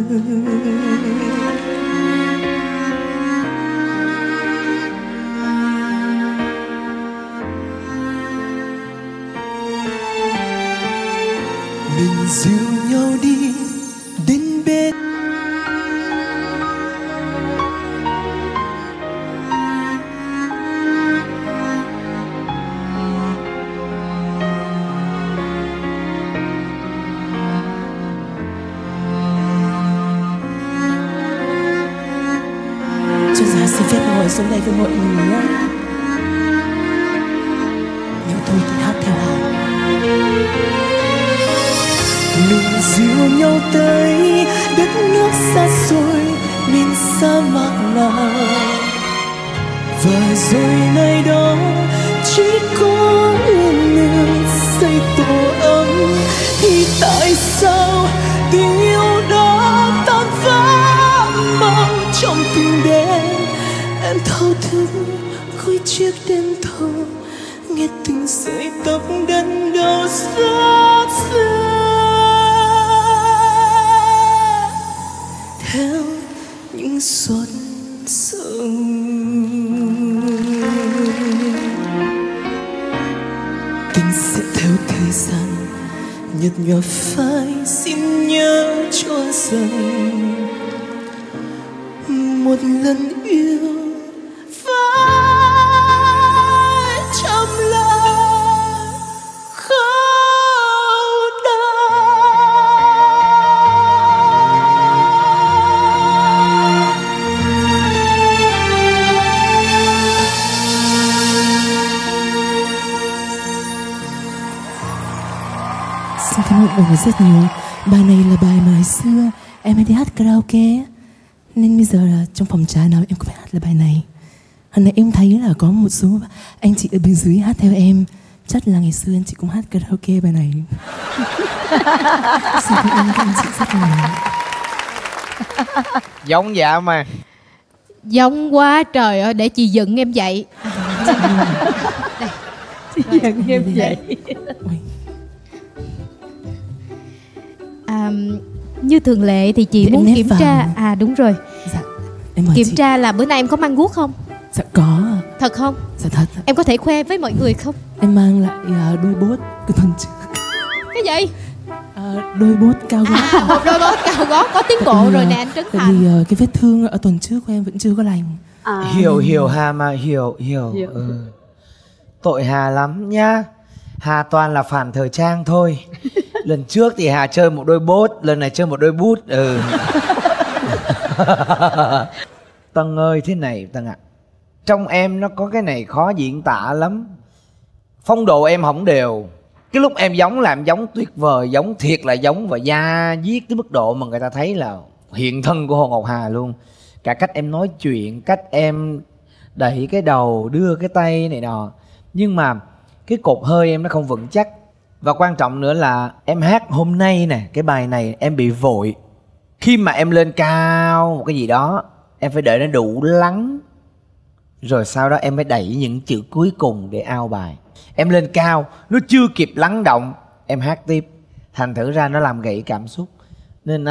Mình dìu nhau đi đến bên Cho Giá xin phép ngồi xuống đây với mọi người nhé. Nếu tôi thì hát theo Hà. mình dìu nhau tới đất nước xa xôi miền sa mạc nào, và rồi nơi đó chỉ có người xây tổ ấm. Thì tại sao tình yêu đó tan vỡ mau trong từng đêm? Em thao thức khói chiếc đèn thâu, nghe từng sợi tóc đắn đo xót xa theo những giọt sương. Tình sẽ theo thời gian nhạt nhòa phai, xin nhớ cho rằng một lần yêu phải trăm lần khổ đau. Xin cảm ơn mọi người rất nhiều. Bài này là bài mà hồi xưa em hay đi hát karaoke, nên bây giờ là trong phòng trà nào em cũng phải hát là bài này. Hôm nay em thấy là có một số anh chị ở bên dưới hát theo em. Chắc là ngày xưa anh chị cũng hát karaoke bài này. Xin cảm ơn các anh chị rất nhiều. Giống dạ mà. Giống quá trời ơi, để chị dựng em dậy. Chị dẫn em vậy. Như thường lệ thì chị muốn kiểm tra. À đúng rồi. Dạ, em mời kiểm chị. tra là bữa nay em có mang guốc không? Dạ có. Thật không? Dạ thật. Em có thể khoe với mọi người không? Em mang lại đôi bốt của tuần trước. Cái gì? Đôi bốt cao gót. Một đôi bốt cao gót có tiến bộ rồi nè anh Trấn Tại Thành. vì cái vết thương ở tuần trước của em vẫn chưa có lành. Hiểu Hà mà hiểu. Tội Hà lắm nhá. Hà toàn là phản thời trang thôi. Lần trước thì Hà chơi một đôi bốt, lần này chơi một đôi bút. Tân ơi, thế này Tân ạ, trong em nó có cái này khó diễn tả lắm. Phong độ em không đều. Cái lúc em giống là em giống tuyệt vời, giống thiệt là giống, và da diết tới mức độ mà người ta thấy là hiện thân của Hồ Ngọc Hà luôn. Cả cách em nói chuyện, cách em đẩy cái đầu, đưa cái tay này nọ. Nhưng mà cái cột hơi em nó không vững chắc. Và quan trọng nữa là em hát hôm nay nè, cái bài này em bị vội. Khi mà em lên cao một cái gì đó, em phải đợi nó đủ lắng, rồi sau đó em mới đẩy những chữ cuối cùng để out bài. Em lên cao, nó chưa kịp lắng động, em hát tiếp. Thành thử ra nó làm gãy cảm xúc. Nên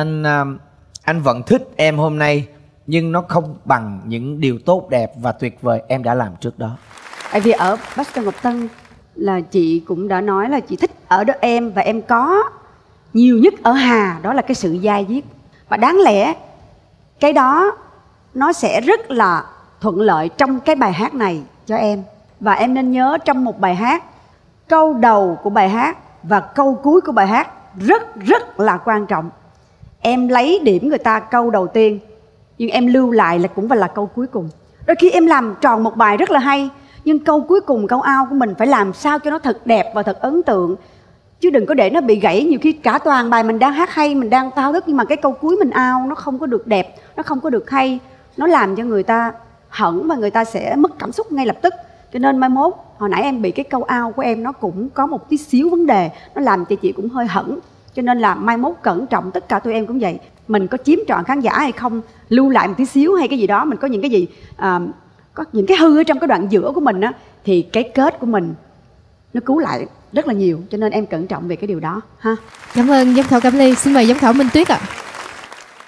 anh vẫn thích em hôm nay, nhưng nó không bằng những điều tốt đẹp và tuyệt vời em đã làm trước đó. Tại vì ở Baxter Ngọc Tân là chị cũng đã nói là chị thích ở đó em, và em có nhiều nhất ở Hà đó là cái sự dai diết. Và đáng lẽ cái đó nó sẽ rất là thuận lợi trong cái bài hát này cho em. Và em nên nhớ trong một bài hát, câu đầu của bài hát và câu cuối của bài hát rất là quan trọng. Em lấy điểm người ta câu đầu tiên, nhưng em lưu lại là cũng phải là câu cuối cùng. Đôi khi em làm tròn một bài rất là hay, nhưng câu cuối cùng, câu out của mình phải làm sao cho nó thật đẹp và thật ấn tượng. Chứ đừng có để nó bị gãy. Nhiều khi cả toàn bài mình đang hát hay, mình đang thao thức, nhưng mà cái câu cuối mình out nó không có được đẹp, nó không có được hay, nó làm cho người ta hẫng và người ta sẽ mất cảm xúc ngay lập tức. Cho nên mai mốt, hồi nãy em bị cái câu out của em nó cũng có một tí xíu vấn đề, nó làm cho chị cũng hơi hẫng. Cho nên là mai mốt cẩn trọng, tất cả tụi em cũng vậy. Mình có chiếm trọn khán giả hay không, lưu lại một tí xíu hay cái gì đó, mình có những cái gì có những cái hư ở trong cái đoạn giữa của mình á, thì cái kết của mình nó cứu lại rất là nhiều. Cho nên em cẩn trọng về cái điều đó ha. Cảm ơn giám khảo Cẩm Ly. Xin mời giám khảo Minh Tuyết ạ.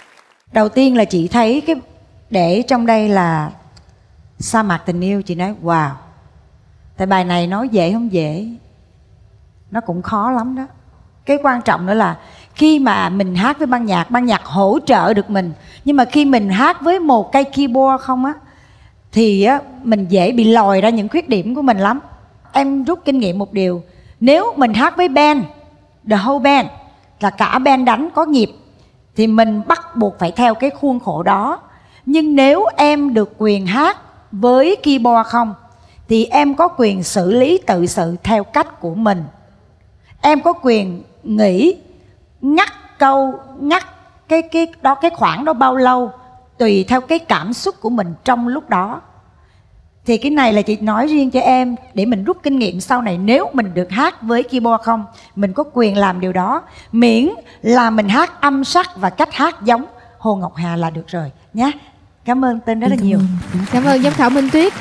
Đầu tiên là chị thấy cái để trong đây là sa mạc tình yêu, chị nói wow. Tại bài này nói dễ không dễ, nó cũng khó lắm đó. Cái quan trọng nữa là khi mà mình hát với ban nhạc hỗ trợ được mình. Nhưng mà khi mình hát với một cây keyboard không á, thì á, mình dễ bị lòi ra những khuyết điểm của mình lắm. Em rút kinh nghiệm một điều, nếu mình hát với band, the whole band, là cả band đánh có nhịp, thì mình bắt buộc phải theo cái khuôn khổ đó. Nhưng nếu em được quyền hát với keyboard không, thì em có quyền xử lý tự sự theo cách của mình. Em có quyền nghĩ, ngắt câu, ngắt cái khoảng đó bao lâu, tùy theo cái cảm xúc của mình trong lúc đó. Thì cái này là chị nói riêng cho em để mình rút kinh nghiệm sau này. Nếu mình được hát với keyboard không, mình có quyền làm điều đó, miễn là mình hát âm sắc và cách hát giống Hồ Ngọc Hà là được rồi nhé. Cảm ơn Tinh rất là nhiều. Cảm ơn giám khảo Minh Tuyết.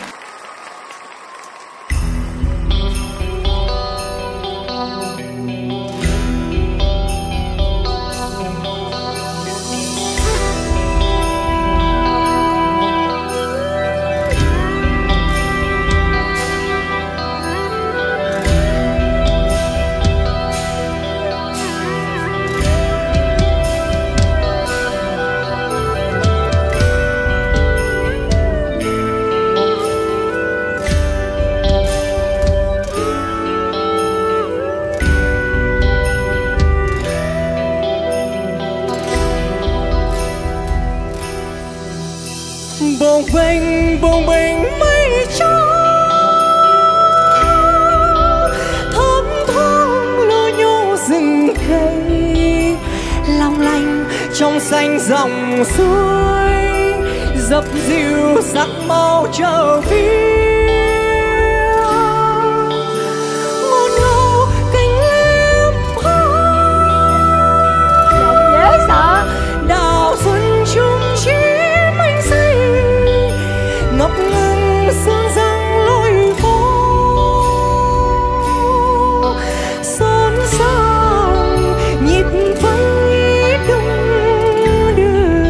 bồng bềnh mây trắng thấp thoáng lối nhô rừng cây, long lanh trong xanh dòng suối, dập dìu sắc màu trở phía ngôn ngâu cánh liêm Giọng dễ sợ. đào xuân chung chí manh say ngập ngừng sương răng lối phố xôn xao nhịp vẫy đông đưa.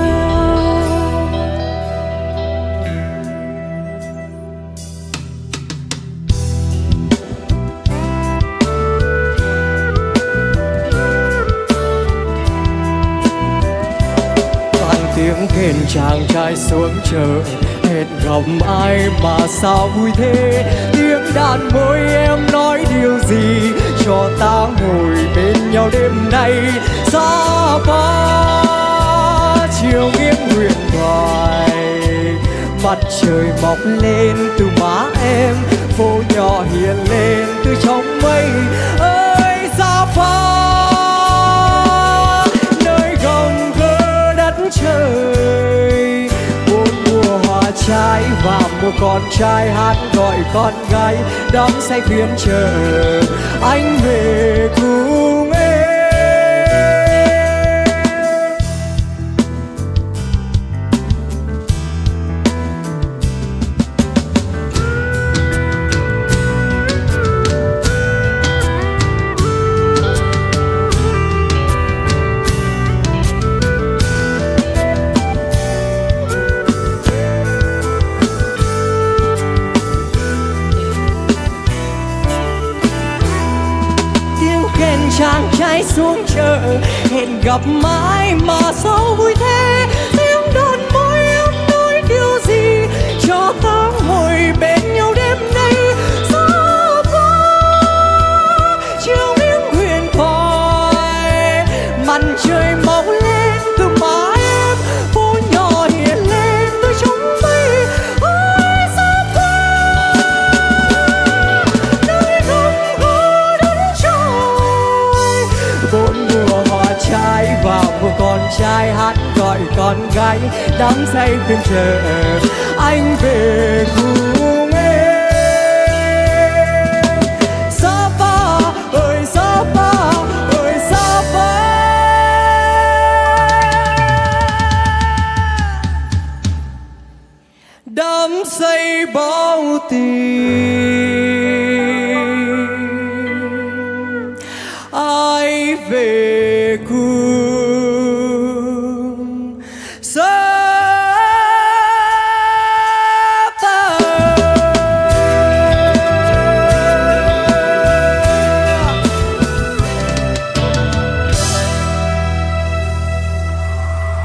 Toàn tiếng kèn chàng trai xuống chợ hẹn gặp ai mà sao vui thế, tiếng đàn môi em nói điều gì cho ta ngồi bên nhau đêm nay. Xa ba chiều nghiêng huyền thoại, mặt trời mọc lên từ má em, phố nhỏ hiện lên từ trong mây ơi. Xa ba nơi gầm gỡ đất trời, bốn mùa hoa trái và một con trai hát gọi con gái, đắm say phiên chờ anh về cùng em. Chàng trai xuống chợ hẹn gặp mãi mà sao vui thế, tiếng đàn môi em nói điều gì cho ta ngồi bên nhau đêm nay. Xa ba chiều nghiêng huyền thoại, mặt trời mọc lên từ má em, phố nhỏ hiện lên từ trong mây ơi. Xa ba nơi gầm gỡ đất trời, bốn mùa hoa trái và một con trai hát gọi con gái, đắm say phiên chờ anh về cùng em. Sapa ơi Sapa ơi Sapa, đắm say bao tình ai về cùng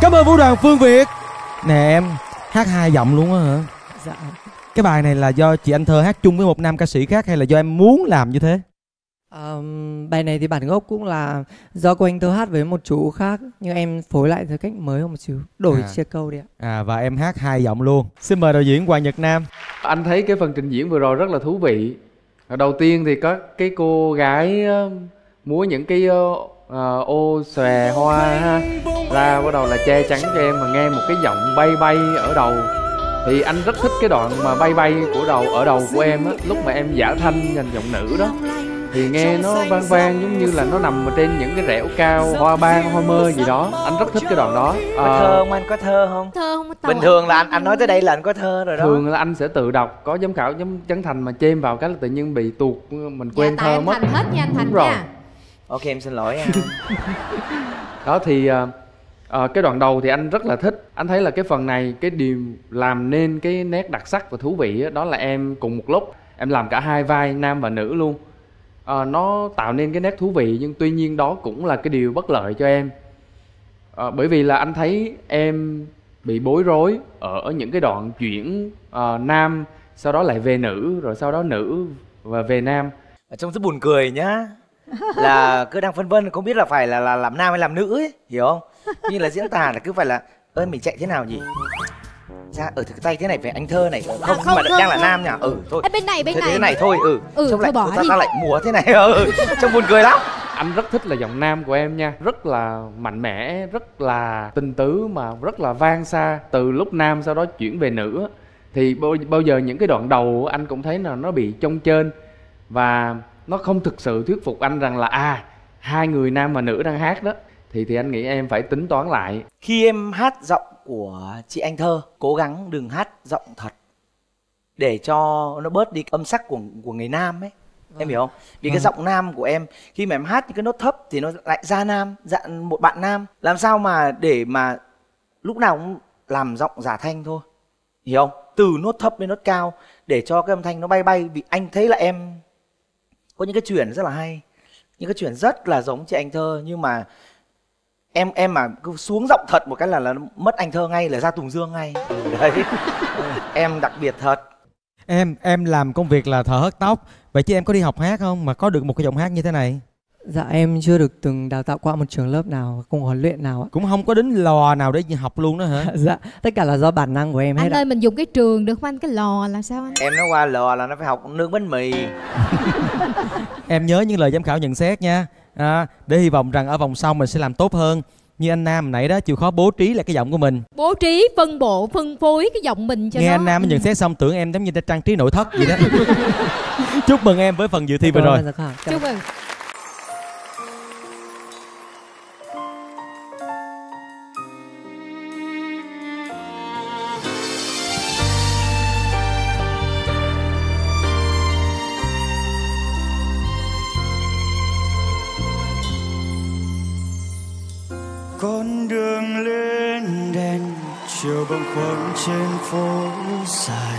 Cảm ơn Vũ đoàn Phương Việt. Nè em, hát 2 giọng luôn á hả? Dạ. Cái bài này là do chị Anh Thơ hát chung với một nam ca sĩ khác hay là do em muốn làm như thế? Bài này thì bản gốc cũng là do cô anh Thơ hát với một chú khác, nhưng em phối lại theo cách mới hơn một xíu, đổi chia câu đi ạ. Và em hát 2 giọng luôn. Xin mời đạo diễn Hoàng Nhật Nam. Anh thấy cái phần trình diễn vừa rồi rất là thú vị. Đầu tiên thì có cái cô gái múa những cái ô xòe hoa ha, ra bắt đầu là che chắn cho em mà nghe một cái giọng bay bay ở đầu. Thì anh rất thích cái đoạn mà bay bay ở đầu của em á, lúc mà em giả thanh dành giọng nữ đó. Thì nghe nó vang vang giống như là nó nằm ở trên những cái rẻo cao, hoa ban, hoa mơ gì đó. Anh rất thích cái đoạn đó. Có thơ không anh? Có thơ không? Thơ không? Bình thường là anh nói tới đây là anh có thơ rồi đó. Thường là anh sẽ tự đọc. Có giám khảo giống Trấn Thành mà chêm vào cái là tự nhiên bị tuột, mình quên thơ mất. Thành hết nha anh Thành nha. Ok em xin lỗi anh. Đó thì cái đoạn đầu thì anh rất là thích. Anh thấy là cái phần này, cái điều làm nên cái nét đặc sắc và thú vị đó là em cùng một lúc em làm cả 2 vai nam và nữ luôn. Nó tạo nên cái nét thú vị, nhưng tuy nhiên đó cũng là cái điều bất lợi cho em. Bởi vì là anh thấy em bị bối rối ở những cái đoạn chuyển nam, sau đó lại về nữ, rồi sau đó nữ và về nam. Trông rất buồn cười nhá. Là cứ đang phân vân không biết là phải là làm nam hay làm nữ ấy, hiểu không? Như là diễn tả là cứ phải là ơi mình chạy thế nào nhỉ? Ra ở cái tay thế này phải anh Thơ này không, nhưng mà đang là nam nhỉ? Thôi. Bên này thế này thôi. Trông lại bỏ đi. ta lại múa thế này. Trông buồn cười lắm. Anh rất thích là giọng nam của em nha, rất là mạnh mẽ, rất là tình tứ mà rất là vang xa. Từ lúc nam sau đó chuyển về nữ thì bao giờ những cái đoạn đầu anh cũng thấy là nó bị chông chênh và nó không thực sự thuyết phục anh rằng là 2 người nam và nữ đang hát đó. Thì anh nghĩ em phải tính toán lại. Khi em hát giọng của chị Anh Thơ, cố gắng đừng hát giọng thật để cho nó bớt đi âm sắc của người nam ấy. Em hiểu không? Vì cái giọng nam của em khi mà em hát những cái nốt thấp thì nó lại ra nam, dạng một bạn nam. Làm sao mà để mà lúc nào cũng làm giọng giả thanh thôi, hiểu không? Từ nốt thấp đến nốt cao để cho cái âm thanh nó bay bay. Vì anh thấy là em có những cái chuyển rất là hay, những cái chuyển rất là giống chị Anh Thơ, nhưng mà em mà cứ xuống giọng thật một cái là mất Anh Thơ ngay, là ra Tùng Dương ngay. Đấy. Em đặc biệt thật. Em làm công việc là thợ hớt tóc. Vậy chứ em có đi học hát không mà có được một cái giọng hát như thế này? Dạ em chưa được từng đào tạo qua một trường lớp nào, cùng huấn luyện nào ạ. Cũng không có đến lò nào để học luôn đó hả? Dạ, tất cả là do bản năng của em hết. Anh ơi, mình dùng cái trường được không anh? Cái lò là sao anh? Em nói qua lò là nó phải học nướng bánh mì. Em nhớ những lời giám khảo nhận xét nha. Để hy vọng rằng ở vòng sau mình sẽ làm tốt hơn. Như anh Nam nãy đó chịu khó bố trí lại cái giọng của mình. Bố trí, phân bộ, phân phối cái giọng mình cho nghe nó. Anh Nam nhận xét xong tưởng em giống như trang trí nội thất vậy đó. Chúc mừng em với phần dự thi vừa rồi. Chúc mừng. Con đường lên đèn chiều bâng khuâng trên phố dài,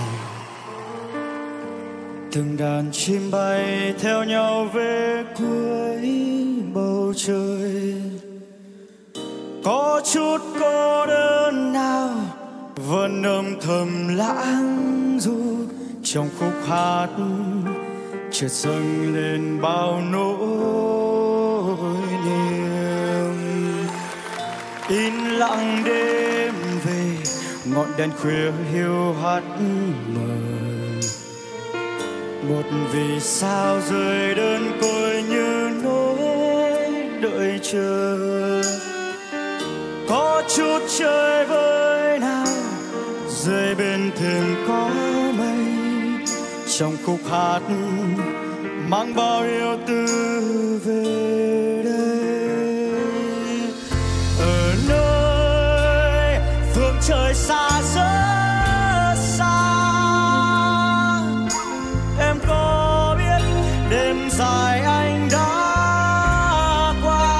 từng đàn chim bay theo nhau về cuối bầu trời. Có chút cô đơn nào vẫn âm thầm lãng du trong khúc hát chợt dâng lên bao nỗi niềm. In lặng đêm về ngọn đèn khuya hiu hắt mờ, một vì sao rơi đơn côi như nỗi đợi chờ. Có chút chơi vơi nào rơi bên thềm có mây, trong khúc hát mang bao yêu tư về đây. Ở nơi phương trời xa rất xa, em có biết đêm dài anh đã qua,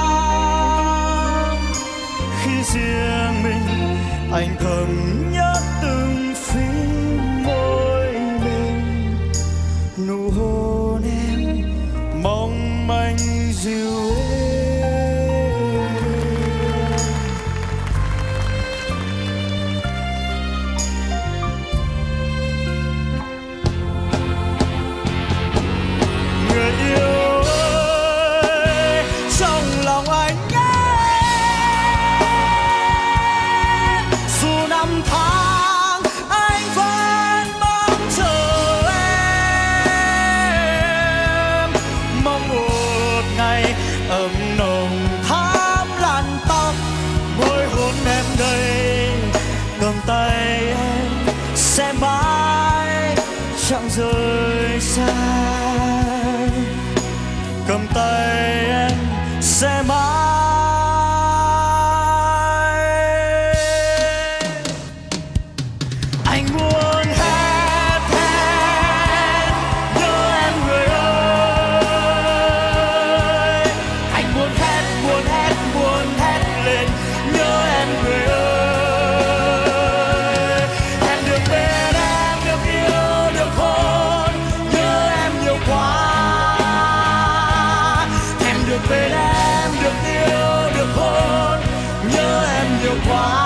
khi riêng mình anh thầm nhớ từng phím môi mình, nụ hôn em mong manh dịu êm. Anh muốn hát hát nhớ em người ơi. Anh muốn hét lên nhớ em người ơi. Em được bên em, được yêu, được hôn, nhớ em nhiều quá. Em được bên em, được yêu, được hôn, nhớ em nhiều quá.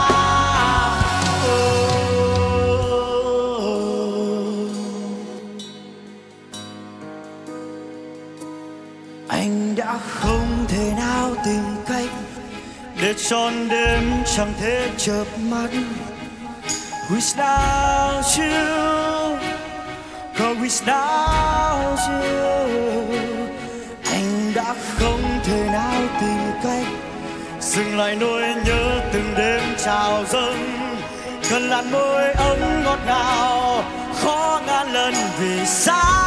Anh đã không thể nào tìm cách để trọn đêm chẳng thể chợp mắt. Without you, cause without you, anh đã không thể nào tìm cách dừng lại nỗi nhớ từng đêm trào dâng. Cần làn môi ấm ngọt ngào khó ngàn lần vì sao.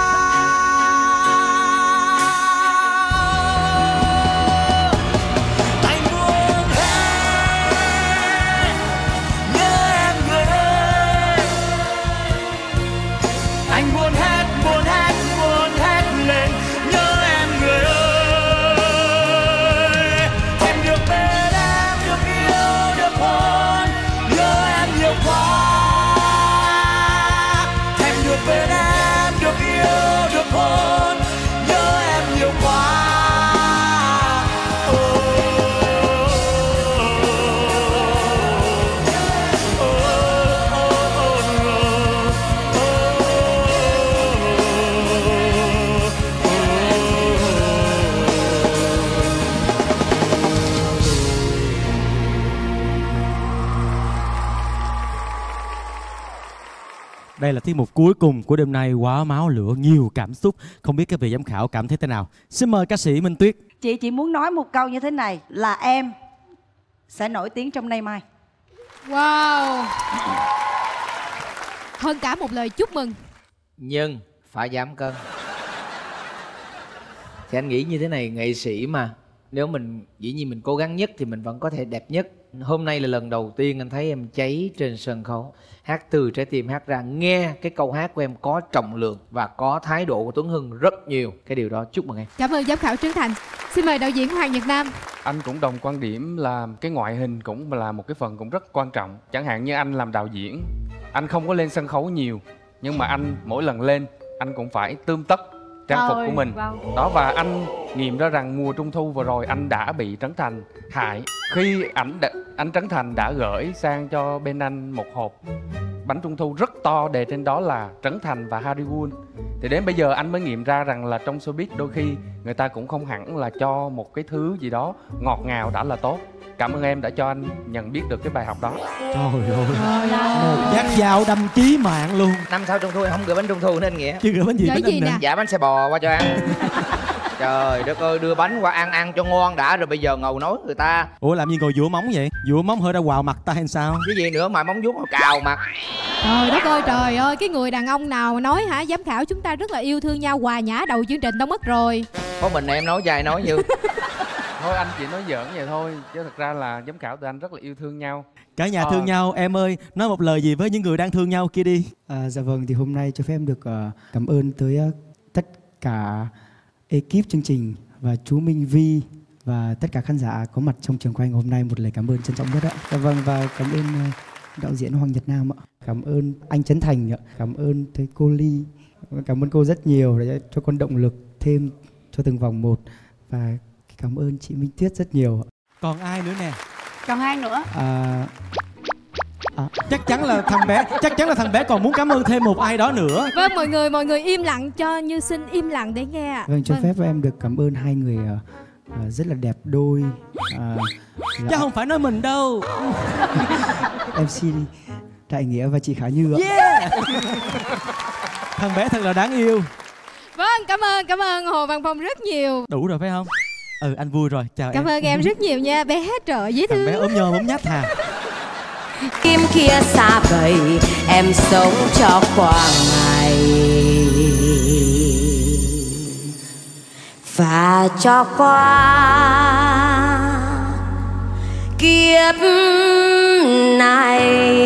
Đây là tiết mục cuối cùng của đêm nay, quá máu lửa, nhiều cảm xúc. Không biết các vị giám khảo cảm thấy thế nào? Xin mời ca sĩ Minh Tuyết. Chị chỉ muốn nói một câu như thế này là em sẽ nổi tiếng trong nay mai. Wow. Hơn cả một lời chúc mừng. Nhưng phải giảm cân. Thì anh nghĩ như thế này, nghệ sĩ mà, nếu mình dĩ nhiên mình cố gắng nhất thì mình vẫn có thể đẹp nhất. Hôm nay là lần đầu tiên anh thấy em cháy trên sân khấu, hát từ trái tim hát ra, nghe cái câu hát của em có trọng lượng và có thái độ của Tuấn Hưng rất nhiều. Cái điều đó chúc mừng em. Cảm ơn giám khảo Trấn Thành. Xin mời đạo diễn Hoàng Nhật Nam. Anh cũng đồng quan điểm là cái ngoại hình cũng là một cái phần cũng rất quan trọng. Chẳng hạn như anh làm đạo diễn, anh không có lên sân khấu nhiều, nhưng mà anh mỗi lần lên anh cũng phải tươm tất trang phục của mình. Đó, và anh nghiệm ra rằng mùa trung thu vừa rồi anh đã bị Trấn Thành hại khi anh Trấn Thành đã gửi sang cho bên anh một hộp bánh trung thu rất to, đề trên đó là Trấn Thành và Harry Woon. Thì đến bây giờ anh mới nghiệm ra rằng là trong showbiz đôi khi người ta cũng không hẳn là cho một cái thứ gì đó ngọt ngào đã là tốt. Cảm ơn em đã cho anh nhận biết được cái bài học đó. Trời ơi, một nhát dao đâm chí mạng luôn. Năm sau trung thu em không gửi bánh trung thu nên nghĩa. Chứ gửi bánh gì Gửi gì nè? Dạ bánh xe bò qua cho ăn. Trời đất ơi, đưa bánh qua ăn cho ngon đã rồi bây giờ ngầu nói người ta. Ủa làm gì ngồi vũa móng vậy? Vũa móng hơi ra quào mặt ta hay sao? Cái gì nữa mà móng vuốt cào mặt. Trời đất ơi, trời ơi, cái người đàn ông nào nói hả, giám khảo chúng ta rất là yêu thương nhau, hòa nhã đầu chương trình đâu mất rồi. Có mình em nói dài nói như. Thôi anh chỉ nói giỡn vậy thôi, chứ thật ra là giám khảo tụi anh rất là yêu thương nhau. Cả nhà thương nhau. Em ơi, nói một lời gì với những người đang thương nhau kia đi. Dạ vâng, thì hôm nay cho phép em được cảm ơn tới tất cả ekip chương trình và chú Minh Vi và tất cả khán giả có mặt trong trường quay ngày hôm nay. Một lời cảm ơn trân trọng nhất ạ. Dạ vâng, và cảm ơn đạo diễn Hoàng Nhật Nam ạ. Cảm ơn anh Trấn Thành ạ. Cảm ơn tới cô Ly. Cảm ơn cô rất nhiều để cho con động lực thêm cho từng vòng một. Và cảm ơn chị Minh Tuyết rất nhiều. Còn ai nữa nè? Còn ai nữa? Chắc chắn là thằng bé còn muốn cảm ơn thêm một ai đó nữa. Vâng, mọi người im lặng cho Như Sinh im lặng để nghe ạ. Vâng, cho phép em được cảm ơn hai người rất là đẹp đôi. Chứ không phải nói mình đâu. MC Đại Nghĩa và chị Khả Như ạ. Yeah. Thằng bé thật là đáng yêu. Vâng, cảm ơn Hồ Văn Phong rất nhiều. Đủ rồi phải không? Ừ, anh vui rồi, chào Cảm ơn em rất nhiều nha, bé trời dễ thương. Thằng bé ốm nhôm ốm nhách hà. Kim kia xa vời, em sống cho qua ngày. và cho qua kiếp này.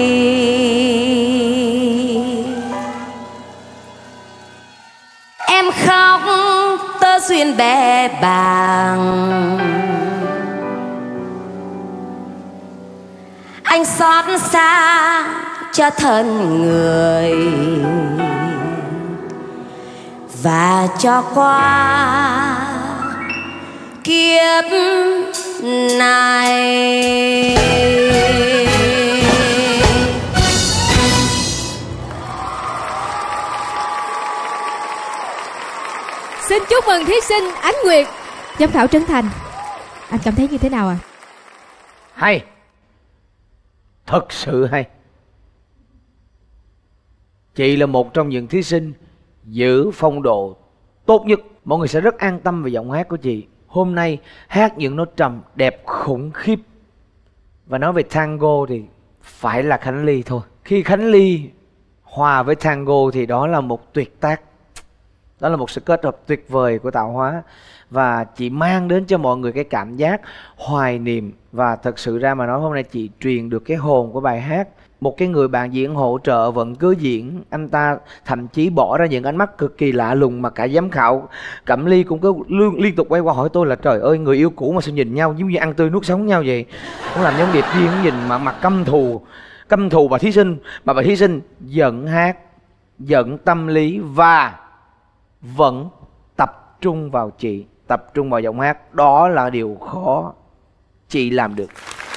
Em khóc tơ duyên bé bàng, anh xót xa cho thân người và cho qua kiếp này. Xin chúc mừng thí sinh Ánh Nguyệt. Giám khảo Trấn Thành, anh cảm thấy như thế nào ạ? Hay, thật sự hay. Chị là một trong những thí sinh giữ phong độ tốt nhất. Mọi người sẽ rất an tâm về giọng hát của chị. Hôm nay hát những nốt trầm đẹp khủng khiếp. Và nói về tango thì phải là Khánh Ly thôi. Khi Khánh Ly hòa với tango thì đó là một tuyệt tác. Đó là một sự kết hợp tuyệt vời của tạo hóa. Và chị mang đến cho mọi người cái cảm giác hoài niệm. Và thật sự ra mà nói hôm nay chị truyền được cái hồn của bài hát. Một cái người bạn diễn hỗ trợ vẫn cứ diễn. Anh ta thậm chí bỏ ra những ánh mắt cực kỳ lạ lùng mà cả giám khảo Cẩm Ly cũng cứ liên tục quay qua hỏi tôi là trời ơi, người yêu cũ mà sao nhìn nhau giống như ăn tươi nuốt sống nhau vậy. Cũng làm giống điệp viên, nhìn mà mặt căm thù bà thí sinh. Mà bà thí sinh giận hát, giận tâm lý và vẫn tập trung vào chị, tập trung vào giọng hát. Đó là điều khó, chị làm được.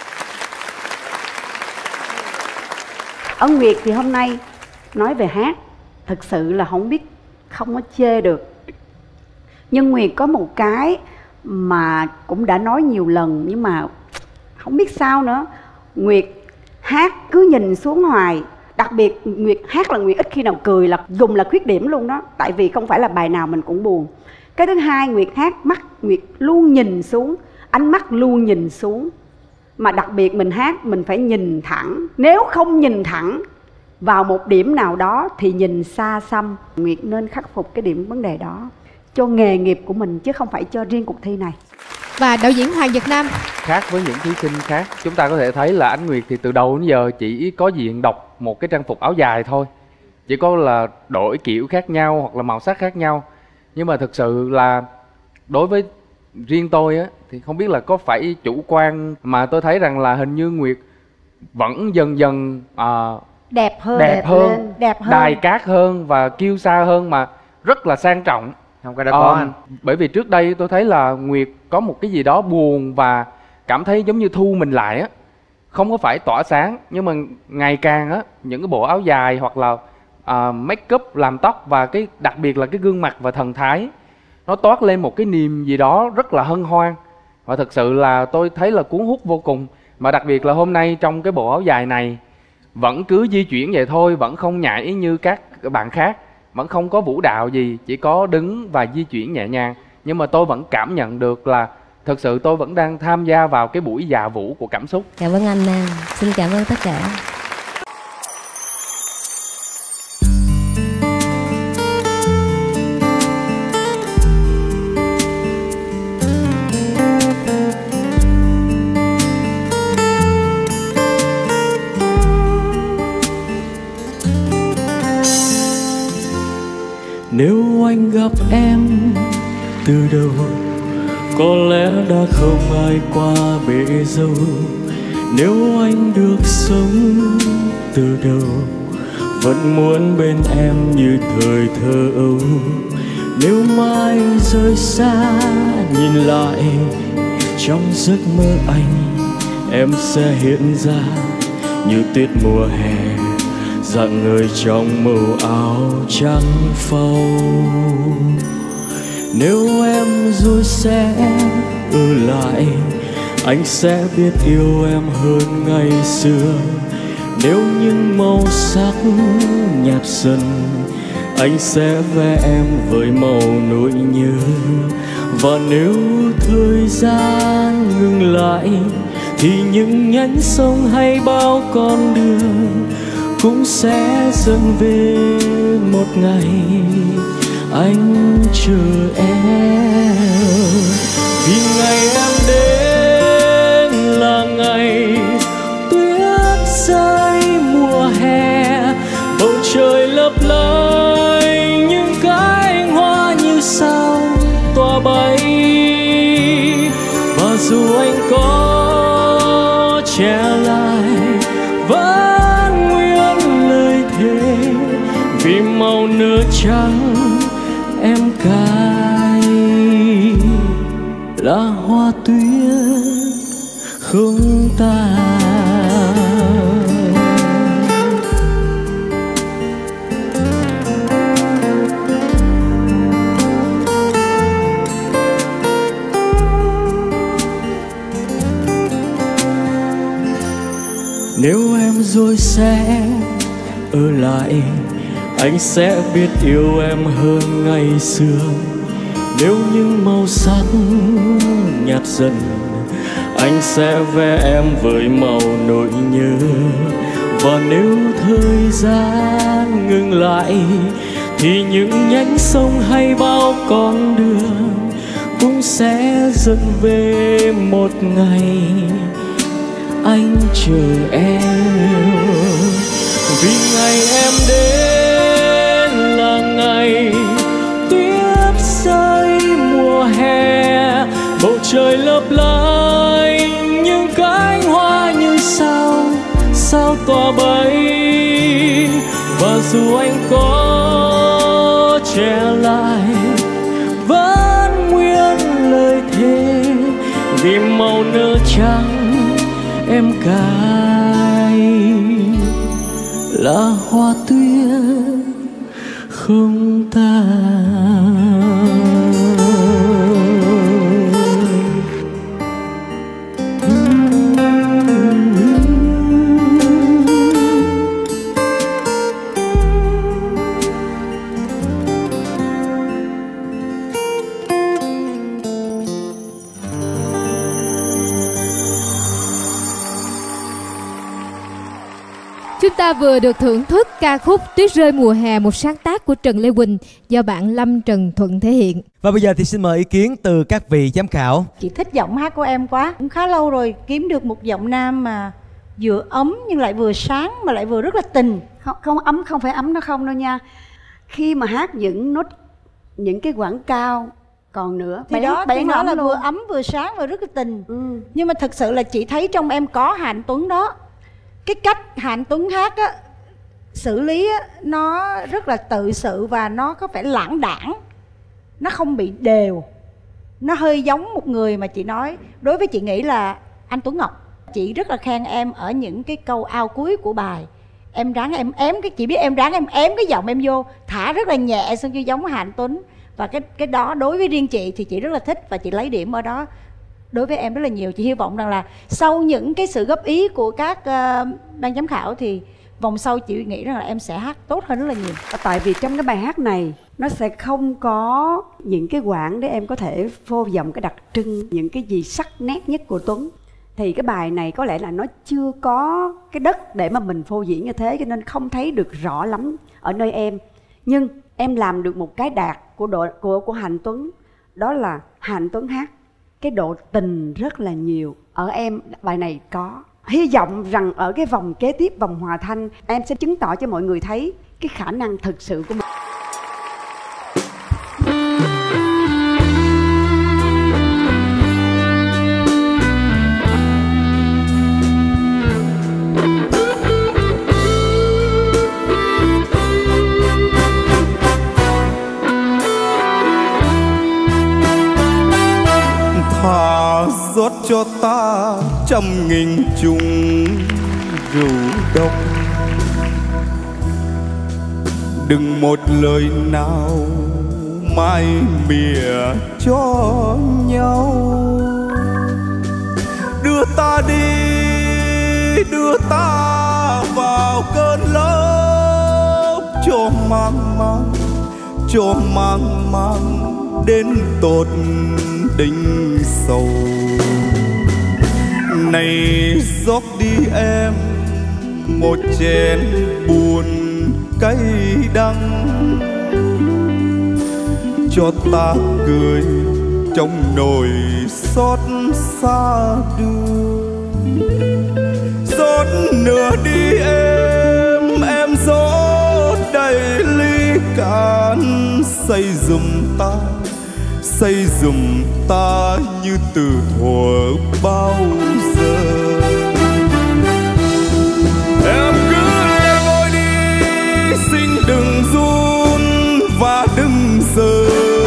Ấn Nguyệt thì hôm nay nói về hát thực sự là không có chê được. Nhưng Nguyệt có một cái mà cũng đã nói nhiều lần nhưng mà không biết sao nữa. Nguyệt hát cứ nhìn xuống hoài. Đặc biệt Nguyệt hát là Nguyệt ít khi nào cười, là dùng là khuyết điểm luôn đó. Tại vì không phải là bài nào mình cũng buồn. Cái thứ hai, Nguyệt hát mắt Nguyệt luôn nhìn xuống, ánh mắt luôn nhìn xuống. Mà đặc biệt mình hát mình phải nhìn thẳng. Nếu không nhìn thẳng vào một điểm nào đó thì nhìn xa xăm. Nguyệt nên khắc phục cái điểm vấn đề đó cho nghề nghiệp của mình chứ không phải cho riêng cuộc thi này. Và đạo diễn Hoàng Nhật Nam. Khác với những thí sinh khác, chúng ta có thể thấy là Ánh Nguyệt thì từ đầu đến giờ chỉ có diện đọc một cái trang phục áo dài thôi. Chỉ có là đổi kiểu khác nhau hoặc là màu sắc khác nhau. Nhưng mà thực sự là đối với riêng tôi á thì không biết là có phải chủ quan mà tôi thấy rằng là hình như Nguyệt vẫn dần dần đẹp hơn, đài cát hơn và kiêu sa hơn, mà rất là sang trọng. Không, cái đó có anh. Bởi vì trước đây tôi thấy là Nguyệt có một cái gì đó buồn và cảm thấy giống như thu mình lại á, không có phải tỏa sáng. Nhưng mà ngày càng á, những cái bộ áo dài hoặc là make up, làm tóc và cái đặc biệt là cái gương mặt và thần thái, nó toát lên một cái niềm gì đó rất là hân hoan. Và thật sự là tôi thấy là cuốn hút vô cùng. Mà đặc biệt là hôm nay trong cái bộ áo dài này vẫn cứ di chuyển vậy thôi, vẫn không nhảy như các bạn khác, vẫn không có vũ đạo gì, chỉ có đứng và di chuyển nhẹ nhàng. Nhưng mà tôi vẫn cảm nhận được là thực sự tôi vẫn đang tham gia vào cái buổi dạ vũ của cảm xúc. Cảm ơn anh Nam, xin cảm ơn tất cả. Nếu anh gặp em từ đầu, có lẽ đã không ai qua bể dâu. Nếu anh được sống từ đầu, vẫn muốn bên em như thời thơ ấu. Nếu mai rời xa nhìn lại, trong giấc mơ anh em sẽ hiện ra như tuyết mùa hè, dạng người trong màu áo trắng phau. Nếu em rồi sẽ ở lại, anh sẽ biết yêu em hơn ngày xưa. Nếu những màu sắc nhạt dần, anh sẽ vẽ em với màu nỗi nhớ. Và nếu thời gian ngừng lại, thì những nhánh sông hay bao con đường cũng sẽ dần về một ngày. anh chờ em. Vì ngày em đến là ngày tuyết rơi mùa hè, bầu trời lấp lánh những cánh hoa như sao tỏa bay. Và dù anh có che lại vẫn nguyên lời thề, vì màu nửa trắng em cài là hoa tuyết không tàn. Nếu em rồi sẽ ở lại, anh sẽ biết yêu em hơn ngày xưa. Nếu những màu sắc nhạt dần, anh sẽ vẽ em với màu nỗi nhớ. Và nếu thời gian ngừng lại, thì những nhánh sông hay bao con đường cũng sẽ dẫn về một ngày anh chờ em. Vì ngày em đến là ngày tuyết rơi mùa hè, bầu trời lấp lánh những cánh hoa như sao sao tỏa bay. Và dù anh có che lại vẫn nguyên lời thề, vì màu nơ trắng em cài là hoa tuyết không tàn. Chúng ta vừa được thưởng thức ca khúc Tuyết rơi mùa hè, một sáng tác của Trần Lê Quỳnh do bạn Lâm Trần Thuận thể hiện. Và bây giờ thì xin mời ý kiến từ các vị giám khảo. Chị thích giọng hát của em quá. Cũng khá lâu rồi kiếm được một giọng nam mà vừa ấm nhưng lại vừa sáng mà lại vừa rất là tình. Không ấm, không phải ấm nó không đâu nha. Khi mà hát những nốt, những cái quãng cao còn nữa thì đó là luôn. Vừa ấm vừa sáng và rất là tình. Nhưng mà thật sự là chị thấy trong em có Hà Anh Tuấn đó. Cái cách Hà Anh Tuấn hát á, xử lý á, nó rất là tự sự và nó có vẻ lãng đãng, nó không bị đều, nó hơi giống một người mà chị nói. Đối với chị nghĩ là anh Tuấn Ngọc. Chị rất là khen em ở những cái câu ao cuối của bài. Em ráng em ém cái, chị biết em ráng em ém cái giọng em vô, thả rất là nhẹ xong như giống Hà Anh Tuấn. Và cái đó đối với riêng chị thì chị rất là thích và chị lấy điểm ở đó đối với em rất là nhiều. Chị hy vọng rằng là sau những cái sự góp ý của các ban giám khảo thì vòng sau chị nghĩ rằng là em sẽ hát tốt hơn rất là nhiều. Tại vì trong cái bài hát này nó sẽ không có những cái quãng để em có thể phô giọng cái đặc trưng, những cái gì sắc nét nhất của Tuấn. Thì cái bài này có lẽ là nó chưa có cái đất để mà mình phô diễn như thế, cho nên không thấy được rõ lắm ở nơi em. Nhưng em làm được một cái đạt của Hà Anh Tuấn, đó là Hà Anh Tuấn hát cái độ tình rất là nhiều. Ở em bài này có. Hy vọng rằng ở cái vòng kế tiếp, vòng hòa thanh, em sẽ chứng tỏ cho mọi người thấy cái khả năng thực sự của mình. Thả rót cho ta 100.000 chung rượu đông, đừng một lời nào mai mỉa cho nhau. Đưa ta đi, đưa ta vào cơn lốc, cho mang mang đến tột đỉnh sầu. Này rót đi em một chén buồn cay đắng, cho ta cười trong nỗi xót xa đường. Rót nửa đi em rót đầy ly cạn, say giùm ta như từ thuở bao giờ. Em cứ lên ngồi đi, xin đừng run và đừng giờ.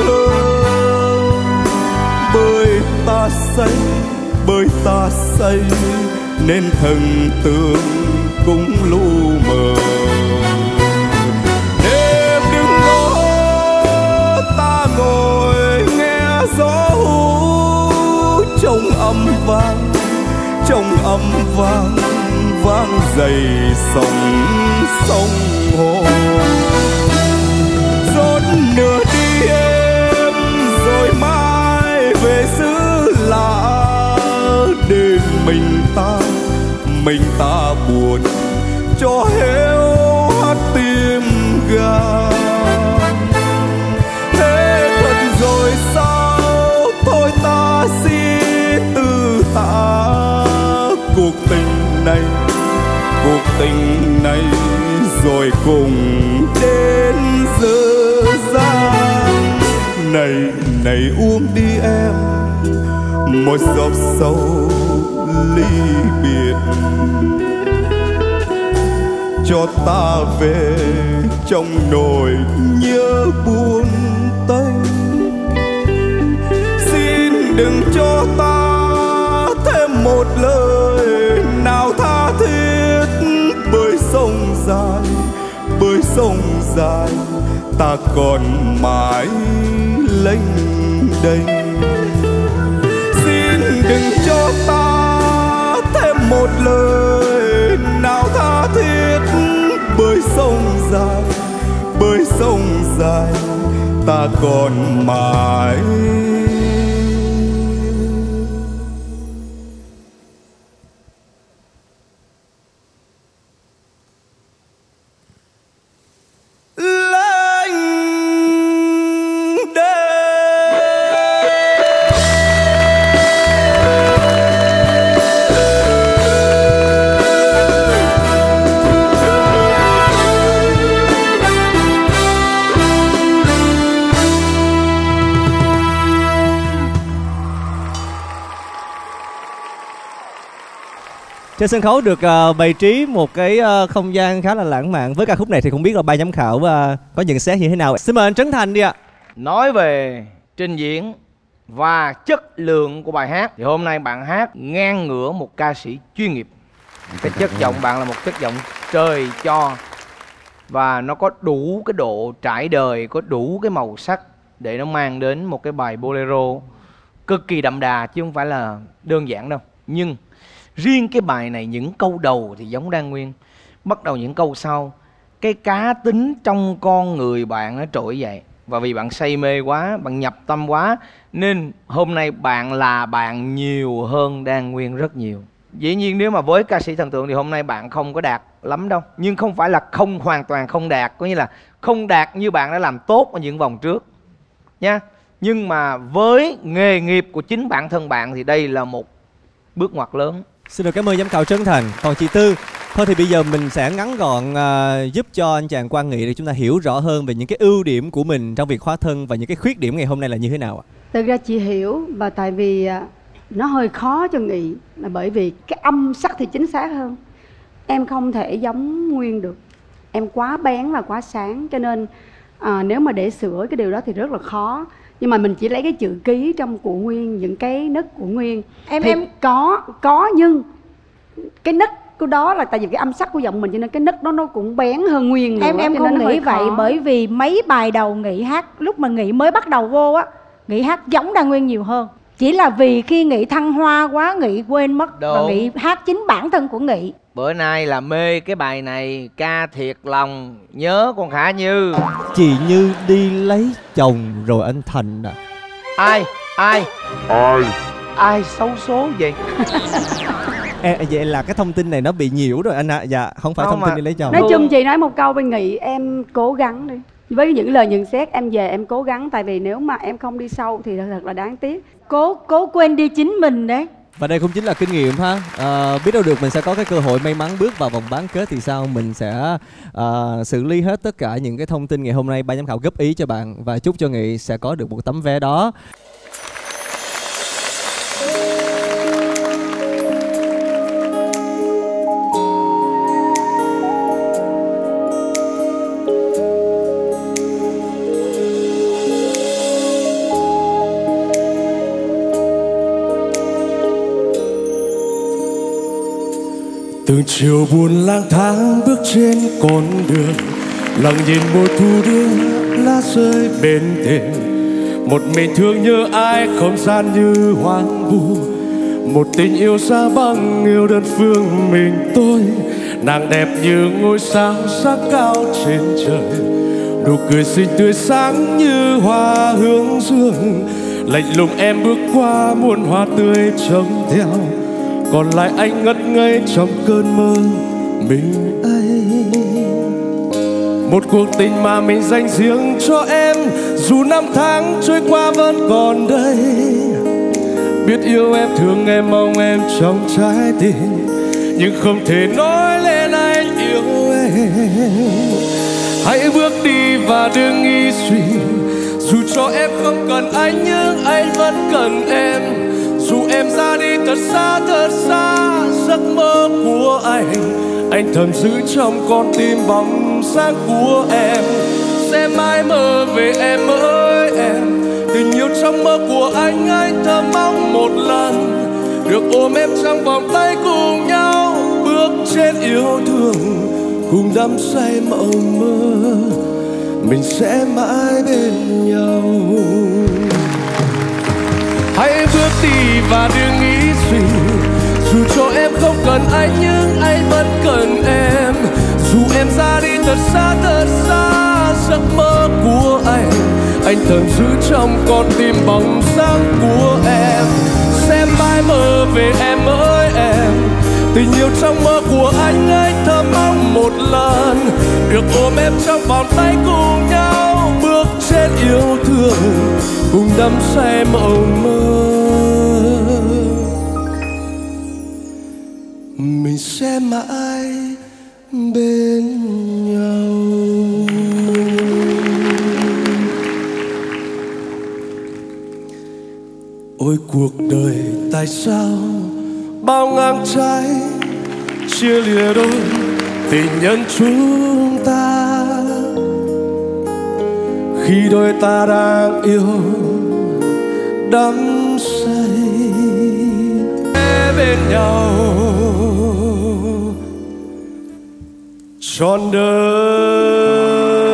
Bởi ta say nên thần tượng cũng lu mờ. Đêm đừng ngó, ta ngồi nghe gió hú trong âm vang vang dày sông hồ. Rót nửa đi em rồi mai về xứ lạ, để mình ta buồn cho héo hắt tim gan. Thế thật rồi sao, thôi ta xin từ tạ. Cuộc tình này rồi cùng đến dở dang. Này uống đi em một giọt sâu ly biệt, cho ta về trong nỗi nhớ buồn tênh. Xin đừng cho ta thêm một lời nào tha thiết, bởi sông dài ta còn mãi lênh đênh. Xin đừng cho ta thêm một lời nào tha thiết, bởi sông dài ta còn mãi Trên sân khấu được bày trí một cái không gian khá là lãng mạn. Với ca khúc này thì không biết là ban giám khảo có nhận xét như thế nào. Xin mời anh Trấn Thành đi ạ. Nói về trình diễn và chất lượng của bài hát thì hôm nay bạn hát ngang ngửa một ca sĩ chuyên nghiệp. Cái chất giọng bạn là một chất giọng trời cho, và nó có đủ cái độ trải đời, có đủ cái màu sắc để nó mang đến một cái bài bolero cực kỳ đậm đà chứ không phải là đơn giản đâu. Nhưng riêng cái bài này, những câu đầu thì giống Đan Nguyên, bắt đầu những câu sau cái cá tính trong con người bạn nó trỗi dậy. Và vì bạn say mê quá, bạn nhập tâm quá, nên hôm nay bạn là bạn nhiều hơn Đan Nguyên rất nhiều. Dĩ nhiên nếu mà với ca sĩ thần tượng thì hôm nay bạn không có đạt lắm đâu, nhưng không phải là không, hoàn toàn không đạt, có nghĩa là không đạt như bạn đã làm tốt ở những vòng trước nha. Nhưng mà với nghề nghiệp của chính bản thân bạn thì đây là một bước ngoặt lớn. Xin được cảm ơn giám khảo Trấn Thành. Còn chị Tư, thôi thì bây giờ mình sẽ ngắn gọn giúp cho anh chàng Quang Nghị để chúng ta hiểu rõ hơn về những cái ưu điểm của mình trong việc hóa thân và những cái khuyết điểm ngày hôm nay là như thế nào ạ? Thực ra chị hiểu, và tại vì nó hơi khó cho Nghị là bởi vì cái âm sắc thì chính xác hơn. Em không thể giống Nguyên được, em quá bén và quá sáng, cho nên nếu mà để sửa cái điều đó thì rất là khó. Nhưng mà mình chỉ lấy cái chữ ký trong của Nguyên, những cái nấc của Nguyên thì em có nhưng cái nấc của đó là tại vì cái âm sắc của giọng mình, cho nên cái nấc đó nó cũng bén hơn Nguyên nữa. Em không nghĩ vậy, bởi vì mấy bài đầu Nghị hát, lúc mà Nghị mới bắt đầu vô á, Nghị hát giống Đan Nguyên nhiều hơn. Chỉ là vì khi Nghị thăng hoa quá, Nghị quên mất. Và Nghị hát chính bản thân của Nghị. Bữa nay là mê cái bài này, ca thiệt lòng nhớ con Khả Như. Chị Như đi lấy chồng rồi anh Thành à? Ai xấu số vậy? Vậy là cái thông tin này nó bị nhiễu rồi anh ạ. Dạ, không phải thông tin đi lấy chồng. Nói chung chị nói một câu với Nghị, em cố gắng đi. Với những lời nhận xét em về em cố gắng, tại vì nếu mà em không đi sâu thì thật là đáng tiếc. Cố quên đi chính mình đấy. Và đây cũng chính là kinh nghiệm ha. Biết đâu được mình sẽ có cái cơ hội may mắn bước vào vòng bán kết thì sao, mình sẽ xử lý hết tất cả những cái thông tin ngày hôm nay ban giám khảo góp ý cho bạn, và chúc cho Nghị sẽ có được một tấm vé đó. Từng chiều buồn lang thang bước trên con đường, lặng nhìn mùa thu đưa lá rơi bên thềm. Một mình thương nhớ ai, không gian như hoang vu. Một tình yêu xa băng yêu đơn phương mình tôi. Nàng đẹp như ngôi sao sắc cao trên trời, nụ cười xinh tươi sáng như hoa hướng dương. Lạnh lùng em bước qua muôn hoa tươi trông theo, còn lại anh ngất ngây trong cơn mơ mình ấy. Một cuộc tình mà mình dành riêng cho em, dù năm tháng trôi qua vẫn còn đây. Biết yêu em, thương em, mong em trong trái tim, nhưng không thể nói lên anh yêu em. Hãy bước đi và đừng nghĩ suy, dù cho em không cần anh nhưng anh vẫn cần em. Dù em ra đi thật xa giấc mơ của anh thầm giữ trong con tim bóng sáng của em. Sẽ mãi mơ về em ơi em, tình yêu trong mơ của anh thầm mong một lần được ôm em trong vòng tay cùng nhau, bước trên yêu thương cùng đắm say mộng mơ mình sẽ mãi bên nhau. Hãy bước đi và đừng nghĩ suy, dù cho em không cần anh nhưng anh vẫn cần em. Dù em ra đi thật xa giấc mơ của anh thầm giữ trong con tim bóng sáng của em. Sẽ mãi mơ về em ơi em, tình yêu trong mơ của anh thầm mong một lần được ôm em trong vòng tay cùng nhau, bước trên yêu thương cùng đắm say mộng mơ mình sẽ mãi bên nhau. Ôi cuộc đời tại sao bao ngang trái chia lìa đôi tình nhân chúng ta, khi đôi ta đang yêu đắm say bên nhau trọn đời.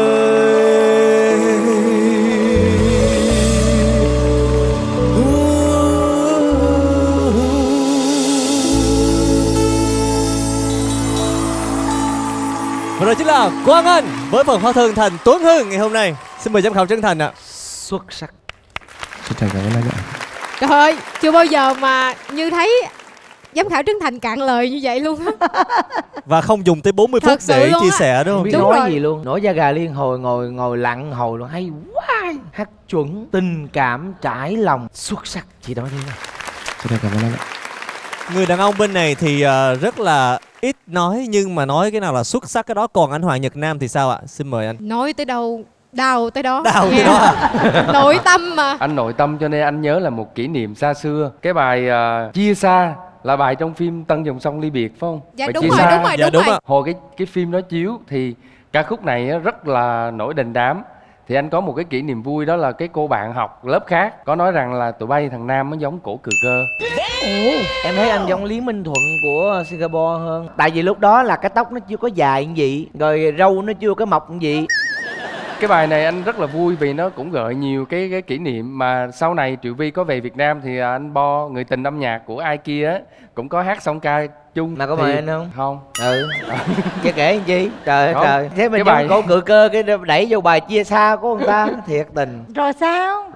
Và đó chính là Quang Anh với phần Hoa Thân Thành Tuấn Hưng ngày hôm nay. Xin mời giám khảo Trấn Thành ạ. Xuất sắc. Trân cảm ơn anh ạ. Trời ơi, chưa bao giờ mà Như thấy giám khảo Trấn Thành cạn lời như vậy luôn á. Và không dùng tới 40 phút để chia sẻ đúng không? Không biết nói rồi. Gì luôn, nổi da gà liên hồi, ngồi lặng hồi luôn, hay quá. Hát chuẩn, tình cảm, trải lòng, xuất sắc. Chị nói đi. Trân cảm ơn anh ạ. Người đàn ông bên này thì rất là ít nói, nhưng mà nói cái nào là xuất sắc cái đó. Còn anh Hoàng Nhật Nam thì sao ạ? Xin mời anh. Nói tới đâu đau tới đó. Đau tới đó à? Nội tâm mà. Anh nội tâm cho nên anh nhớ là một kỷ niệm xa xưa. Cái bài Chia Xa là bài trong phim Tân Dòng Sông Ly Biệt phải không? Dạ bài đúng Chia rồi, Xa. đúng rồi. Hồi cái phim đó chiếu thì ca khúc này rất là nổi đình đám. Thì anh có một cái kỷ niệm vui, đó là cái cô bạn học lớp khác có nói rằng là tụi bay thằng Nam nó giống cổ cừ cơ. Em thấy anh giống Lý Minh Thuận của Singapore hơn. Tại vì lúc đó là cái tóc nó chưa có dài như vậy, rồi râu nó chưa có mọc như vậy. Cái bài này anh rất là vui vì nó cũng gợi nhiều cái kỷ niệm mà sau này Triệu Vi có về Việt Nam thì anh Bo, người tình âm nhạc của ai kia á, cũng có hát song ca chung. Mà có mời anh không? Không. Chứ kể làm chi? Trời không. Trời. Thế mình cái bài cổ cự cơ cái đẩy vô bài Chia Xa của người ta. Thiệt tình. Rồi sao?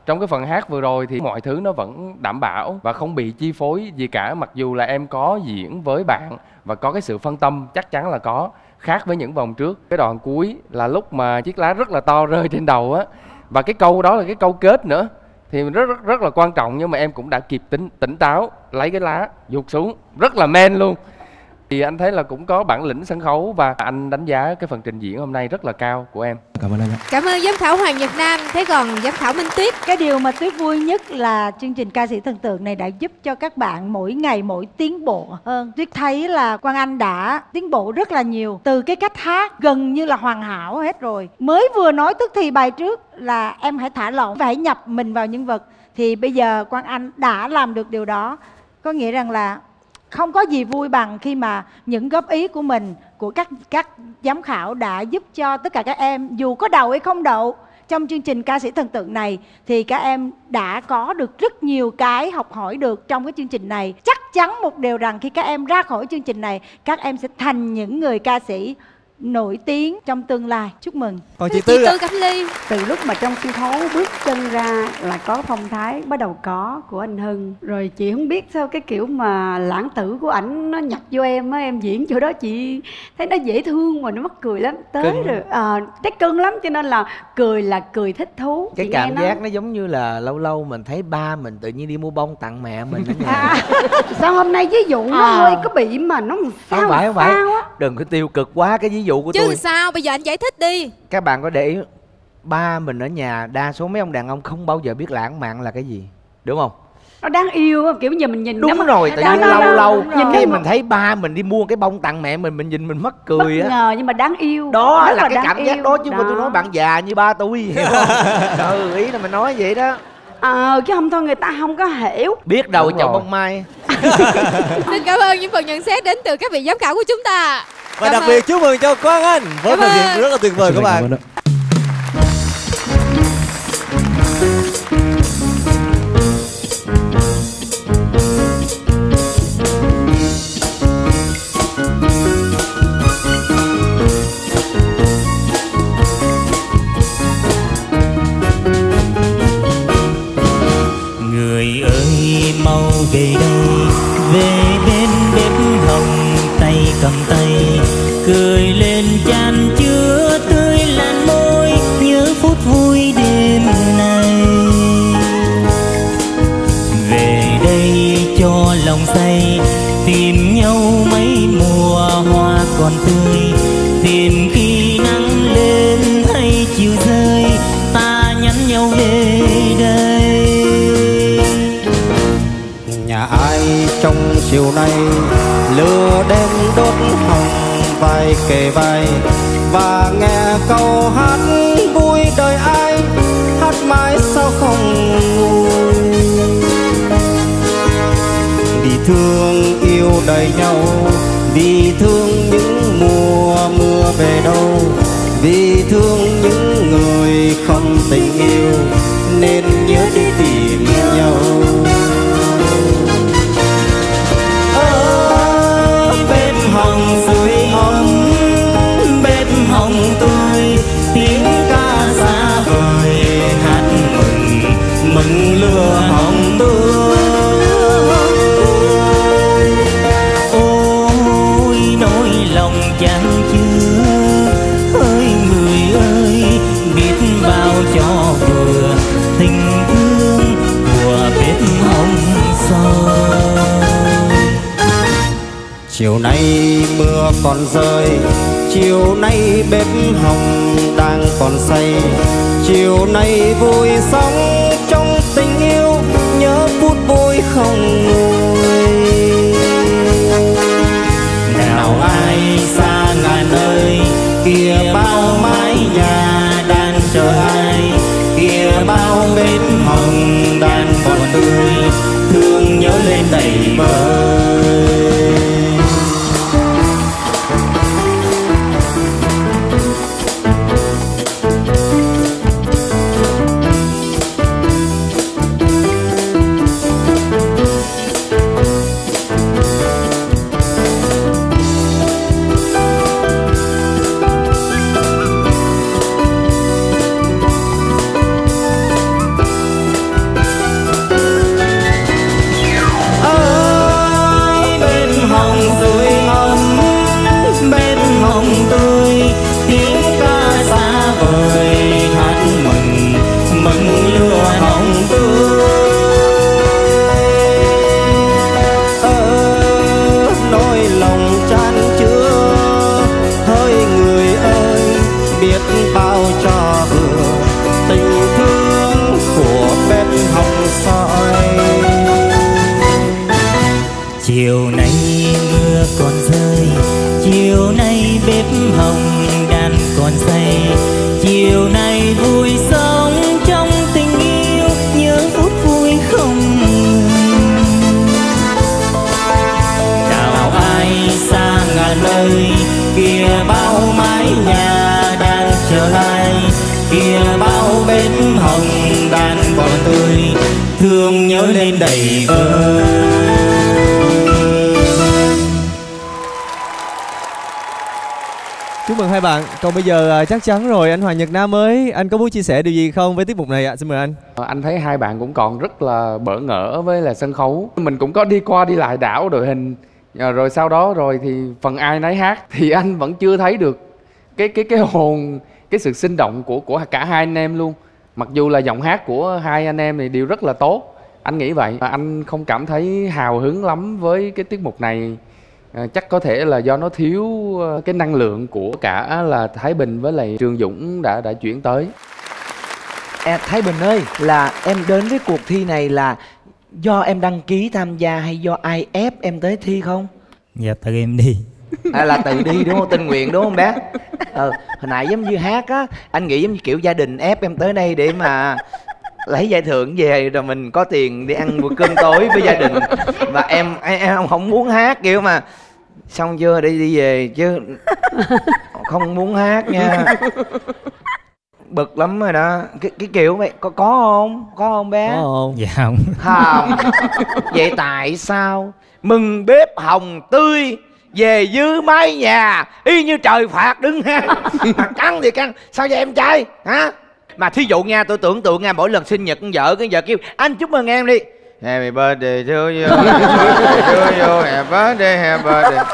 Trong cái phần hát vừa rồi thì mọi thứ nó vẫn đảm bảo và không bị chi phối gì cả, mặc dù là em có diễn với bạn và có cái sự phân tâm chắc chắn là có, khác với những vòng trước. Cái đoạn cuối là lúc mà chiếc lá rất là to rơi trên đầu á, và cái câu đó là cái câu kết nữa thì rất là quan trọng, nhưng mà em cũng đã kịp tỉnh táo lấy cái lá vụt xuống, rất là men luôn. Thì anh thấy là cũng có bản lĩnh sân khấu và anh đánh giá cái phần trình diễn hôm nay rất là cao của em. Cảm ơn anh ạ. Cảm ơn giám khảo Hoàng Nhật Nam. Thế còn giám khảo Minh Tuyết? Cái điều mà Tuyết vui nhất là chương trình Ca Sĩ Thần Tượng này đã giúp cho các bạn mỗi ngày mỗi tiến bộ hơn. Tuyết thấy là Quang Anh đã tiến bộ rất là nhiều. Từ cái cách hát gần như là hoàn hảo hết rồi. Mới vừa nói tức thì bài trước là em hãy thả lỏng và hãy nhập mình vào nhân vật. Thì bây giờ Quang Anh đã làm được điều đó. Có nghĩa rằng là không có gì vui bằng khi mà những góp ý của mình, của các giám khảo đã giúp cho tất cả các em, dù có đậu hay không đậu trong chương trình Ca Sĩ Thần Tượng này, thì các em đã có được rất nhiều cái học hỏi được trong cái chương trình này. Chắc chắn một điều rằng khi các em ra khỏi chương trình này, các em sẽ thành những người ca sĩ nổi tiếng trong tương lai. Chúc mừng. Còn chị Tư Cẩm Ly. Từ lúc mà trong sân khấu bước chân ra là có phong thái bắt đầu có của anh Hưng. Rồi chị không biết sao cái kiểu mà lãng tử của ảnh nó nhập vô em á, em diễn chỗ đó chị thấy nó dễ thương mà nó mắc cười lắm. Tới cưng. Rồi thấy cưng lắm, cho nên là cười thích thú. Cái chị cảm giác nó giống như là lâu lâu mình thấy ba mình tự nhiên đi mua bông tặng mẹ mình ở nhà. Sao hôm nay ví dụ nó hơi có bị mà nó sao? Không phải á. Đừng có tiêu cực quá cái ví dụ của chứ tôi. sao, bây giờ anh giải thích đi. Các bạn có để ý ba mình ở nhà đa số mấy ông đàn ông không bao giờ biết lãng mạn là cái gì, đúng không? Nó đáng yêu, kiểu giờ mình nhìn đúng nó rồi, tự nhiên lâu nhìn khi mình thấy ba mình đi mua cái bông tặng mẹ mình nhìn mình mắc cười á. Bất ngờ nhưng mà đáng yêu. Đó rất là cái cảm giác đó, chứ không đó. tôi nói bạn già như ba tôi. Ý là mình nói vậy đó. Chứ không thôi người ta không có hiểu. Biết đâu chọn bông mai. Xin cảm ơn những phần nhận xét đến từ các vị giám khảo của chúng ta. Và đặc biệt chúc mừng cho Quang Anh với phần diễn rất là tuyệt vời các bạn. Người ơi mau về đây, về bên bếp hồng, tay cầm tay cười lên chan chứa tươi làn môi, nhớ phút vui đêm nay. Về đây cho lòng say, tìm nhau mấy mùa hoa còn tươi, tìm khi nắng lên hay chiều rơi, ta nhắn nhau về đây. Nhà ai trong chiều nay lửa đêm đốt hồng, vai kề vai và nghe câu hát vui đời ai, hát mãi sao không nguôi. Vì thương yêu đời nhau, vì thương những mùa mưa về đâu, vì thương những người không tình yêu nên nhớ đi tìm nhau. Bếp hồng sưởi ấm, bếp hồng tươi, tiếng ca xa vời hát mừng lửa hồng tươi. Ôi nỗi lòng chan chứa, ơi người ơi biết bao cho vừa tình thương của bếp hồng soi. Chiều nay mưa còn rơi, chiều nay bếp hồng đang còn say, chiều nay vui sống trong tình yêu, nhớ phút vui không nguôi. Nào ai xa ngàn nơi, kia bao mái nhà đang chờ ai, kia bao bếp hồng đang còn tươi, thương nhớ lên đầy vơi. nay mưa còn rơi, chiều nay bếp hồng đàn còn say, chiều nay vui sống trong tình yêu, nhớ phút vui không ngừng. Chào ai xa ngàn nơi, kia bao mái nhà đang trở lại, kia bao bếp hồng đàn còn tươi, thương nhớ lên đầy vơi. Chúc mừng hai bạn. Còn bây giờ chắc chắn rồi, anh Hoàng Nhật Nam ơi, anh có muốn chia sẻ điều gì không với tiết mục này ạ? Xin mời anh. Anh thấy hai bạn cũng còn rất là bỡ ngỡ với là sân khấu. Mình cũng có đi qua đi lại đảo đội hình, rồi sau đó rồi thì phần ai nấy hát, thì anh vẫn chưa thấy được cái hồn, cái sự sinh động của cả hai anh em luôn. Mặc dù là giọng hát của hai anh em này đều rất là tốt, anh nghĩ vậy. Anh không cảm thấy hào hứng lắm với cái tiết mục này. Chắc có thể là do nó thiếu cái năng lượng của cả là Thái Bình với lại Trường Dũng đã chuyển tới. Thái Bình ơi, là em đến với cuộc thi này là do em đăng ký tham gia hay do ai ép em tới thi không? Dạ tự em đi. Là tự đi đúng không? Tình nguyện đúng không bé? Hồi nãy giống như hát á, anh nghĩ giống như kiểu gia đình ép em tới đây để mà lấy giải thưởng về rồi mình có tiền đi ăn bữa cơm tối với gia đình. Và em không muốn hát kiểu mà xong chưa đi về chứ không muốn hát nha. Bực lắm rồi đó. Cái kiểu vậy có không bé? Có không? Dạ không. Không. Vậy tại sao mừng bếp hồng tươi về dưới mái nhà y như trời phạt đứng ha. Căng thì căng. Sao vậy em trai hả? Mà thí dụ nha, tôi tưởng tượng nha, mỗi lần sinh nhật con vợ, cái vợ kêu anh chúc mừng em đi, happy birthday to you, happy birthday, happy birthday.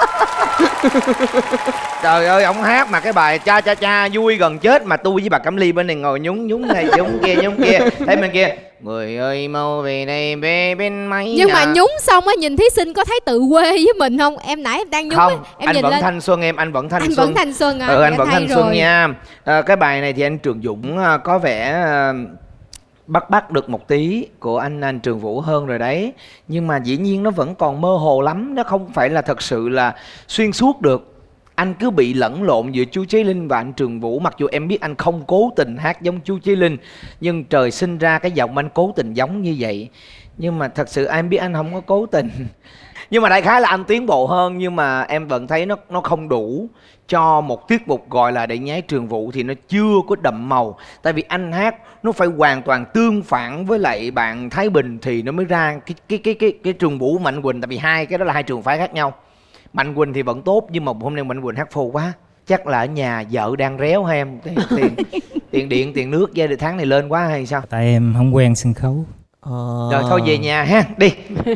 Trời ơi, ông hát mà cái bài cha cha cha vui gần chết, mà tôi với bà Cẩm Ly bên này ngồi nhúng này nhúng kia, thấy bên kia người ơi mau về đây về bên máy. Nhưng mà nhúng xong á, nhìn thí sinh có thấy tự quê với mình không? Em nãy em đang nhúng không, á, em anh nhìn vẫn lên. thanh xuân em, anh vẫn thanh xuân. Anh vẫn thanh xuân à? Anh vẫn thanh xuân rồi nha. Cái bài này thì anh Trường Dũng có vẻ bắt được một tí của anh Trường Vũ hơn rồi đấy. Nhưng mà dĩ nhiên nó vẫn còn mơ hồ lắm, nó không phải là thật sự là xuyên suốt được. Anh cứ bị lẫn lộn giữa chú Chí Linh và anh Trường Vũ. Mặc dù em biết anh không cố tình hát giống chú Chí Linh, nhưng trời sinh ra cái giọng anh cố tình giống như vậy. Nhưng mà thật sự em biết anh không có cố tình. Nhưng mà đại khái là anh tiến bộ hơn. Nhưng mà em vẫn thấy nó không đủ cho một tiết mục gọi là Đại Nhái Trường Vũ, thì nó chưa có đậm màu. Tại vì anh hát nó phải hoàn toàn tương phản với lại bạn Thái Bình thì nó mới ra cái Trường Vũ Mạnh Quỳnh. Tại vì hai cái đó là hai trường phái khác nhau. Mạnh Quỳnh thì vẫn tốt, nhưng mà hôm nay Mạnh Quỳnh hát phô quá. Chắc là ở nhà vợ đang réo hay em tiền điện tiền nước gia đình tháng này lên quá hay sao? Tại em không quen sân khấu. Rồi thôi về nhà ha, đi.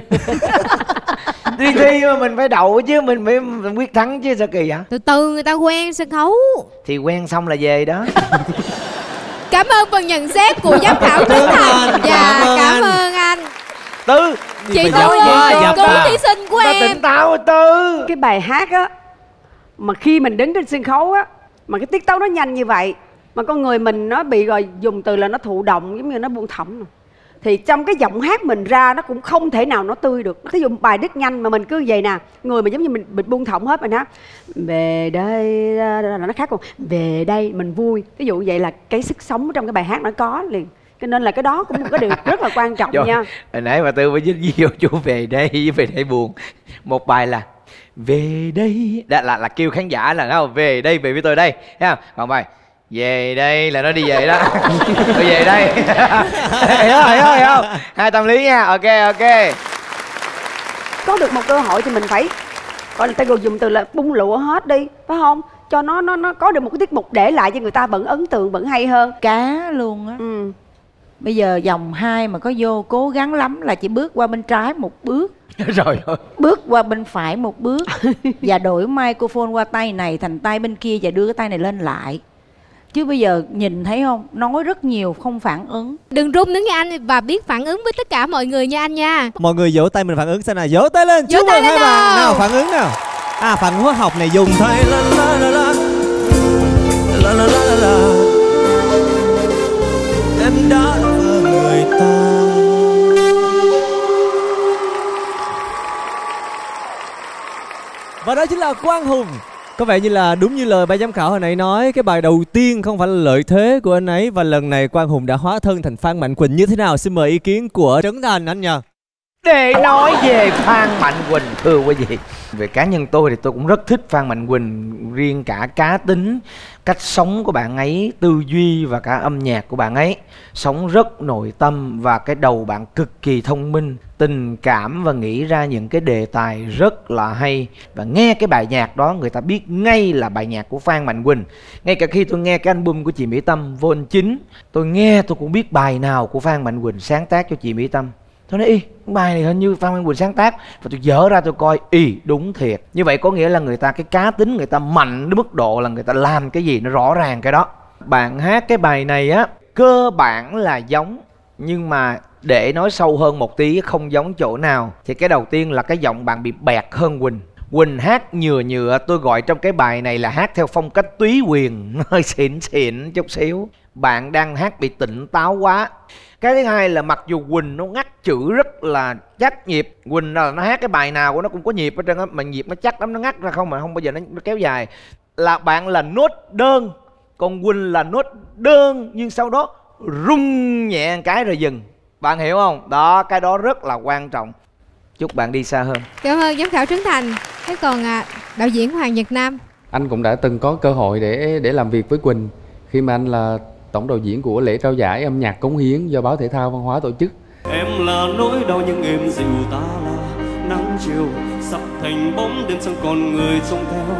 Đi thi mà mình phải đậu chứ, mình phải quyết thắng chứ, sao kỳ vậy? Từ từ người ta quen sân khấu. Thì quen xong là về đó. Cảm ơn phần nhận xét của giám khảo Trấn Thành. Dạ cảm ơn anh Tư. Chị Tư ơi, cứu thí sinh của em. Tỉnh táo Tư. Cái bài hát á, mà khi mình đứng trên sân khấu á, mà cái tiết tấu nó nhanh như vậy, mà con người mình nó bị rồi dùng từ là nó thụ động, giống như nó buông thõng rồi. Thì trong cái giọng hát mình ra nó cũng không thể nào nó tươi được. Thí dụ bài đứt nhanh mà mình cứ vậy nè, người mà giống như mình buông thõng hết, mình hát về đây là nó khác, còn về đây mình vui. Ví dụ vậy là cái sức sống trong cái bài hát nó có liền. Cho nên là cái đó cũng có điều rất là quan trọng nha. Hồi nãy bà Tư mới dính vô chú về đây buồn. Một bài là về đây là kêu khán giả là nó về đây, về với tôi đây, thấy không? Còn bài về đây là nó đi về đó. Tôi về đây. Hiểu không? Hai tâm lý nha. Ok. Có được một cơ hội thì mình phải gọi là ta dùng từ là bung lụa hết đi, phải không? Cho nó có được một cái tiết mục để lại cho người ta vẫn ấn tượng, vẫn hay hơn. Cá luôn á. Bây giờ vòng 2 mà có vô cố gắng lắm là chỉ bước qua bên trái một bước. Rồi bước qua bên phải một bước. Và đổi microphone qua tay này thành tay bên kia và đưa cái tay này lên lại. Chứ bây giờ nhìn thấy không, nói rất nhiều không phản ứng. Đừng run nữa nha anh, và biết phản ứng với tất cả mọi người nha anh nha. Mọi người vỗ tay mình phản ứng xem nào, vỗ tay lên. Chúc mừng hai bạn. Nào phản ứng nào. Phản ứng hóa học này dùng thôi. Em đã vỡ người ta. Và đó chính là Quang Hùng. Có vẻ như là đúng như lời ban giám khảo hồi nãy nói, cái bài đầu tiên không phải là lợi thế của anh ấy, và lần này Quang Hùng đã hóa thân thành Phan Mạnh Quỳnh như thế nào? Xin mời ý kiến của Trấn Thành anh nha. Để nói về Phan Mạnh Quỳnh, thưa quý vị, về cá nhân tôi thì tôi cũng rất thích Phan Mạnh Quỳnh. Riêng cả cá tính, cách sống của bạn ấy, tư duy và cả âm nhạc của bạn ấy, sống rất nội tâm, và cái đầu bạn cực kỳ thông minh, tình cảm và nghĩ ra những cái đề tài rất là hay. Và nghe cái bài nhạc đó người ta biết ngay là bài nhạc của Phan Mạnh Quỳnh. Ngay cả khi tôi nghe cái album của chị Mỹ Tâm Vol 9, tôi nghe tôi cũng biết bài nào của Phan Mạnh Quỳnh sáng tác cho chị Mỹ Tâm. Tôi nói bài này hình như Phan Mạnh Quỳnh sáng tác, và tôi dở ra tôi coi đúng thiệt. Như vậy có nghĩa là người ta cái cá tính người ta mạnh đến mức độ là người ta làm cái gì nó rõ ràng cái đó. Bạn hát cái bài này á, cơ bản là giống, nhưng mà để nói sâu hơn một tí không giống chỗ nào. Thì cái đầu tiên là cái giọng bạn bị bẹt hơn Quỳnh. Quỳnh hát nhựa, tôi gọi trong cái bài này là hát theo phong cách Túy Quyền, hơi xịn chút xíu. Bạn đang hát bị tỉnh táo quá. Cái thứ hai là mặc dù Quỳnh nó ngắt chữ rất là chắc nhịp. Quỳnh là nó hát cái bài nào của nó cũng có nhịp ở trên đó, mà nhịp nó chắc lắm, nó ngắt ra không mà không bao giờ nó kéo dài. Là bạn là nốt đơn, còn Quỳnh là nốt đơn nhưng sau đó rung nhẹ một cái rồi dừng. Bạn hiểu không? Đó, cái đó rất là quan trọng. Chúc bạn đi xa hơn. Cảm ơn giám khảo Trấn Thành. Thế còn đạo diễn Hoàng Nhật Nam. Anh cũng đã từng có cơ hội để làm việc với Quỳnh khi mà anh là tổng đạo diễn của lễ trao giải âm nhạc cống hiến do Báo Thể thao Văn hóa tổ chức. Em là nỗi đau nhưng em dịu, ta là nắng chiều sắp thành bóng đêm chẳng còn người trông theo.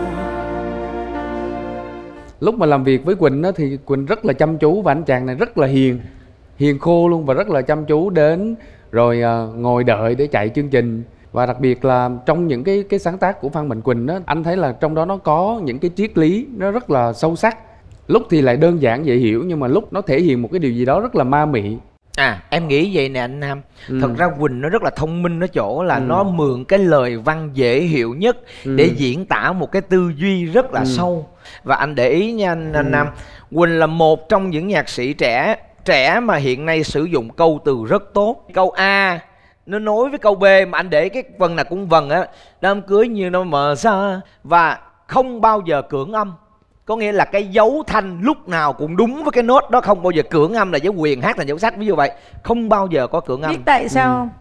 Lúc mà làm việc với Quỳnh thì Quỳnh rất là chăm chú, và anh chàng này rất là hiền khô luôn, và rất là chăm chú đến rồi ngồi đợi để chạy chương trình. Và đặc biệt là trong những cái sáng tác của Phan Mạnh Quỳnh đó, anh thấy là trong đó nó có những cái triết lý nó rất là sâu sắc. Lúc thì lại đơn giản dễ hiểu, nhưng mà lúc nó thể hiện một cái điều gì đó rất là ma mị. Em nghĩ vậy nè anh Nam. Thật ra Quỳnh nó rất là thông minh ở chỗ là nó mượn cái lời văn dễ hiểu nhất để diễn tả một cái tư duy rất là sâu. Và anh để ý nha anh Nam, Quỳnh là một trong những nhạc sĩ trẻ mà hiện nay sử dụng câu từ rất tốt. Câu A nó nối với câu B, mà anh để cái vần nào cũng vần á, đám cưới như nó mở ra, và không bao giờ cưỡng âm. Có nghĩa là cái dấu thanh lúc nào cũng đúng với cái nốt đó, không bao giờ cưỡng âm là với quyền hát là dấu sắc, ví dụ vậy. Không bao giờ có cưỡng âm. Biết tại sao không?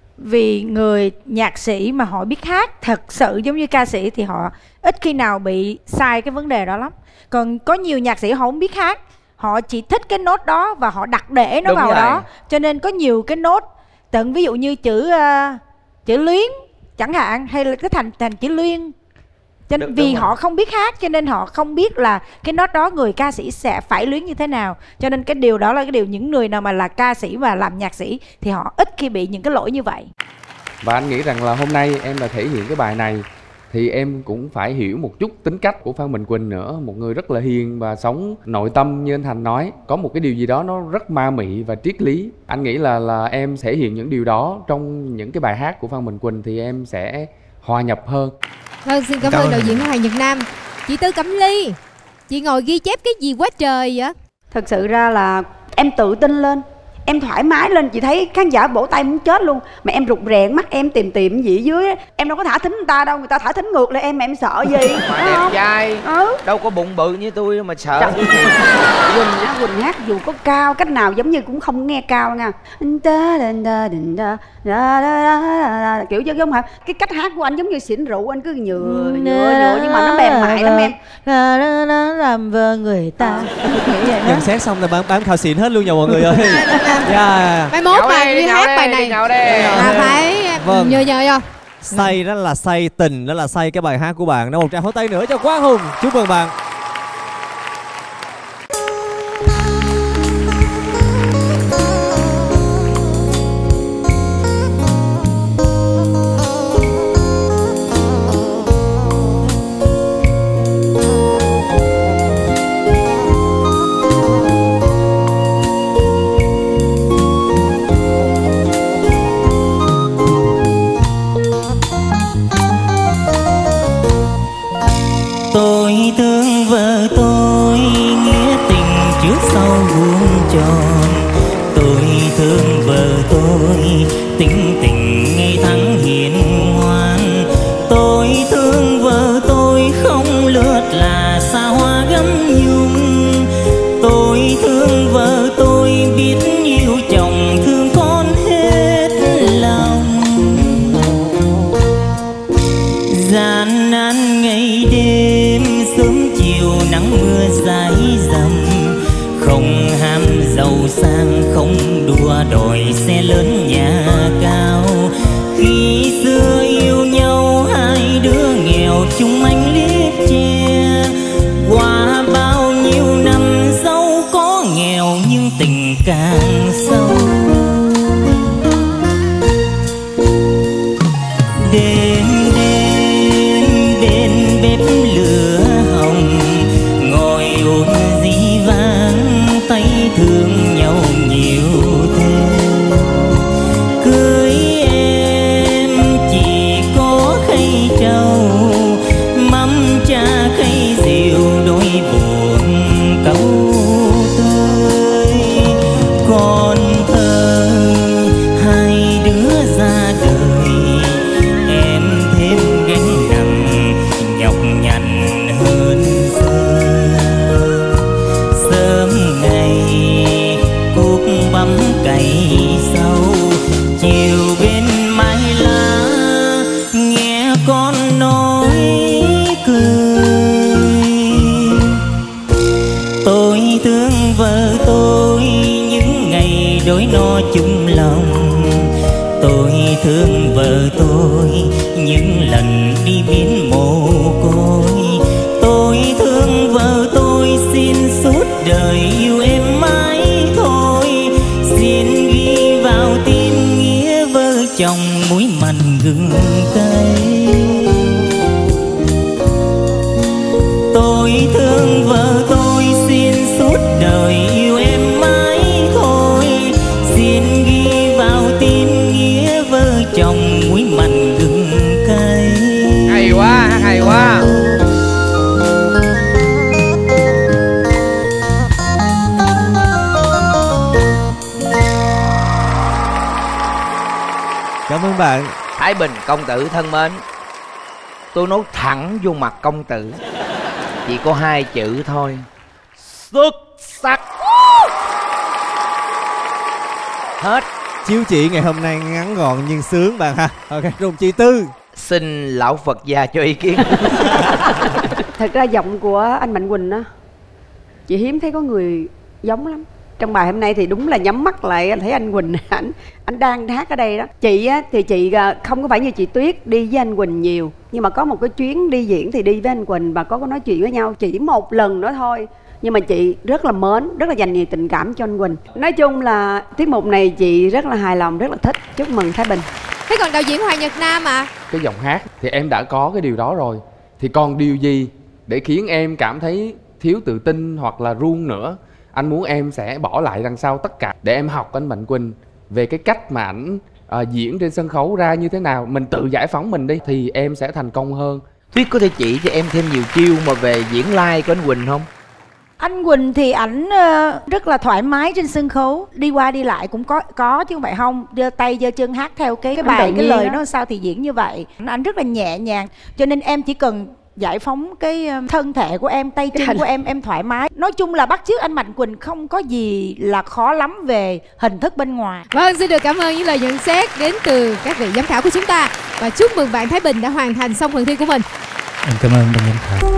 Vì người nhạc sĩ mà họ biết hát thật sự giống như ca sĩ thì họ ít khi nào bị sai cái vấn đề đó lắm. Còn có nhiều nhạc sĩ họ không biết hát, họ chỉ thích cái nốt đó và họ đặt để nó vào đó. Cho nên có nhiều cái nốt tận, ví dụ như chữ luyến chẳng hạn, hay là cái thành chữ luyên. Cho nên vì họ không biết hát cho nên họ không biết là cái nốt đó người ca sĩ sẽ phải luyến như thế nào. Cho nên cái điều đó là cái điều những người nào mà là ca sĩ và làm nhạc sĩ thì họ ít khi bị những cái lỗi như vậy. Và anh nghĩ rằng là hôm nay em là thể hiện cái bài này thì em cũng phải hiểu một chút tính cách của Phan Mạnh Quỳnh nữa. Một người rất là hiền và sống nội tâm như anh Thành nói. Có một cái điều gì đó nó rất ma mị và triết lý. Anh nghĩ là em thể hiện những điều đó trong những cái bài hát của Phan Mạnh Quỳnh thì em sẽ hòa nhập hơn. Vâng, xin cảm ơn đạo diễn Hoàng Nhật Nam. Chị Tư Cẩm Ly, chị ngồi ghi chép cái gì quá trời vậy? Thật sự ra là em tự tin lên, em thoải mái lên, chị thấy khán giả vỗ tay muốn chết luôn. Mà em rụt rè mắt em tìm gì ở dưới, em đâu có thả thính người ta đâu, người ta thả thính ngược lại em mà em sợ gì. Mà đẹp trai, đâu có bụng bự như tôi mà sợ. Quỳnh hát dù có cao cách nào giống như cũng không nghe cao nha. Kiểu chứ không hả? Cái cách hát của anh giống như xỉn rượu, anh cứ nhựa nhưng mà nó mềm mại lắm em. Làm vợ người ta. Nhận xét xong là bán khảo xịn hết luôn nha mọi người ơi. Mai mốt mà đi hát bài này là phải nhờ vô. Say đó là say tình, đó là say cái bài hát của bạn. Đó, một tràng pháo tay nữa cho Quang Hùng. Chúc mừng bạn. Tôi thương vợ tôi nghĩa tình trước sau vuông tròn. Tôi thương vợ tôi tính tình ngày tháng hiền ngoan. Tôi thương vợ gian nan ngày đêm, sớm chiều nắng mưa dãi dầm. Không ham giàu sang, không đua đòi xe lớn nhà cao. Khi xưa yêu nhau hai đứa nghèo chung anh liếp che. Qua bao nhiêu năm dẫu có nghèo nhưng tình càng sâu. Đêm đêm bên bếp lửa hồng, ngồi ôn dĩ vãng tay thương nhau nhiều thêm. Cưới em chỉ có khay trầu, mắm cha khay rượu đôi buồn câu tơi. Còn thơ hai đứa ra đời, em thêm gánh nặng nhọc nhằn hơn xưa. Sớm ngày cuốc bắm cày sâu, chiều bên mái lá nghe con nói cười. Tôi thương vợ tôi những ngày đôi no chung lòng. Tôi thương vợ tôi những lần đi biến mồ côi. Tôi thương vợ tôi xin suốt đời yêu em mãi thôi. Xin ghi vào tim nghĩa vợ chồng muối mặn gừng cay. Tôi thương vợ tôi xin suốt đời yêu em mãi thôi. Xin ghi vào tim nghĩa vợ chồng muối mặn gừng cay. Hay quá, hay quá. Cảm ơn bạn. Thái Bình công tử thân mến, tôi nói thẳng vô mặt công tử, chỉ có hai chữ thôi: xuất sắc. Hết. Chiếu chỉ ngày hôm nay ngắn gọn nhưng sướng bạn ha. Ok, rồi chị Tư. Xin lão Phật gia cho ý kiến. Thật ra giọng của anh Mạnh Quỳnh á, chị hiếm thấy có người giống lắm. Trong bài hôm nay thì đúng là nhắm mắt lại anh thấy anh Quỳnh anh đang hát ở đây đó. Chị á thì chị không có phải như chị Tuyết đi với anh Quỳnh nhiều, nhưng mà có một cái chuyến đi diễn thì đi với anh Quỳnh và có nói chuyện với nhau chỉ một lần đó thôi. Nhưng mà chị rất là mến, rất là dành nhiều tình cảm cho anh Quỳnh. Nói chung là tiết mục này chị rất là hài lòng, rất là thích. Chúc mừng Thái Bình. Thế còn đạo diễn Hoàng Nhật Nam Cái giọng hát thì em đã có cái điều đó rồi, thì còn điều gì để khiến em cảm thấy thiếu tự tin hoặc là run nữa? Anh muốn em sẽ bỏ lại đằng sau tất cả để em học anh Mạnh Quỳnh về cái cách mà ảnh diễn trên sân khấu ra như thế nào. Mình tự giải phóng mình đi thì em sẽ thành công hơn. Tuyết có thể chỉ cho em thêm nhiều chiêu mà về diễn live của anh Quỳnh không? Anh Quỳnh thì ảnh rất là thoải mái trên sân khấu, đi qua đi lại cũng có chứ không phải không. Giơ tay giơ chân hát theo cái bài cái lời đó. Nó sao thì diễn như vậy. Anh rất là nhẹ nhàng, cho nên em chỉ cần giải phóng cái thân thể của em, tay chân của em thoải mái. Nói chung là bắt chước anh Mạnh Quỳnh không có gì là khó lắm về hình thức bên ngoài. Vâng, xin được cảm ơn những lời nhận xét đến từ các vị giám khảo của chúng ta. Và chúc mừng bạn Thái Bình đã hoàn thành xong phần thi của mình. Em cảm ơn ban giám khảo.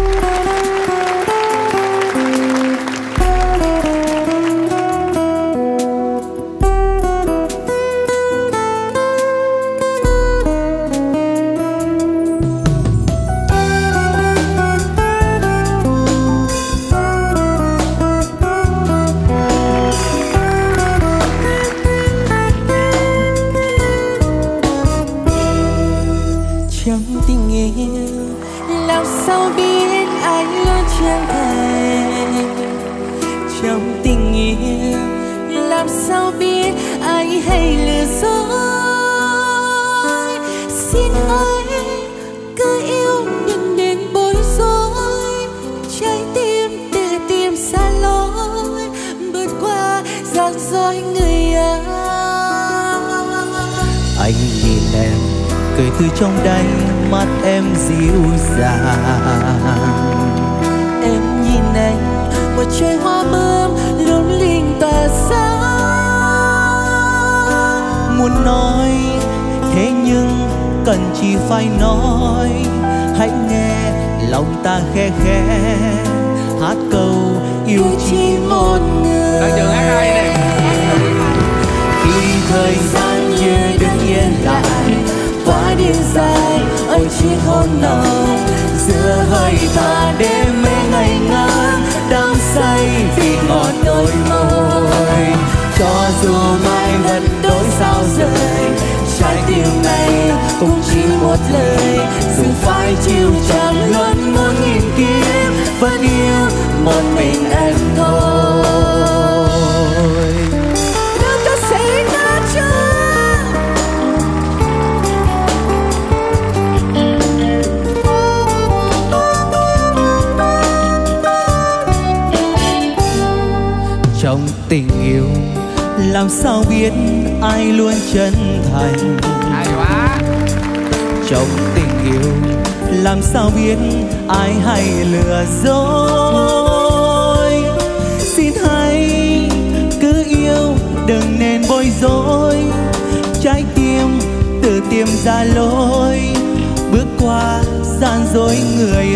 Trong tình yêu làm sao biết ai hay lừa dối. Xin hãy cứ yêu đừng nên bối rối. Trái tim tự tìm xa lối, vượt qua gian dối người ơi. Anh nhìn em cười từ trong đáy mắt em dịu dàng. Em nhìn anh một trời hoa bướm lung linh tỏa sáng. Muốn nói thế nhưng cần chỉ phải nói hãy nghe lòng ta khe khẽ hát câu yêu chỉ một người. Đang trường hát hay nè. Khi thời gian như đứng yên lại quá điên dài ôi chiếc hôn nồng giữa hơi ta đêm mê ngày ngàn đắm say vì ngọt đôi môi. Cho dù mai vẫn đổi sao rời trái tim này cũng chỉ một lời dù phải chịu chẳng luôn muốn nghìn kiếp vẫn yêu một mình em thôi. Đưa ca sĩ đã trong tình yêu làm sao biết ai luôn chân thành. Trong tình yêu làm sao biết ai hay lừa dối. Xin hãy cứ yêu đừng nên bối rối. Trái tim tự tìm ra lối bước qua gian dối người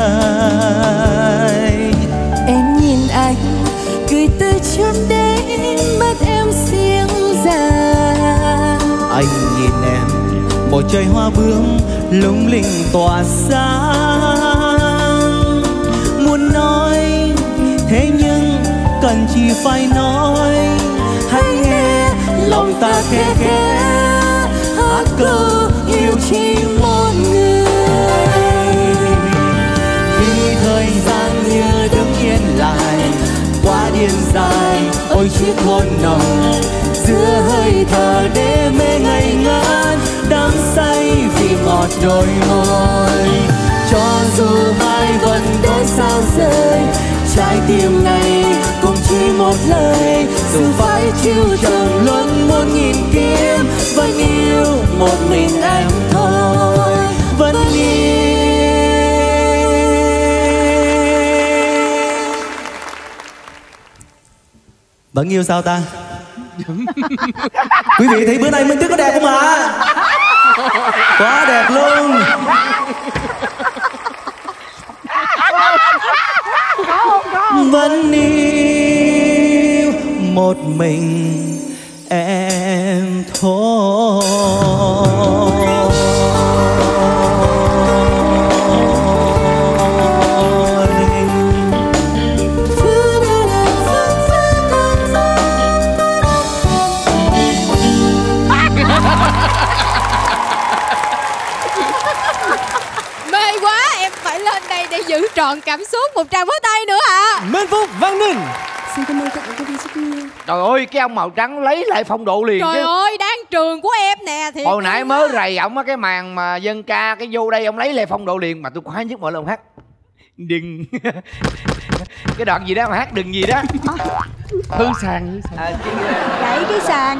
ơi. Em nhìn anh cười từ trong đêm mắt em xiêng dàng. Anh nhìn em một trời hoa bướm lung linh tỏa sáng. Muốn nói thế nhưng cần chỉ phải nói. Hãy nghe lòng ta khe khẽ hát câu yêu chỉ một người. Khi thời gian như đứng yên lại quá điên dài ôi chiếc hôn nồng giữa hơi thở đê mê ngày ngàn đắm say vì ngọt đôi môi. Cho dù mai vẫn đổi sao rơi trái tim này cũng chỉ một lời dù phải chịu trần luôn muôn nghìn kiếp vẫn yêu một mình em thôi. Vẫn Vẫn yêu sao ta? Quý vị thấy bữa nay Minh Tuyết có đẹp không ạ? Quá đẹp luôn. Vẫn yêu một mình em thôi. Để giữ trọn cảm xúc, một tràng vỗ tay nữa ạ. Minh Phúc, Văn Ninh. Xin cảm ơn tất cả quý vị rất nhiều. Trời ơi, cái ông màu trắng lấy lại phong độ liền. Trời chứ. ơi, đang trường của em nè. Thiệt hồi nãy mới rầy ổng á cái màn mà dân ca, cái vô đây ông lấy lại phong độ liền. Mà tôi khoái nhất mỗi lần ông hát đừng cái đoạn gì đó mà hát đừng gì đó hư sàn gãy cái sàn.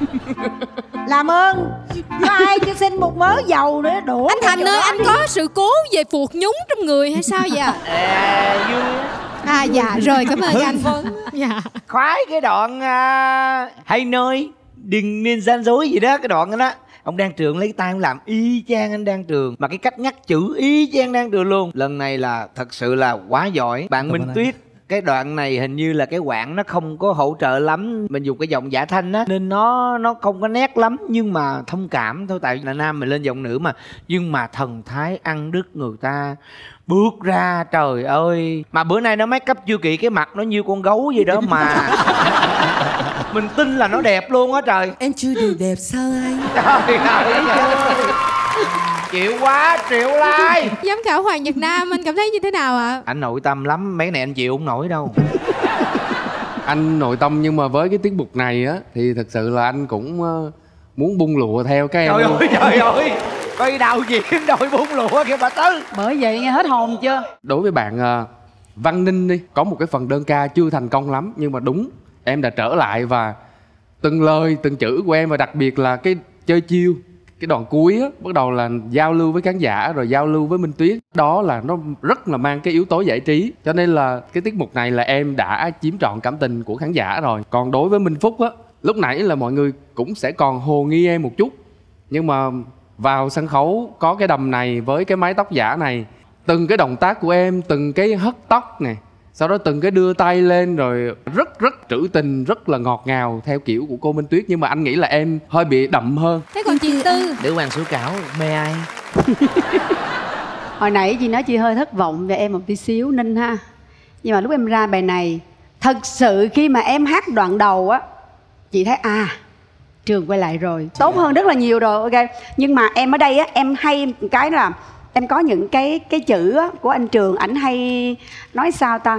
Làm ơn có ai cho xin một mớ dầu nữa đủ. Anh Thành ơi, anh có sự cố về phuột nhúng trong người hay sao vậy? Vui. Dạ rồi, cảm ơn anh. Dạ. Khoái cái đoạn hay nơi đừng nên gian dối gì đó, cái đoạn đó ông Đan Trường lấy cái tay ông làm y chang anh Đan Trường, mà cái cách nhắc chữ y chang Đan Trường luôn. Lần này là thật sự là quá giỏi. Bạn Minh Tuyết, cái đoạn này hình như là cái quãng nó không có hỗ trợ lắm, mình dùng cái giọng giả thanh á nên nó không có nét lắm, nhưng mà thông cảm thôi, tại là nam mình lên giọng nữ mà. Nhưng mà thần thái ăn đứt người ta bước ra, trời ơi. Mà bữa nay nó make up chưa kỹ, cái mặt nó như con gấu gì đó mà mình tin là nó đẹp luôn á trời. Em chưa đủ đẹp sao anh? Trời ơi, chịu quá, Triệu Lai. Giám khảo Hoàng Nhật Nam, anh cảm thấy như thế nào ạ? Anh nội tâm lắm, mấy cái này anh chịu không nổi đâu. Anh nội tâm nhưng mà với cái tiết mục này á thì thật sự là anh cũng muốn bung lụa theo các em. Trời ơi, coi đạo diễn đội bung lụa kìa bà Tư. Bởi vậy nghe hết hồn chưa? Đối với bạn Văn Ninh đi, có một cái phần đơn ca chưa thành công lắm, nhưng mà đúng em đã trở lại và từng lời từng chữ của em, và đặc biệt là cái chơi chiêu, cái đoạn cuối á, bắt đầu là giao lưu với khán giả rồi giao lưu với Minh Tuyết, đó là nó rất là mang cái yếu tố giải trí, cho nên là cái tiết mục này là em đã chiếm trọn cảm tình của khán giả rồi. Còn đối với Minh Phúc á, lúc nãy là mọi người cũng sẽ còn hồ nghi em một chút, nhưng mà vào sân khấu có cái đầm này với cái mái tóc giả này, từng cái động tác của em, từng cái hất tóc này, sau đó từng cái đưa tay lên rồi rất trữ tình, rất là ngọt ngào theo kiểu của cô Minh Tuyết. Nhưng mà anh nghĩ là em hơi bị đậm hơn. Thế còn chị Tư? Nữ hoàng sủi cảo mê ai? Hồi nãy chị nói chị hơi thất vọng về em một tí xíu Ninh ha. Nhưng mà lúc em ra bài này, thật sự khi mà em hát đoạn đầu á, chị thấy Trường quay lại rồi, tốt hơn rất là nhiều rồi, ok. Nhưng mà em ở đây á, em hay cái là em có những cái chữ á, của anh Trường, ảnh hay nói sao ta,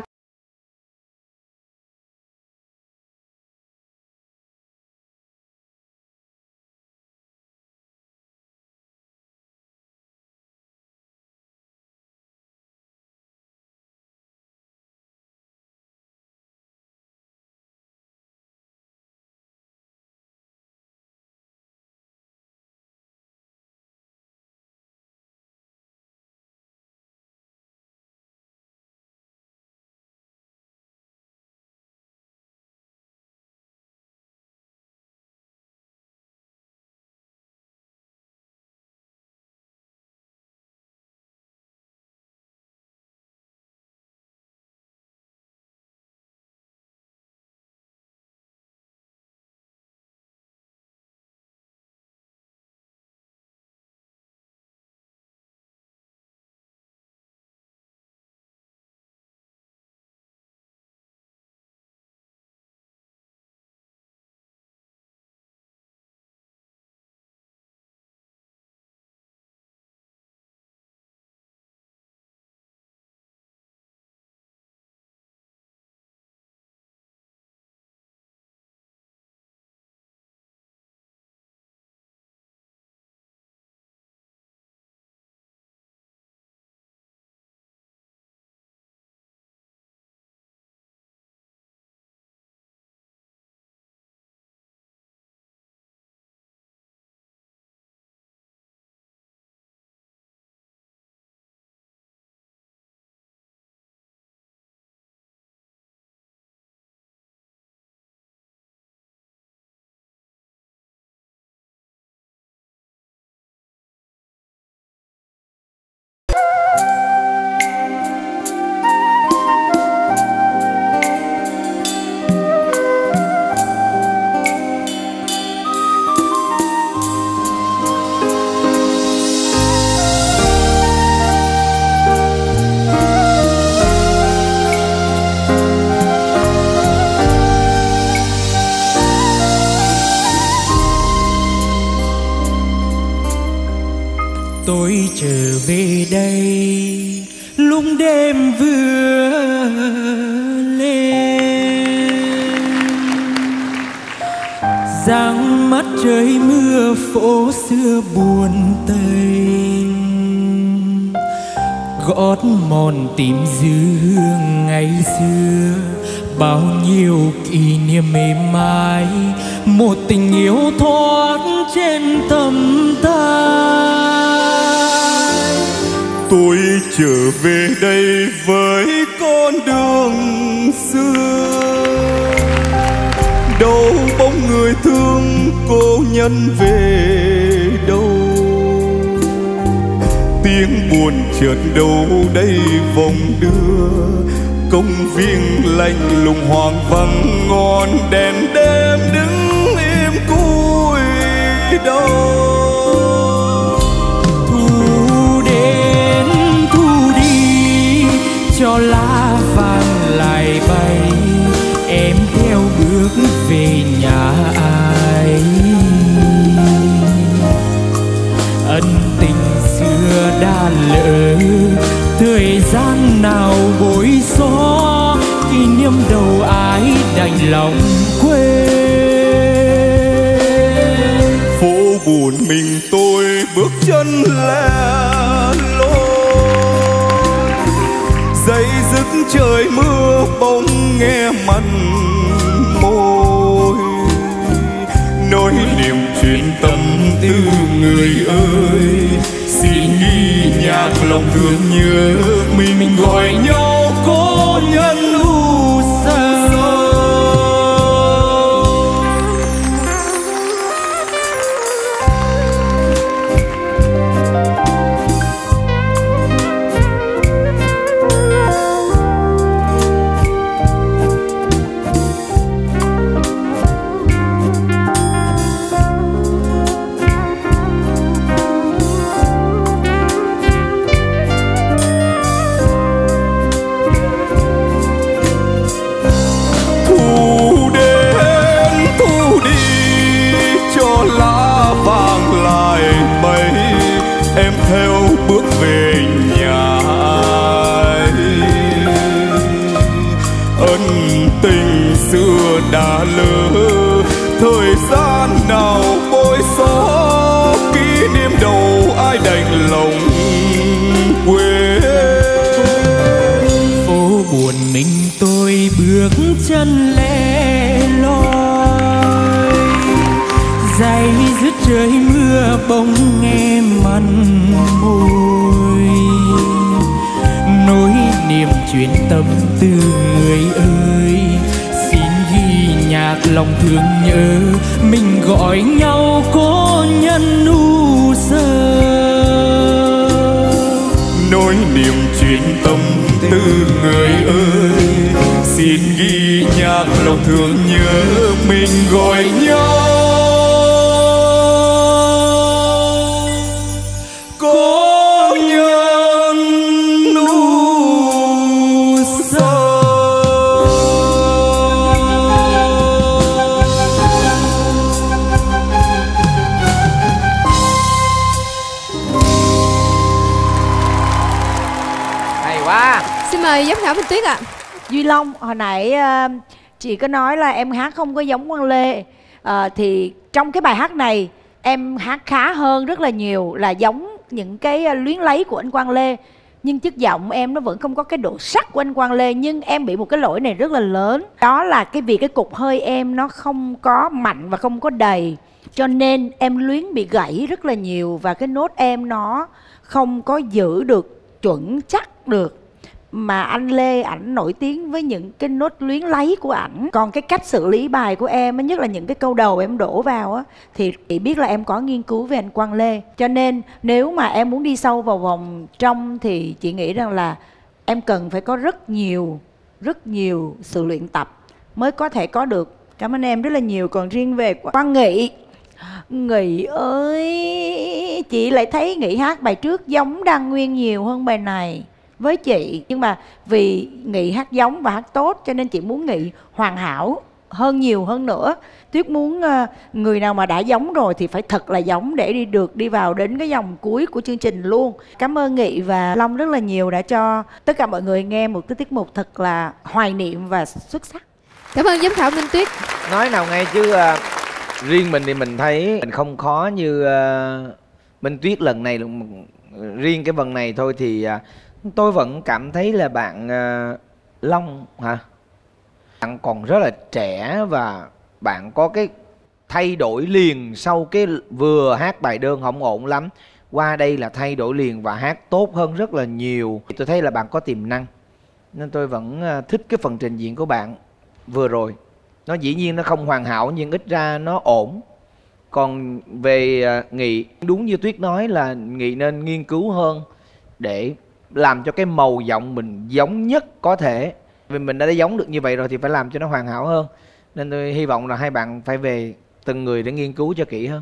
tôi trở về đây lúc đêm vừa lên, dáng mắt trời mưa phố xưa buồn tênh, gót mòn tìm dương ngày xưa, bao nhiêu kỷ niệm êm ái, một tình yêu thoát trên tầm tay. Tôi trở về đây với con đường xưa, đâu bóng người thương cô nhân về đâu, tiếng buồn chợt đâu đây vòng đưa, công viên lạnh lùng hoang vắng, ngọn đèn đêm đứng im cúi đầu. Thu đến thu đi cho lá vàng lại bay, em theo bước về nhà ai. Ân tình xưa đã lỡ, thời gian nào bối xóa, kỷ niệm đầu ai đành lòng quên. Phố buồn mình tôi bước chân lẻ loi, dây dứt trời mưa bóng nghe mặn môi, nỗi niềm chuyện tâm tư người ơi, xin ghi nhạc lòng thương nhớ, mình gọi nhau cố nhân u sầu. dân lẻ loi. Dày dứt trời mưa bóng nghe mặn môi, nỗi niềm chuyện tâm tư người ơi. Xin ghi nhạc lòng thương nhớ, mình gọi nhau cố nhân u sơ. Nỗi niềm chuyện tâm tư người ơi, xin ghi nhạc lòng thương nhớ, mình gọi nhau cố nhân u sơ. Hay quá. Xin mời giám khảo Minh Tuyết ạ. Duy Long, hồi nãy chị có nói là em hát không có giống Quang Lê, thì trong cái bài hát này em hát khá hơn rất là nhiều, là giống những cái luyến lấy của anh Quang Lê, nhưng chất giọng em nó vẫn không có cái độ sắc của anh Quang Lê. Nhưng em bị một cái lỗi này rất là lớn, đó là cái việc cái cục hơi em nó không có mạnh và không có đầy, cho nên em luyến bị gãy rất là nhiều, và cái nốt em nó không có giữ được chuẩn chắc được. Mà anh Lê ảnh nổi tiếng với những cái nốt luyến lấy của ảnh. Còn cái cách xử lý bài của em, nhất là những cái câu đầu em đổ vào á, thì chị biết là em có nghiên cứu về anh Quang Lê. Cho nên nếu mà em muốn đi sâu vào vòng trong thì chị nghĩ rằng là em cần phải có rất nhiều sự luyện tập mới có thể có được. Cảm ơn em rất là nhiều. Còn riêng về Quang Nghị, Nghị ơi, chị lại thấy Nghị hát bài trước giống Đăng Nguyên nhiều hơn bài này với chị. Nhưng mà vì Nghị hát giống và hát tốt cho nên chị muốn Nghị hoàn hảo hơn, nhiều hơn nữa. Tuyết muốn người nào mà đã giống rồi thì phải thật là giống để đi vào đến cái vòng cuối của chương trình luôn. Cảm ơn Nghị và Long rất là nhiều đã cho tất cả mọi người nghe một cái tiết mục thật là hoài niệm và xuất sắc. Cảm ơn giám khảo Minh Tuyết. Nói nào ngay chứ riêng mình thì mình thấy mình không khó như Minh Tuyết lần này. Riêng cái phần này thôi thì tôi vẫn cảm thấy là bạn Long hả? Bạn còn rất là trẻ và bạn có cái thay đổi liền sau cái vừa hát bài đơn không ổn lắm. Qua đây là thay đổi liền và hát tốt hơn rất là nhiều. Tôi thấy là bạn có tiềm năng. Nên tôi vẫn thích cái phần trình diễn của bạn vừa rồi. Nó dĩ nhiên nó không hoàn hảo nhưng ít ra nó ổn. Còn về Nghị, đúng như Tuyết nói là Nghị nên nghiên cứu hơn để làm cho cái màu giọng mình giống nhất có thể. Vì mình đã giống được như vậy rồi thì phải làm cho nó hoàn hảo hơn. Nên tôi hy vọng là hai bạn phải về từng người để nghiên cứu cho kỹ hơn.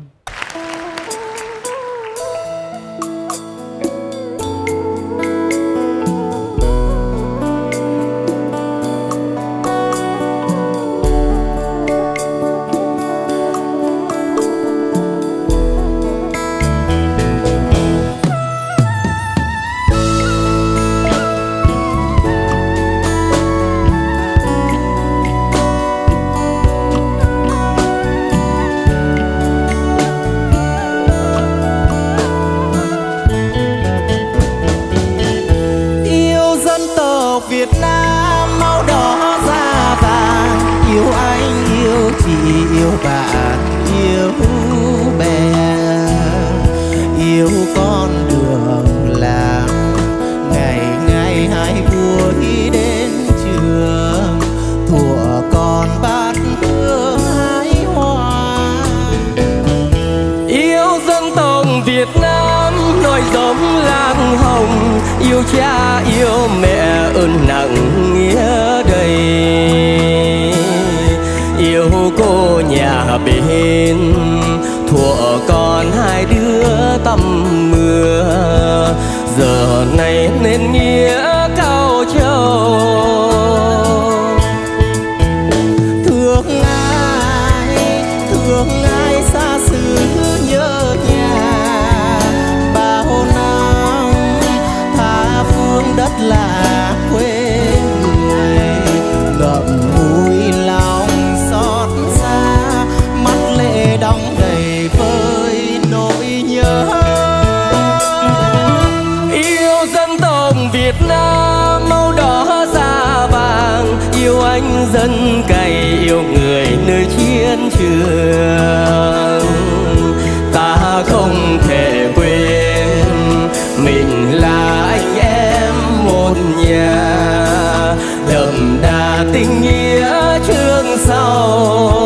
yêu anh dân cày, yêu người nơi chiến trường. Ta không thể quên mình là anh em một nhà, đậm đà tình nghĩa trước sau.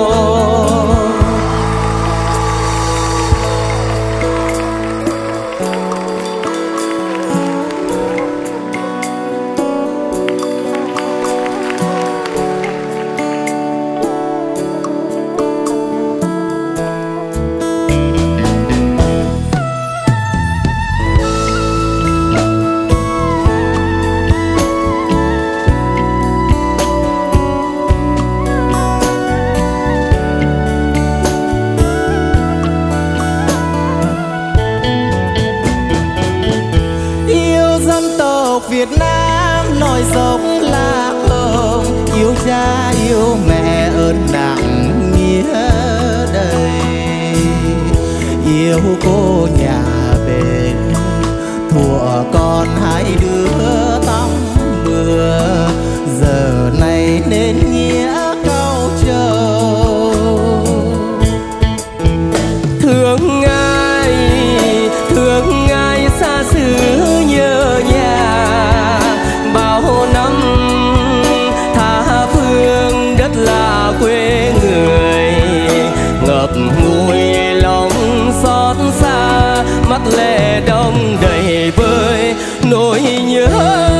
Việt Nam nổi giống là hồng, yêu cha yêu mẹ ơn nặng nghĩa đầy, yêu cô nhà bên thuở con hai đứa tắm mưa, giờ này nên nghĩa cao trầu. Thương ai xa xứ nhớ nhà, bao năm tha phương đất là quê người, ngập ngùi lòng xót xa, mắt lệ đông đầy vơi nỗi nhớ.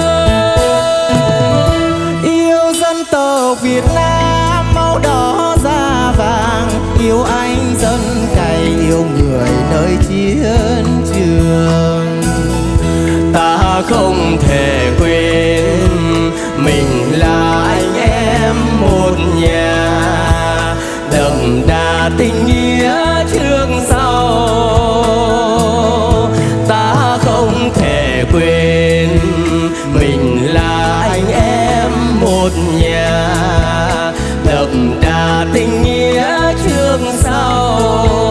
Yêu dân tộc Việt Nam máu đỏ da vàng, yêu anh dân cày, yêu người nơi chiến trường. Ta không thể quên mình là anh em một nhà, đậm đà tình nghĩa trước sau. Ta không thể quên mình là anh em một nhà, đậm đà tình nghĩa trước sau.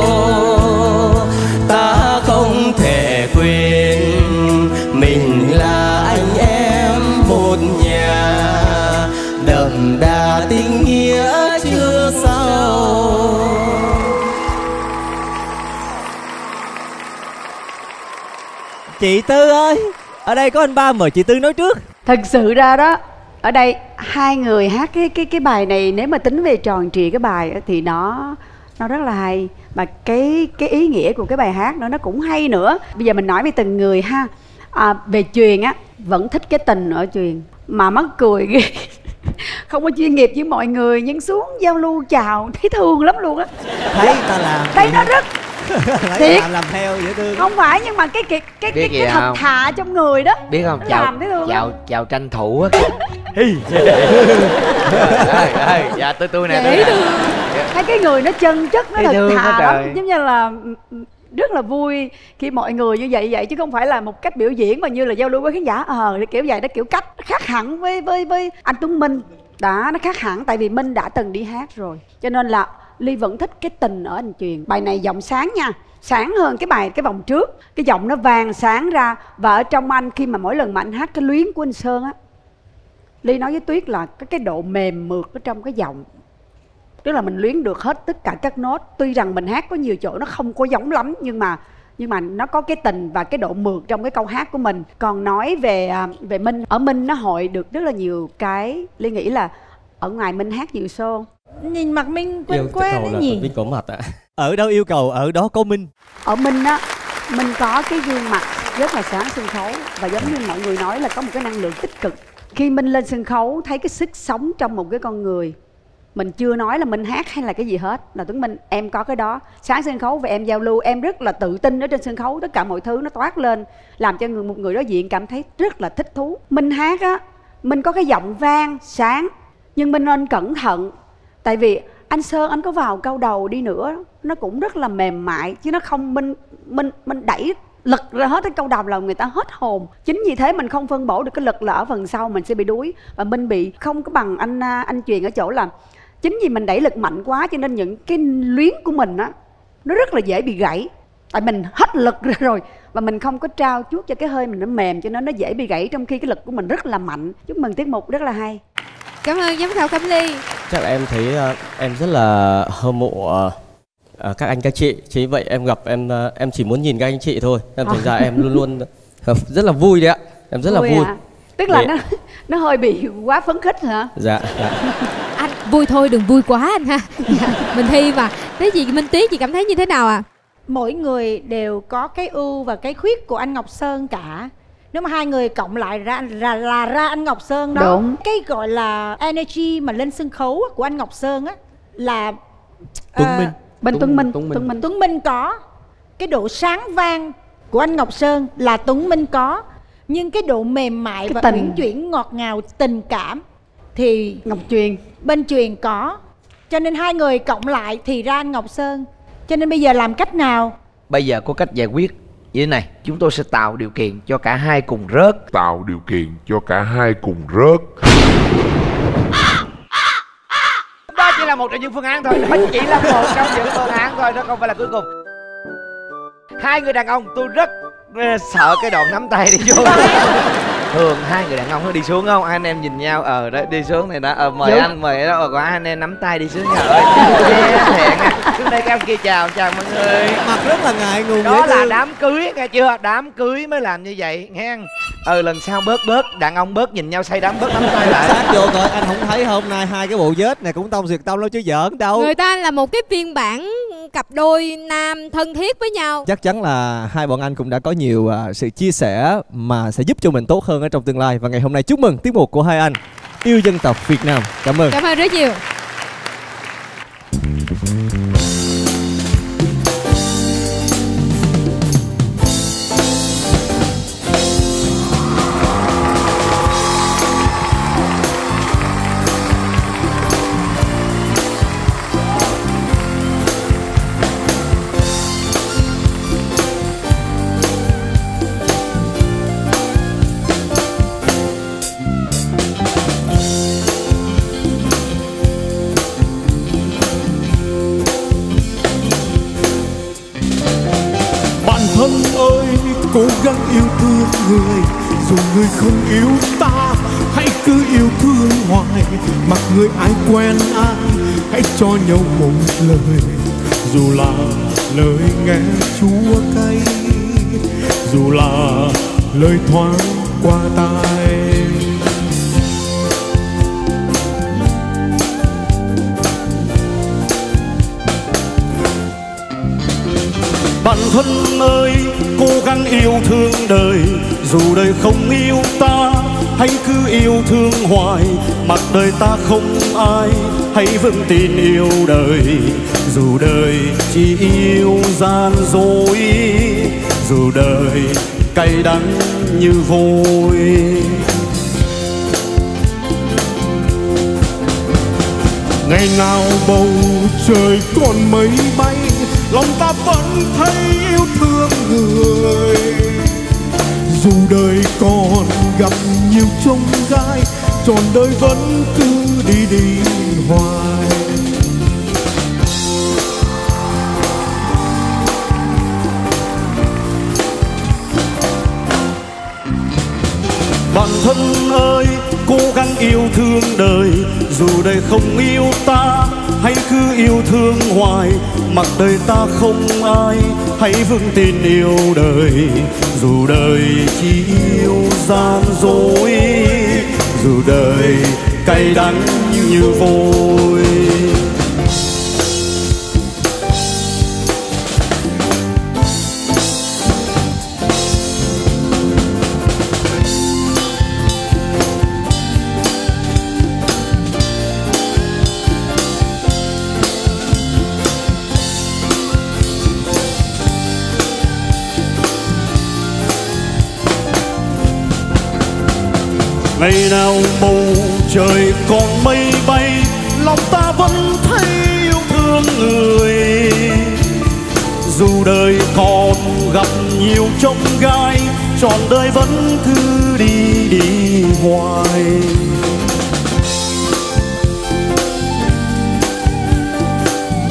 Ta không thể quên mình là anh em một nhà, đậm đà tình nghĩa chưa sau. Chị Tư ơi, ở đây có anh Ba, mời chị Tư nói trước. Thật sự ra đó, ở đây hai người hát cái bài này, nếu mà tính về tròn trịa cái bài thì nó rất là hay, mà cái ý nghĩa của cái bài hát nó cũng hay nữa. Bây giờ mình nói về từng người ha. Về Truyền á, vẫn thích cái tình ở Truyền mà mắc cười ghê. Không có chuyên nghiệp với mọi người, nhưng xuống giao lưu chào thấy thương lắm luôn á. Thấy ta làm, thấy nó rất thiệt làm theo dễ thương. Không phải, nhưng mà cái thật thà trong người đó. Biết không, chào tranh thủ á. Dạ tôi nè, dễ thương. Thấy cái người nó chân chất, nó thật thà lắm, giống như là rất là vui khi mọi người như vậy chứ không phải là một cách biểu diễn mà như là giao lưu với khán giả kiểu vậy. Nó kiểu cách khác hẳn với anh Tuấn Minh đó, nó khác hẳn, tại vì Minh đã từng đi hát rồi, cho nên là Ly vẫn thích cái tình ở anh Truyền. Bài này giọng sáng nha, sáng hơn cái vòng trước, cái giọng nó vàng sáng ra. Và ở trong anh, khi mà mỗi lần mà anh hát cái luyến của anh Sơn á, Ly nói với Tuyết là cái độ mềm mượt ở trong cái giọng, tức là mình luyến được hết tất cả các nốt. Tuy rằng mình hát có nhiều chỗ nó không có giống lắm, nhưng mà nó có cái tình và cái độ mượt trong cái câu hát của mình. Còn nói về Minh, ở Minh nó hội được rất là nhiều cái. Ly nghĩ là ở ngoài Minh hát nhiều show. Nhìn mặt Minh quen đấy nhỉ. Minh có mặt ạ. Ở đâu yêu cầu ở đó có Minh. Ở Minh á, Minh có cái gương mặt rất là sáng sân khấu, và giống như mọi người nói là có một cái năng lượng tích cực. Khi Minh lên sân khấu thấy cái sức sống trong một cái con người. Mình chưa nói là Minh hát hay là cái gì hết, là Tuấn Minh em có cái đó. Sáng sân khấu và em giao lưu, em rất là tự tin ở trên sân khấu. Tất cả mọi thứ nó toát lên, làm cho một người đối diện cảm thấy rất là thích thú. Minh hát á, Minh có cái giọng vang sáng, nhưng Minh nên cẩn thận. Tại vì anh Sơn anh có vào câu đầu đi nữa, nó cũng rất là mềm mại, chứ nó không Minh đẩy lực ra hết cái câu đầu là người ta hết hồn. Chính vì thế mình không phân bổ được cái lực, là ở phần sau mình sẽ bị đuối. Và Minh bị không có bằng anh Truyền ở chỗ là chính vì mình đẩy lực mạnh quá, cho nên những cái luyến của mình á nó rất là dễ bị gãy. Tại mình hết lực ra rồi và mình không có trao chuốt cho cái hơi mình nó mềm, cho nên nó dễ bị gãy, trong khi cái lực của mình rất là mạnh. Chúc mừng tiết mục rất là hay. Cảm ơn giám khảo Cẩm Ly. Chắc là em thấy em rất là hâm mộ các anh các chị. Chính vậy em gặp em chỉ muốn nhìn các anh chị thôi. Em thành ra em luôn luôn rất là vui đấy ạ. Em rất là vui. Tức là nó hơi bị quá phấn khích hả? Dạ. Anh vui thôi, đừng vui quá anh ha. Mình thi mà. Thế chị Minh Tuyết, chị cảm thấy như thế nào ạ? Mỗi người đều có cái ưu và cái khuyết của anh Ngọc Sơn cả. Nếu mà hai người cộng lại ra anh Ngọc Sơn đó. Đúng. Cái gọi là energy mà lên sân khấu của anh Ngọc Sơn á là Tuấn Minh có. Cái độ sáng vang của anh Ngọc Sơn là Tuấn Minh có. Nhưng cái độ mềm mại và uyển chuyển ngọt ngào tình cảm thì Ngọc Truyền, bên Truyền có. Cho nên hai người cộng lại thì ra anh Ngọc Sơn. Cho nên bây giờ làm cách nào? Bây giờ có cách giải quyết như thế này. Chúng tôi sẽ tạo điều kiện cho cả hai cùng rớt. Tạo điều kiện cho cả hai cùng rớt. Đó chỉ là một trong những phương án thôi. Đó chỉ là một trong những phương án thôi. Đó không phải là cuối cùng. Hai người đàn ông tôi rất sợ cái đoạn nắm tay đi vô. Thường hai người đàn ông nó đi xuống không? Anh em nhìn nhau đó đi xuống này đó. Mời Đúng. Anh mời đó. Còn anh em nắm tay đi xuống nhà ơi. Hẹn xuống đây các ông kia chào mọi người. Mặt rất là ngại ngùng. Đó là đám cưới nghe chưa? Đám cưới mới làm như vậy nghe. Lần sau bớt đàn ông bớt nhìn nhau say đắm bớt nắm tay lại. Sát vô coi anh không thấy hôm nay hai cái bộ vết này cũng tông diệt tông đâu chứ giỡn đâu. Người ta là một cái phiên bản cặp đôi nam thân thiết với nhau. Chắc chắn là hai bọn anh cũng đã có nhiều sự chia sẻ mà sẽ giúp cho mình tốt hơn ở trong tương lai. Và ngày hôm nay chúc mừng tiết mục của hai anh yêu dân tộc Việt Nam. Cảm ơn. Cảm ơn rất nhiều. Cố gắng yêu thương người, dù người không yêu ta, hãy cứ yêu thương hoài. Mặc người ai quen ai, hãy cho nhau một lời. Dù là lời nghe chua cay, dù là lời thoáng qua tai. Bạn thân ơi, cố gắng yêu thương đời. Dù đời không yêu ta, hãy cứ yêu thương hoài. Mặc đời ta không ai, hãy vững tin yêu đời. Dù đời chỉ yêu gian dối, dù đời cay đắng như vôi. Ngày nào bầu trời còn mây bay, lòng ta vẫn thấy yêu thương người. Dù đời còn gặp nhiều chông gai, trọn đời vẫn cứ đi hoài. Bạn thân ơi, cố gắng yêu thương đời. Dù đời không yêu ta, hãy cứ yêu thương hoài. Mặc đời ta không ai, hãy vững tin yêu đời. Dù đời chỉ yêu gian dối, dù đời cay đắng như vôi. Ngày nào bầu trời còn mây bay, lòng ta vẫn thấy yêu thương người. Dù đời còn gặp nhiều chông gai, trọn đời vẫn cứ đi hoài.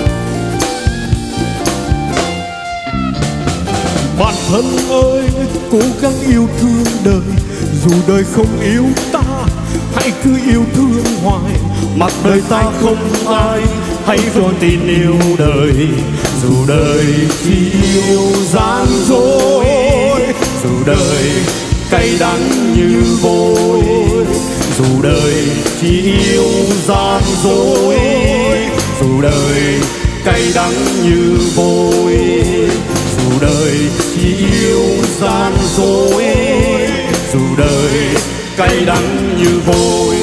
Bạn thân ơi, cố cố gắng yêu thương đời, dù đời không yêu ta hãy cứ yêu thương hoài. Mặc đời ta không ai hãy rồi tin yêu đời, dù đời chỉ yêu gian dối, dù đời cay đắng như vôi, dù đời chỉ yêu gian dối, dù đời cay đắng như vôi, dù đời chỉ yêu gian dối, dù đời cay đắng như vôi.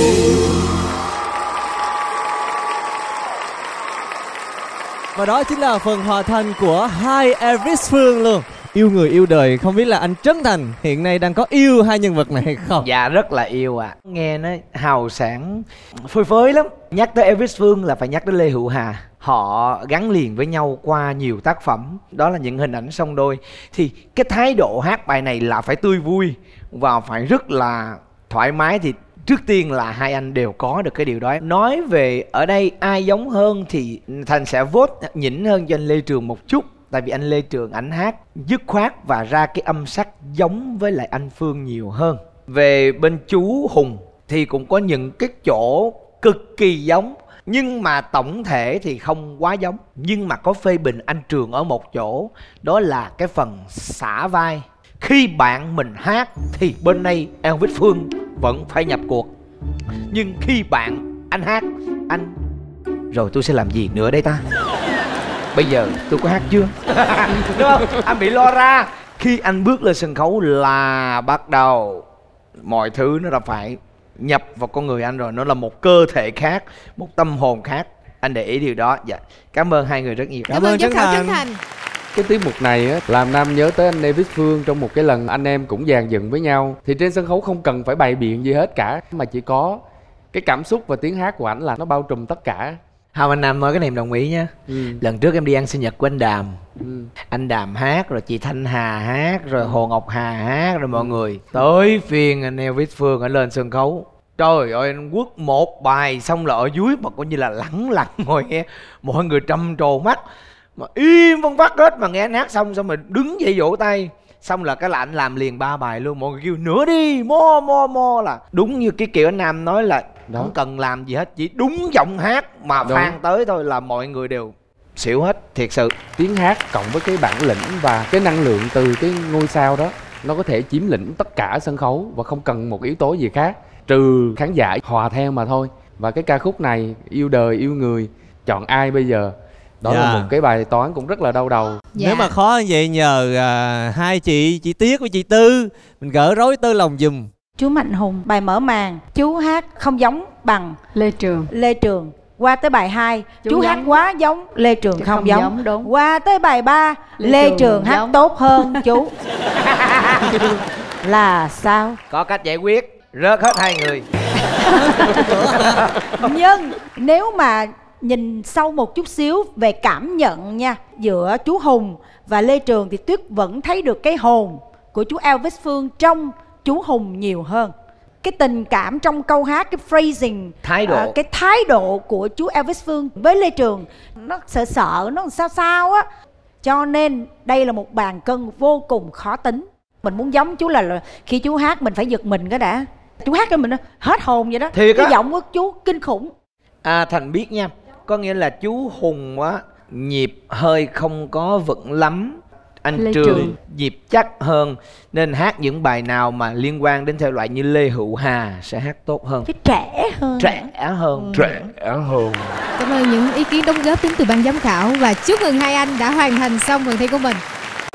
Và đó chính là phần hòa thanh của hai Elvis Phương luôn. Yêu người yêu đời, không biết là anh Trấn Thành hiện nay đang có yêu hai nhân vật này hay không? Dạ rất là yêu ạ. Nghe nó hào sảng phơi phới lắm. Nhắc tới Elvis Phương là phải nhắc đến Lê Hữu Hà. Họ gắn liền với nhau qua nhiều tác phẩm. Đó là những hình ảnh song đôi. Thì cái thái độ hát bài này là phải tươi vui và phải rất là thoải mái. Thì trước tiên là hai anh đều có được cái điều đó. Nói về ở đây ai giống hơn thì Thành sẽ vote nhỉnh hơn cho anh Lê Trường một chút. Tại vì anh Lê Trường ảnh hát dứt khoát và ra cái âm sắc giống với lại anh Phương nhiều hơn. Về bên chú Hùng thì cũng có những cái chỗ cực kỳ giống, nhưng mà tổng thể thì không quá giống. Nhưng mà có phê bình anh Trường ở một chỗ, đó là cái phần xả vai. Khi bạn mình hát thì bên đây Elvis Phương vẫn phải nhập cuộc, nhưng khi anh hát, anh rồi tôi sẽ làm gì nữa đây ta? Bây giờ tôi có hát chưa? Đúng không? Anh bị lo ra. Khi anh bước lên sân khấu là bắt đầu mọi thứ nó đã phải nhập vào con người anh rồi. Nó là một cơ thể khác, một tâm hồn khác. Anh để ý điều đó. Dạ. Cảm ơn hai người rất nhiều. Cảm ơn giám khảo Trấn Thành. Cái tiết mục này á, làm Nam nhớ tới anh Elvis Phương trong một cái lần anh em cũng dàn dựng với nhau. Thì trên sân khấu không cần phải bày biện gì hết cả, mà chỉ có cái cảm xúc và tiếng hát của ảnh là nó bao trùm tất cả. Hào, anh Nam nói cái này em đồng ý nha. Lần trước em đi ăn sinh nhật của anh Đàm, anh Đàm hát, rồi chị Thanh Hà hát, rồi Hồ Ngọc Hà hát, rồi mọi người. Tới phiên anh Elvis Phương anh lên sân khấu. Trời ơi, anh quất một bài xong là ở dưới mà coi như là lẳng lặng ngồi nghe. Mọi người trầm trồ mắt mà im văng vắt hết, mà nghe anh hát xong rồi đứng dậy vỗ tay. Xong là cái là anh làm liền 3 bài luôn. Mọi người kêu nữa đi, mo là đúng như cái kiểu anh Nam nói là đó. Không cần làm gì hết, chỉ đúng giọng hát mà phan tới thôi là mọi người đều xỉu hết. Thiệt sự tiếng hát cộng với cái bản lĩnh và cái năng lượng từ cái ngôi sao đó, nó có thể chiếm lĩnh tất cả sân khấu và không cần một yếu tố gì khác trừ khán giả hòa theo mà thôi. Và cái ca khúc này yêu đời yêu người, chọn ai bây giờ? Đó là một cái bài toán cũng rất là đau đầu. Nếu mà khó như vậy nhờ hai chị Tiết với chị Tư mình gỡ rối tơ lòng giùm. Chú Mạnh Hùng, bài mở màn chú hát không giống bằng Lê Trường. Qua tới bài 2 chú hát quá giống Lê Trường, không giống. Đúng. Qua tới bài 3 Lê Trường hát tốt hơn chú. Là sao? Có cách giải quyết, rớt hết hai người. Nhưng nếu mà nhìn sâu một chút xíu về cảm nhận nha, giữa chú Hùng và Lê Trường thì Tuyết vẫn thấy được cái hồn của chú Elvis Phương trong chú Hùng nhiều hơn. Cái tình cảm trong câu hát, cái phrasing, cái thái độ của chú Elvis Phương với Lê Trường nó sợ, nó sao á. Cho nên đây là một bàn cân vô cùng khó tính. Mình muốn giống chú là khi chú hát mình phải giật mình cái đã. Chú hát cho mình hết hồn vậy đó. Thiệt cái á? giọng của chú kinh khủng. Thành biết nha, có nghĩa là chú Hùng á nhịp hơi không có vững lắm, anh Trường nhịp chắc hơn, nên hát những bài nào mà liên quan đến thể loại như Lê Hữu Hà sẽ hát tốt hơn. Cái trẻ hơn. Cảm ơn những ý kiến đóng góp đến từ ban giám khảo và chúc mừng hai anh đã hoàn thành xong phần thi của mình.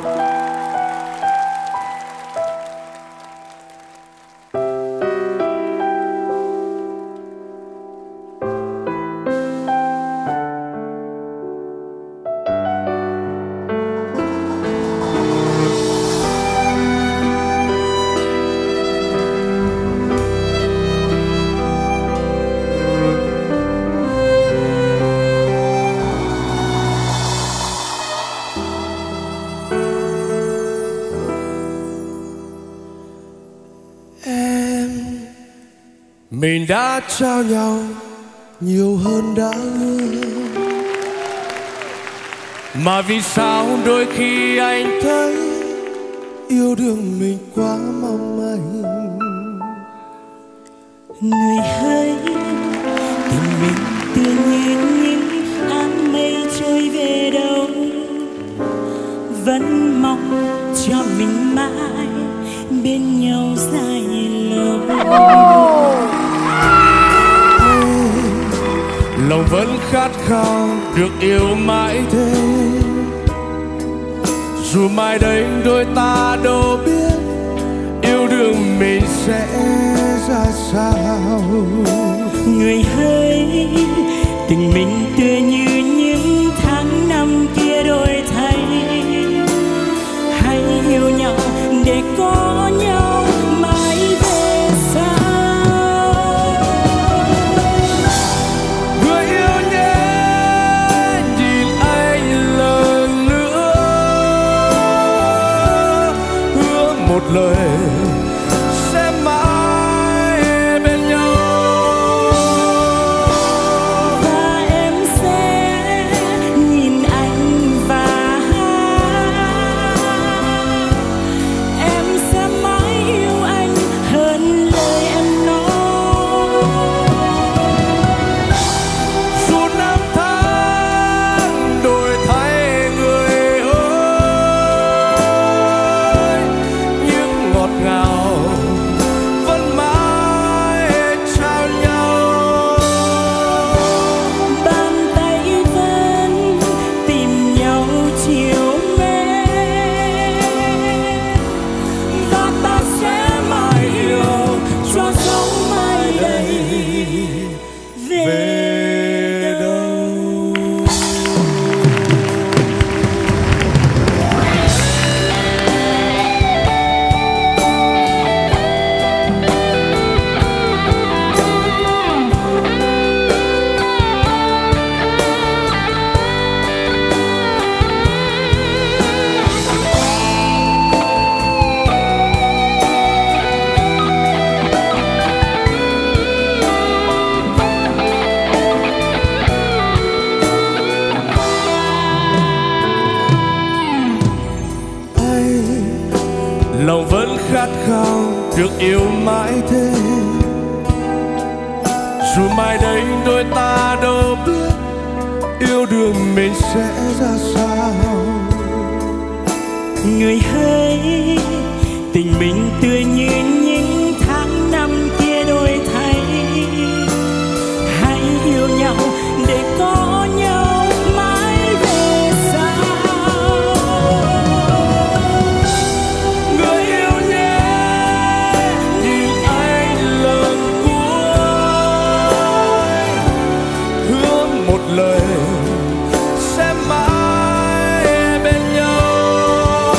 Mình đã trao nhau nhiều hơn đã hứa, mà vì sao đôi khi anh thấy yêu đương mình quá mong manh. Người hỡi, tình mình tựa như những áng mây trôi về đâu, vẫn mong cho mình mãi bên nhau dài lâu. Lòng vẫn khát khao được yêu mãi thế, dù mai đây đôi ta đâu biết yêu đương mình sẽ ra sao. Người hỡi, tình mình tựa như những tháng năm kia đổi thay, hãy yêu nhau để có nhau mãi về sau. Người yêu nhé, nhìn anh lần nữa, hứa một lời sẽ mãi bên nhau. Và em sẽ nhìn anh và em sẽ mãi yêu anh hơn lời em nói. Dù năm tháng đổi thay người ơi, những ngọt ngào vẫn mãi trao nhau. Bàn tay vẫn tìm nhau chiều mến, và ta sẽ mãi yêu cho dấu mai đây về đâu. Lòng vẫn khát khao được yêu mãi thế, dù mai đây đôi ta đâu biết yêu đương mình sẽ ra sao. Người hỡi, tình mình tựa như những tháng năm kia đổi thay, hãy yêu nhau để có nhau mãi về sau. Người yêu nhé, nhìn anh lần cuối, hứa một lời sẽ mãi bên nhau.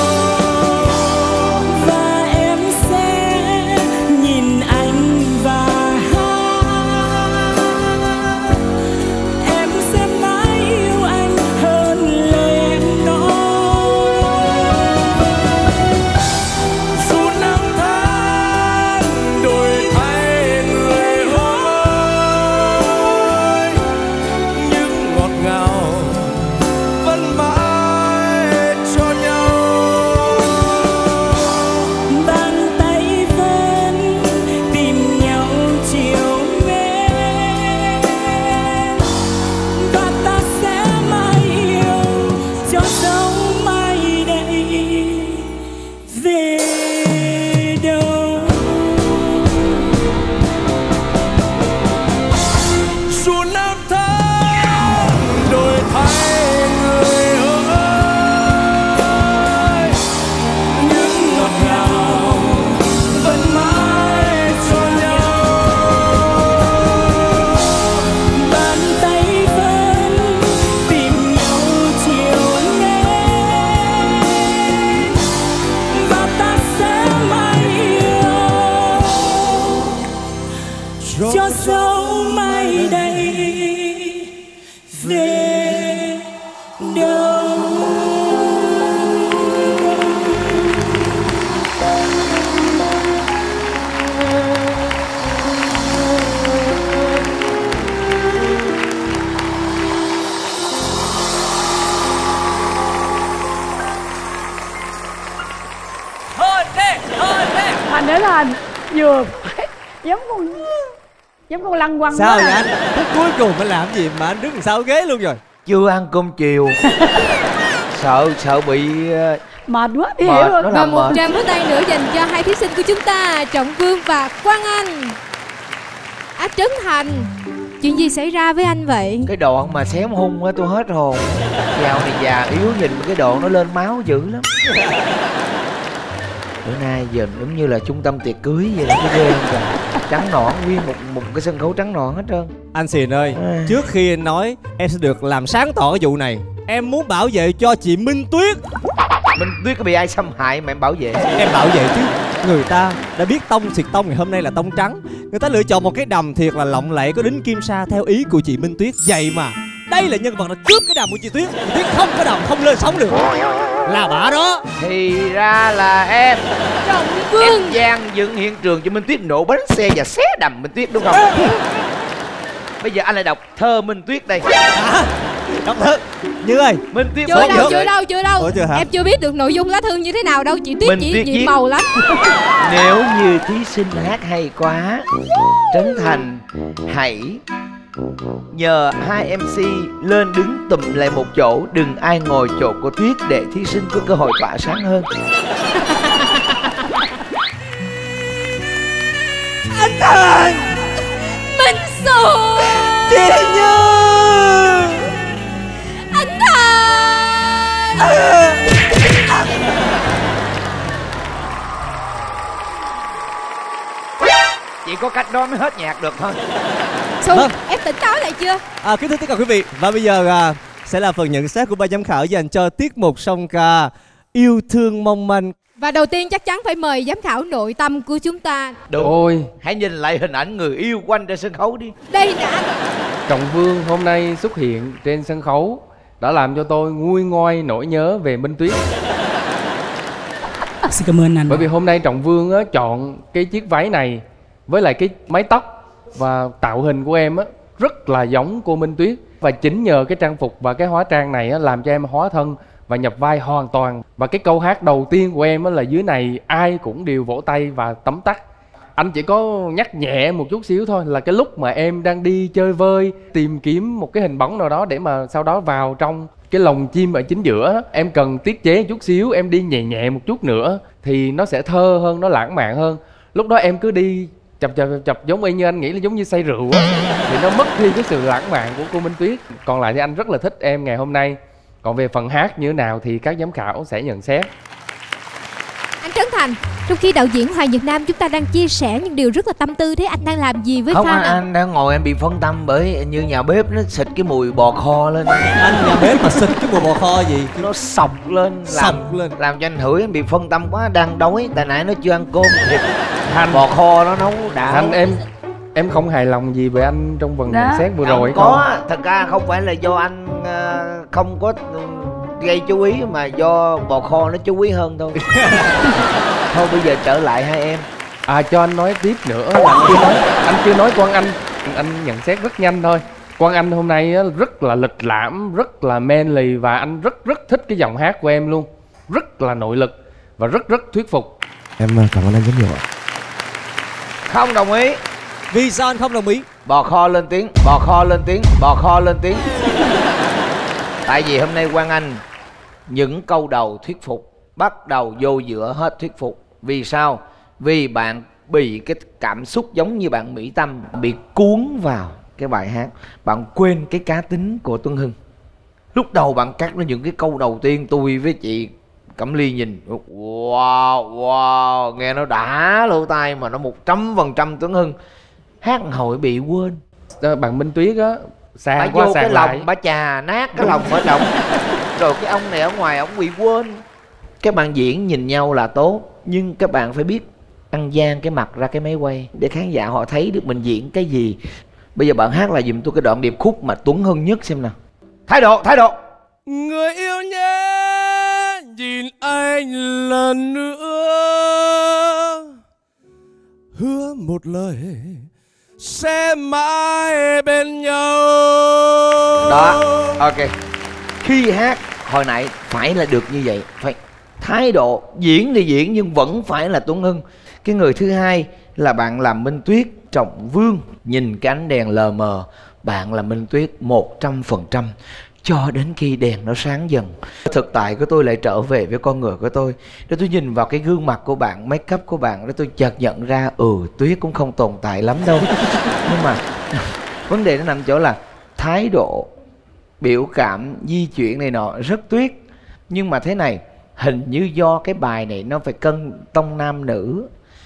Và em sẽ nhìn anh và em sẽ mãi yêu anh hơn lời em nói. Dù năm tháng đổi thay người ơi, những ngọt ngào vẫn mãi cho nhau. Bàn tay vẫn tìm nhau chiều mến, và ta sẽ mãi yêu cho dấu mai đây về đâu. Dù năm tháng đổi thay người ơi, những ngọt ngào vẫn mãi cho nhau. Bàn tay vẫn tìm nhau chiều mến, và ta sẽ mãi yêu cho dấu mai đây về đâu. Thôi mà vừa giống con lăng quăng Sao quá vậy anh? Phút cuối cùng anh làm gì mà anh đứng đằng sau ghế luôn rồi? Chưa ăn cơm chiều. sợ bị mệt quá. Mệt, nó và làm một mệt. tràng pháo tay nữa dành cho hai thí sinh của chúng ta, Trọng Vương và Quang Anh. Trấn Thành, chuyện gì xảy ra với anh vậy? Cái đoạn mà xém hung á tôi hết hồn. Dạo này già yếu nhìn cái đoạn nó lên máu dữ lắm. Bữa nay giờ giống như là trung tâm tiệc cưới vậy đó, cái ghê không kìa. Trắng nõn, nguyên một cái sân khấu trắng nõn hết trơn. Anh Xìn ơi, trước khi anh nói em sẽ được làm sáng tỏ cái vụ này. Em muốn bảo vệ cho chị Minh Tuyết. Minh Tuyết có bị ai xâm hại mà em bảo vệ? Em bảo vệ chứ. Người ta đã biết tông xịt tông ngày hôm nay là tông trắng. Người ta lựa chọn một cái đầm thiệt là lộng lẫy, có đính kim sa theo ý của chị Minh Tuyết. Vậy mà đây là nhân vật đã cướp cái đầm của chị Tuyết. Chị Tuyết không có đầm, không lên sóng được. Là bả đó. Thì ra là em. Trọng Vương. Em gian dựng hiện trường cho Minh Tuyết nổ bánh xe và xé đầm Minh Tuyết đúng không? Bây giờ anh lại đọc thơ Minh Tuyết đây. Đọc thơ. Như ơi, Minh Tuyết chưa đâu. Ủa, chưa hả? Em chưa biết được nội dung lá thư như thế nào đâu. Chị Tuyết Minh chỉ Tuyết nhiệm viết. màu lắm. Nếu như thí sinh hát hay quá, Trấn Thành hãy nhờ hai MC lên đứng tụm lại một chỗ, đừng ai ngồi chỗ của Tuyết để thí sinh có cơ hội tỏa sáng hơn. Anh Thành, Minh Xu, chị Như, anh Thành. Chỉ có cách đó mới hết nhạc được thôi. Xu, em tỉnh táo lại chưa? Kính thưa tất cả quý vị, và bây giờ sẽ là phần nhận xét của ban giám khảo dành cho tiết mục song ca Yêu Thương Mong Manh. Và đầu tiên chắc chắn phải mời giám khảo nội tâm của chúng ta. Được. Ôi, hãy nhìn lại hình ảnh người yêu của anh trên sân khấu đi. Đây nè anh. Trọng Vương hôm nay xuất hiện trên sân khấu đã làm cho tôi nguôi ngoai nỗi nhớ về Minh Tuyết. Xin cảm ơn anh. Bởi vì hôm nay Trọng Vương á, chọn cái chiếc váy này với lại cái mái tóc và tạo hình của em á, rất là giống cô Minh Tuyết. Và chính nhờ cái trang phục và cái hóa trang này á, làm cho em hóa thân và nhập vai hoàn toàn. Và cái câu hát đầu tiên của em á, là dưới này ai cũng đều vỗ tay và tấm tắc. Anh chỉ có nhắc nhẹ một chút xíu thôi, là cái lúc mà em đang đi chơi vơi, tìm kiếm một cái hình bóng nào đó để mà sau đó vào trong cái lồng chim ở chính giữa, em cần tiết chế một chút xíu, em đi nhẹ nhẹ một chút nữa thì nó sẽ thơ hơn, nó lãng mạn hơn. Lúc đó em cứ đi chập giống y như anh nghĩ là giống như say rượu á, thì nó mất đi cái sự lãng mạn của cô Minh Tuyết. Còn lại thì anh rất là thích em ngày hôm nay. Còn về phần hát như thế nào thì các giám khảo sẽ nhận xét. Anh Trấn Thành, trong khi đạo diễn Hoàng Nhật Nam chúng ta đang chia sẻ những điều rất là tâm tư, thế anh đang làm gì với Không, fan anh đang ngồi em bị phân tâm bởi như nhà bếp nó xịt cái mùi bò kho lên. Anh nhà bếp mà xịt cái mùi bò kho gì? Nó sọc lên, làm cho anh Hửi em bị phân tâm quá, đang đói, tại nãy nó chưa ăn cơm thịt. Bò kho nó nấu đã. Em không hài lòng gì về anh trong phần nhận xét vừa rồi không? Không Có, thật ra không phải là do anh không có gây chú ý, mà do bò kho nó chú ý hơn thôi. Thôi bây giờ trở lại hai em. Cho anh nói tiếp nữa là anh chưa nói Quang Anh. Anh nhận xét rất nhanh thôi. Quang Anh hôm nay rất là lịch lãm, rất là manly, và anh rất thích cái giọng hát của em luôn. Rất là nội lực và rất thuyết phục. Em cảm ơn anh rất nhiều ạ. Không đồng ý. Vì sao anh không đồng ý? Bò kho lên tiếng, bò kho lên tiếng, bò kho lên tiếng. Tại vì hôm nay Quang Anh những câu đầu thuyết phục, bắt đầu vô giữa hết thuyết phục. Vì sao? Vì bạn bị cái cảm xúc giống như bạn Mỹ Tâm, bị cuốn vào cái bài hát. Bạn quên cái cá tính của Tuấn Hưng. Lúc đầu bạn cắt nó những cái câu đầu tiên, tôi với chị Cẩm Ly nhìn wow, nghe nó đã lỗ tai, mà nó 100% Tuấn Hưng. Hát hồi bị quên. Bạn Minh Tuyết á, sàn bà qua vô sàn cái lại. lòng, bà chà nát cái lòng ở trong. Rồi cái ông này ở ngoài ông bị quên. Các bạn diễn nhìn nhau là tốt, nhưng các bạn phải biết ăn gian cái mặt ra cái máy quay để khán giả họ thấy được mình diễn cái gì. Bây giờ bạn hát là giùm tôi cái đoạn điệp khúc mà Tuấn Hưng nhất xem nào. Thái độ. Người yêu nhé, nhìn anh lần nữa, hứa một lời sẽ mãi bên nhau. Đó, ok. Khi hát hồi nãy phải là được như vậy, phải thái độ. Diễn thì diễn nhưng vẫn phải là Tuấn Hưng. Cái người thứ hai là bạn làm Minh Tuyết, Trọng Vương. Nhìn cái ánh đèn lờ mờ, bạn là Minh Tuyết 100%, cho đến khi đèn nó sáng dần. Thực tại của tôi lại trở về với con người của tôi. Để tôi nhìn vào cái gương mặt của bạn, make up của bạn, để tôi chợt nhận ra Tuyết cũng không tồn tại lắm đâu. Nhưng mà vấn đề nó nằm chỗ là thái độ, biểu cảm, di chuyển này nọ rất Tuyết. Nhưng mà thế này, hình như do cái bài này nó phải cân tông nam nữ,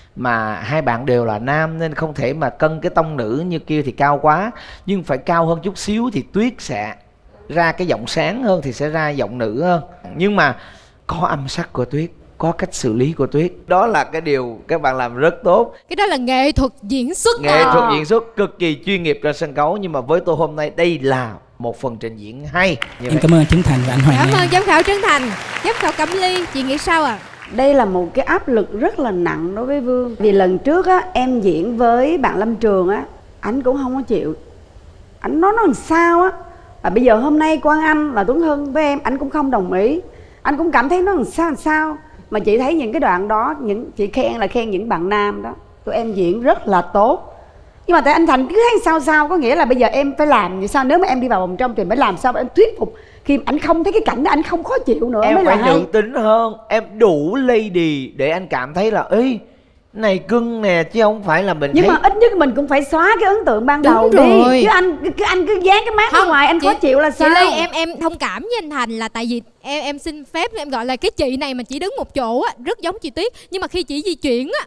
mà hai bạn đều là nam nên không thể mà cân cái tông nữ như kia thì cao quá, nhưng phải cao hơn chút xíu thì Tuyết sẽ ra cái giọng sáng hơn, thì sẽ ra giọng nữ hơn. Nhưng mà có âm sắc của Tuyết, có cách xử lý của Tuyết, đó là cái điều các bạn làm rất tốt. Cái đó là nghệ thuật diễn xuất. Nghệ thuật diễn xuất cực kỳ chuyên nghiệp ra sân khấu. Nhưng mà với tôi hôm nay đây là một phần trình diễn hay. Em cảm ơn Trấn Thành và anh Hoàng. Cảm ơn giám khảo Trấn Thành. Giám khảo Cẩm Ly, chị nghĩ sao ạ? Đây là một cái áp lực rất là nặng đối với Vương. Vì lần trước á, em diễn với bạn Lâm Trường á, anh cũng không có chịu. Anh nói làm sao á. Và bây giờ hôm nay Quang Anh là Tuấn Hưng với em, anh cũng không đồng ý. Anh cũng cảm thấy nó làm sao. Mà chị thấy những cái đoạn đó, chị khen là khen những bạn nam đó, tụi em diễn rất là tốt. Nhưng mà tại anh Thành cứ thấy sao, có nghĩa là bây giờ em phải làm như sao? Nếu mà em đi vào vòng trong thì phải làm sao mà em thuyết phục khi anh không thấy cái cảnh đó, anh không khó chịu nữa. Em mới phải là hay. nữ tính hơn, em đủ lady để anh cảm thấy là ê, này cưng nè, chứ không phải là mình. Nhưng thấy... mà ít nhất mình cũng phải xóa cái ấn tượng ban Đúng đầu rồi. đi. Chứ anh cứ dán cái mát ở ngoài, anh khó chịu là sao? Chị Ly, em thông cảm với anh Thành là tại vì em xin phép em gọi là cái chị này mà chỉ đứng một chỗ á, rất giống chị Tuyết. Nhưng mà khi chị di chuyển á,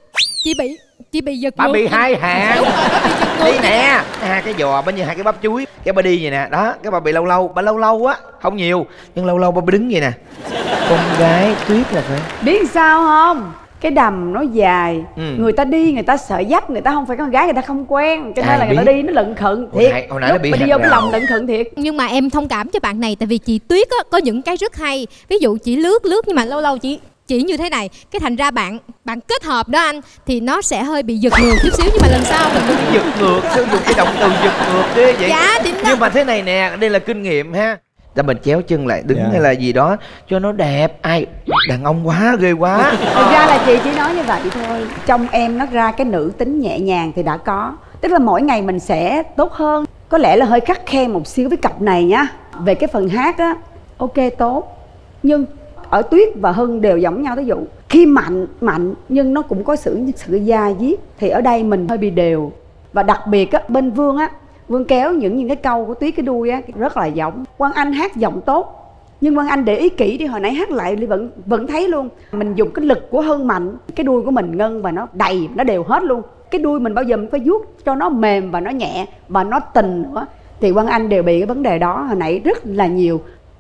chị bị giật ngược. Bà bị hai hàng. Đi nè, hai cái giò bao nhiêu, hai cái bắp chuối, cái bà đi vậy nè, đó, cái bà bị lâu lâu á, không nhiều, nhưng lâu bà đứng vậy nè. Con gái Tuyết là phải biết sao không? Cái đầm nó dài, người ta đi người ta sợ dấp, người ta không phải con gái, người ta không quen, cho nên là người ta đi nó lận khận thiệt. Hồi nãy nó bị đi vô cái lòng lận khận thiệt. Nhưng mà em thông cảm cho bạn này, tại vì chị Tuyết á có những cái rất hay. Ví dụ chị lướt nhưng mà lâu lâu chỉ như thế này, cái thành ra bạn kết hợp đó anh, thì nó sẽ hơi bị giật ngược chút xíu. Nhưng mà lần sau mình đừng giật ngược, sử dụng cái động từ giật ngược thế vậy. Dạ, nhưng mà thế này nè, đây là kinh nghiệm ha. Ta mình kéo chân lại đứng hay là gì đó cho nó đẹp. Ai đàn ông quá ghê quá. Thực ra là chị chỉ nói như vậy thôi. Trong em nó ra cái nữ tính nhẹ nhàng thì đã có. Tức là mỗi ngày mình sẽ tốt hơn. Có lẽ là hơi khắt khe một xíu với cặp này nhá. Về cái phần hát á, ok tốt. Nhưng ở Tuyết và Hưng đều giống nhau. Ví dụ khi mạnh nhưng nó cũng có sự da diết, thì ở đây mình hơi bị đều. Và đặc biệt á, bên Vương á, Vương kéo những cái câu của Tuyết cái đuôi á rất là giống. Quang Anh hát giọng tốt, nhưng Quang Anh để ý kỹ đi, hồi nãy hát lại vẫn thấy luôn. Mình dùng cái lực của Hưng mạnh, cái đuôi của mình ngân và nó đầy, nó đều hết luôn. Cái đuôi mình bao giờ mình phải vuốt cho nó mềm và nó nhẹ và nó tình nữa. Thì Quang Anh đều bị cái vấn đề đó hồi nãy rất là nhiều.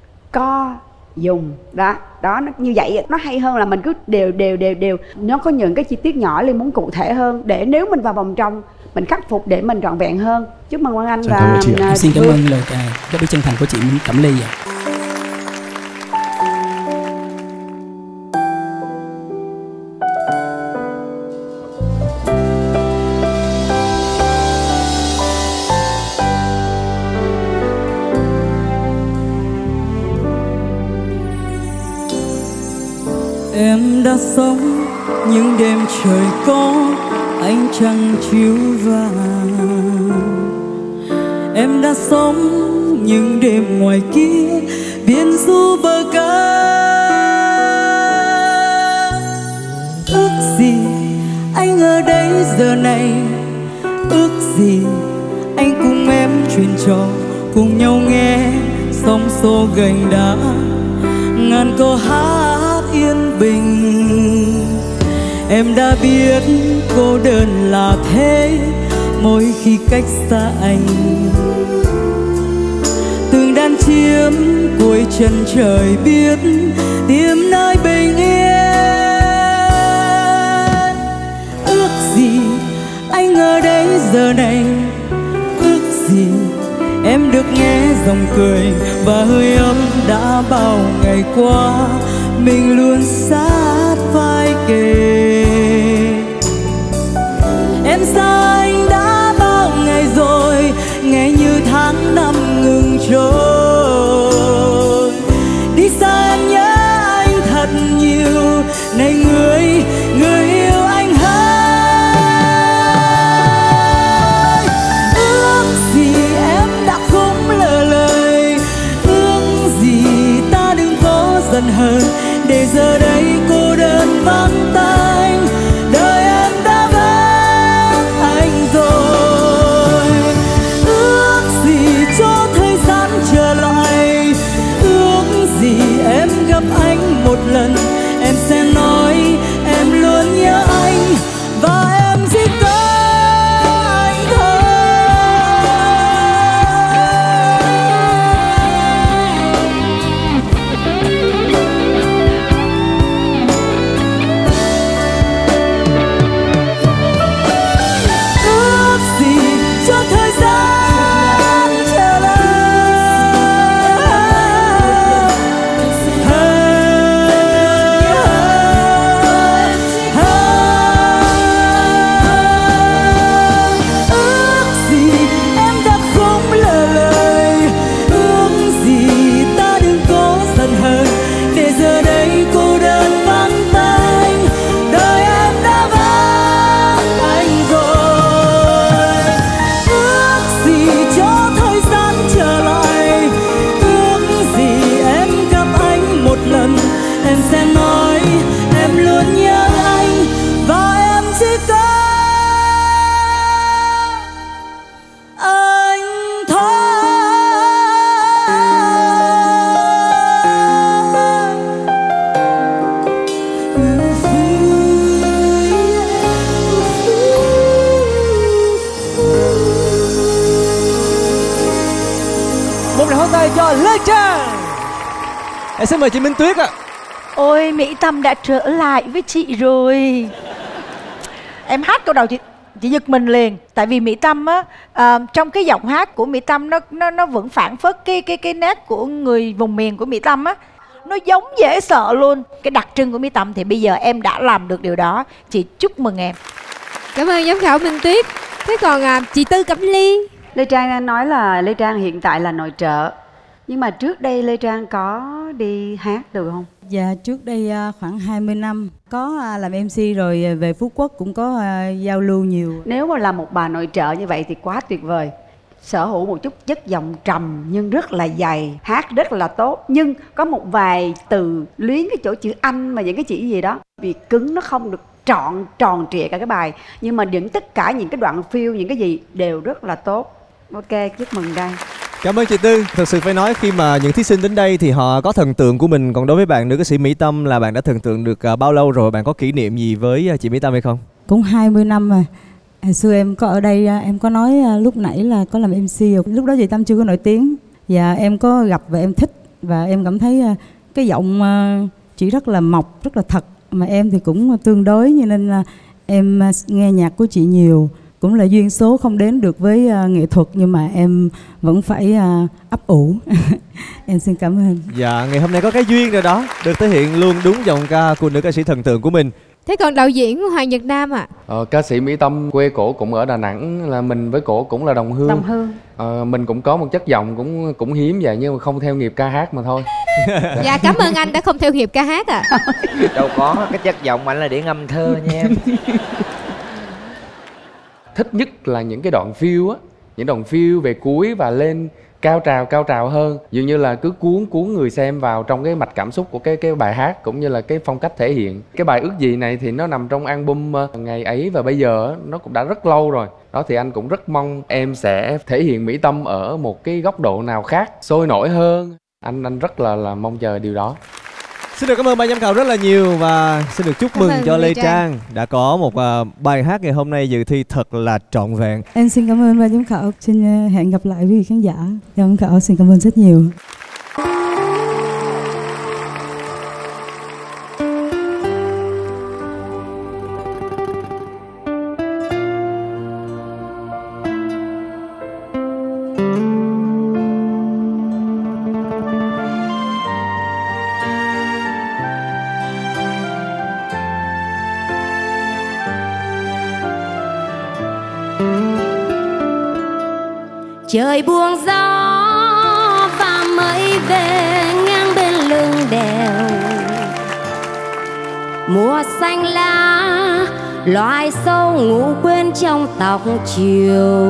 Dùng đó nó như vậy nó hay hơn là mình cứ đều. Nó có những cái chi tiết nhỏ Ly muốn cụ thể hơn để nếu mình vào vòng trong mình khắc phục để mình trọn vẹn hơn. Chúc mừng Quang Anh và xin cảm ơn lời góp ý chân thành của chị Cẩm Ly ạ. Em đã sống những đêm trời có ánh trăng chiếu vàng. Em đã sống những đêm ngoài kia biển du bờ ca. Ước gì anh ở đây giờ này, ước gì anh cùng em chuyện trò, cùng nhau nghe sóng xô gành đá, ngàn câu hát yên bình. Em đã biết cô đơn là thế mỗi khi cách xa anh. Từng đàn chim cuối chân trời biết tìm nơi bình yên. Ước gì anh ở đây giờ này, ước gì em được nghe dòng cười và hơi ấm đã bao ngày qua mình luôn sát vai kề. Em xa anh đã bao ngày rồi, ngày như tháng năm ngừng trôi. Đi xa em nhớ anh thật nhiều, này người yêu anh hơn. tay cho Lê Trang. Em xin mời chị Minh Tuyết ạ. Ôi, Mỹ Tâm đã trở lại với chị rồi. Em hát câu đầu chị giật mình liền. Tại vì Mỹ Tâm á, trong cái giọng hát của Mỹ Tâm nó vẫn phản phất cái nét của người vùng miền của Mỹ Tâm á. Nó giống dễ sợ luôn. Cái đặc trưng của Mỹ Tâm thì bây giờ em đã làm được điều đó. Chị chúc mừng em. Cảm ơn giám khảo Minh Tuyết. Thế còn chị Tư Cẩm Ly. Lê Trang nói là Lê Trang hiện tại là nội trợ. Nhưng mà trước đây Lê Trang có đi hát được không? Dạ trước đây khoảng 20 năm có làm MC rồi về Phú Quốc cũng có giao lưu nhiều. Nếu mà là một bà nội trợ như vậy thì quá tuyệt vời. Sở hữu một chút chất giọng trầm nhưng rất là dày, hát rất là tốt. Nhưng có một vài từ luyến cái chỗ chữ anh mà những cái chữ gì đó vì cứng nó không được tròn trịa cả cái bài. Nhưng mà tất cả những cái đoạn phiêu, những cái gì đều rất là tốt. Ok, chúc mừng đây. Cảm ơn chị Tư. Thực sự phải nói khi mà những thí sinh đến đây thì họ có thần tượng của mình. Còn đối với bạn nữ ca sĩ Mỹ Tâm là bạn đã thần tượng được bao lâu rồi? Bạn có kỷ niệm gì với chị Mỹ Tâm hay không? Cũng 20 năm rồi. Hồi xưa em có ở đây, em có nói lúc nãy là có làm MC rồi. Lúc đó chị Tâm chưa có nổi tiếng. Và em có gặp và em thích. Và em cảm thấy cái giọng chị rất là mộc, rất là thật. Mà em thì cũng tương đối, cho nên là em nghe nhạc của chị nhiều. Cũng là duyên số không đến được với nghệ thuật, nhưng mà em vẫn phải ấp ủ. Em xin cảm ơn. Dạ, ngày hôm nay có cái duyên rồi đó, được thể hiện luôn đúng giọng ca của nữ ca sĩ thần tượng của mình. Thế còn đạo diễn Hoàng Nhật Nam ạ? Ca sĩ Mỹ Tâm quê cổ cũng ở Đà Nẵng, là mình với cổ cũng là đồng hương. Đồng hương. Mình cũng có một chất giọng cũng hiếm vậy, nhưng mà không theo nghiệp ca hát mà thôi. Dạ, cảm ơn anh đã không theo nghiệp ca hát ạ. Đâu có, cái chất giọng mạnh là để ngâm thơ nha em. Thích nhất là những cái đoạn phiêu á, những đoạn phiêu về cuối và lên cao trào hơn, dường như là cứ cuốn người xem vào trong cái mạch cảm xúc của cái bài hát cũng như là cái phong cách thể hiện. Cái bài Ước Gì này thì nó nằm trong album Ngày Ấy và bây giờ nó cũng đã rất lâu rồi. Đó thì anh cũng rất mong em sẽ thể hiện Mỹ Tâm ở một cái góc độ nào khác, sôi nổi hơn. Anh rất là mong chờ điều đó. Xin được cảm ơn ban giám khảo rất là nhiều và xin được chúc mừng cho Lê Trang đã có một bài hát ngày hôm nay dự thi thật là trọn vẹn. Em xin cảm ơn ban giám khảo, xin hẹn gặp lại quý vị khán giả. Giám khảo xin cảm ơn rất nhiều. Trời buông gió và mây về ngang bên lưng đèo, mùa xanh lá loài sâu ngủ quên trong tóc chiều.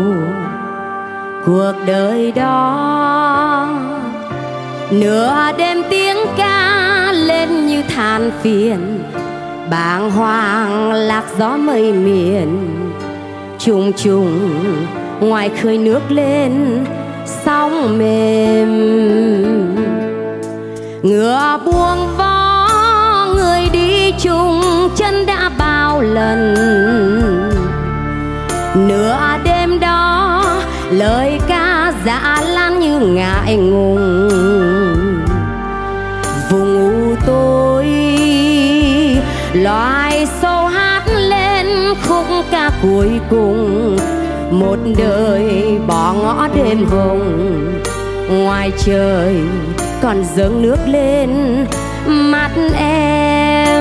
Cuộc đời đó nửa đêm tiếng ca lên như than phiền, bàng hoàng lạc gió mây miền. Trùng trùng ngoài khơi nước lên sóng mềm, ngựa buông vó người đi chung chân đã bao lần. Nửa đêm đó lời ca dã lan như ngại ngùng, vùng u tối loài sâu hát lên khúc ca cuối cùng. Một đời bỏ ngõ đêm vùng, ngoài trời còn dâng nước lên mắt em.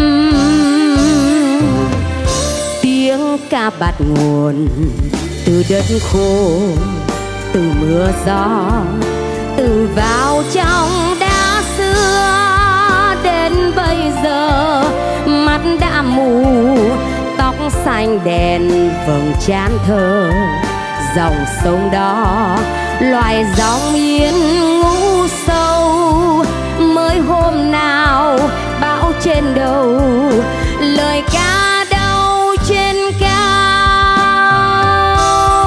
Tiếng ca bạt nguồn từ đất khô, từ mưa gió, từ vào trong đá xưa. Đến bây giờ mắt đã mù, tóc xanh đèn vầng trán thơ. Dòng sông đó loài dòng yên ngủ sâu, mới hôm nào bão trên đầu, lời ca đâu trên cao.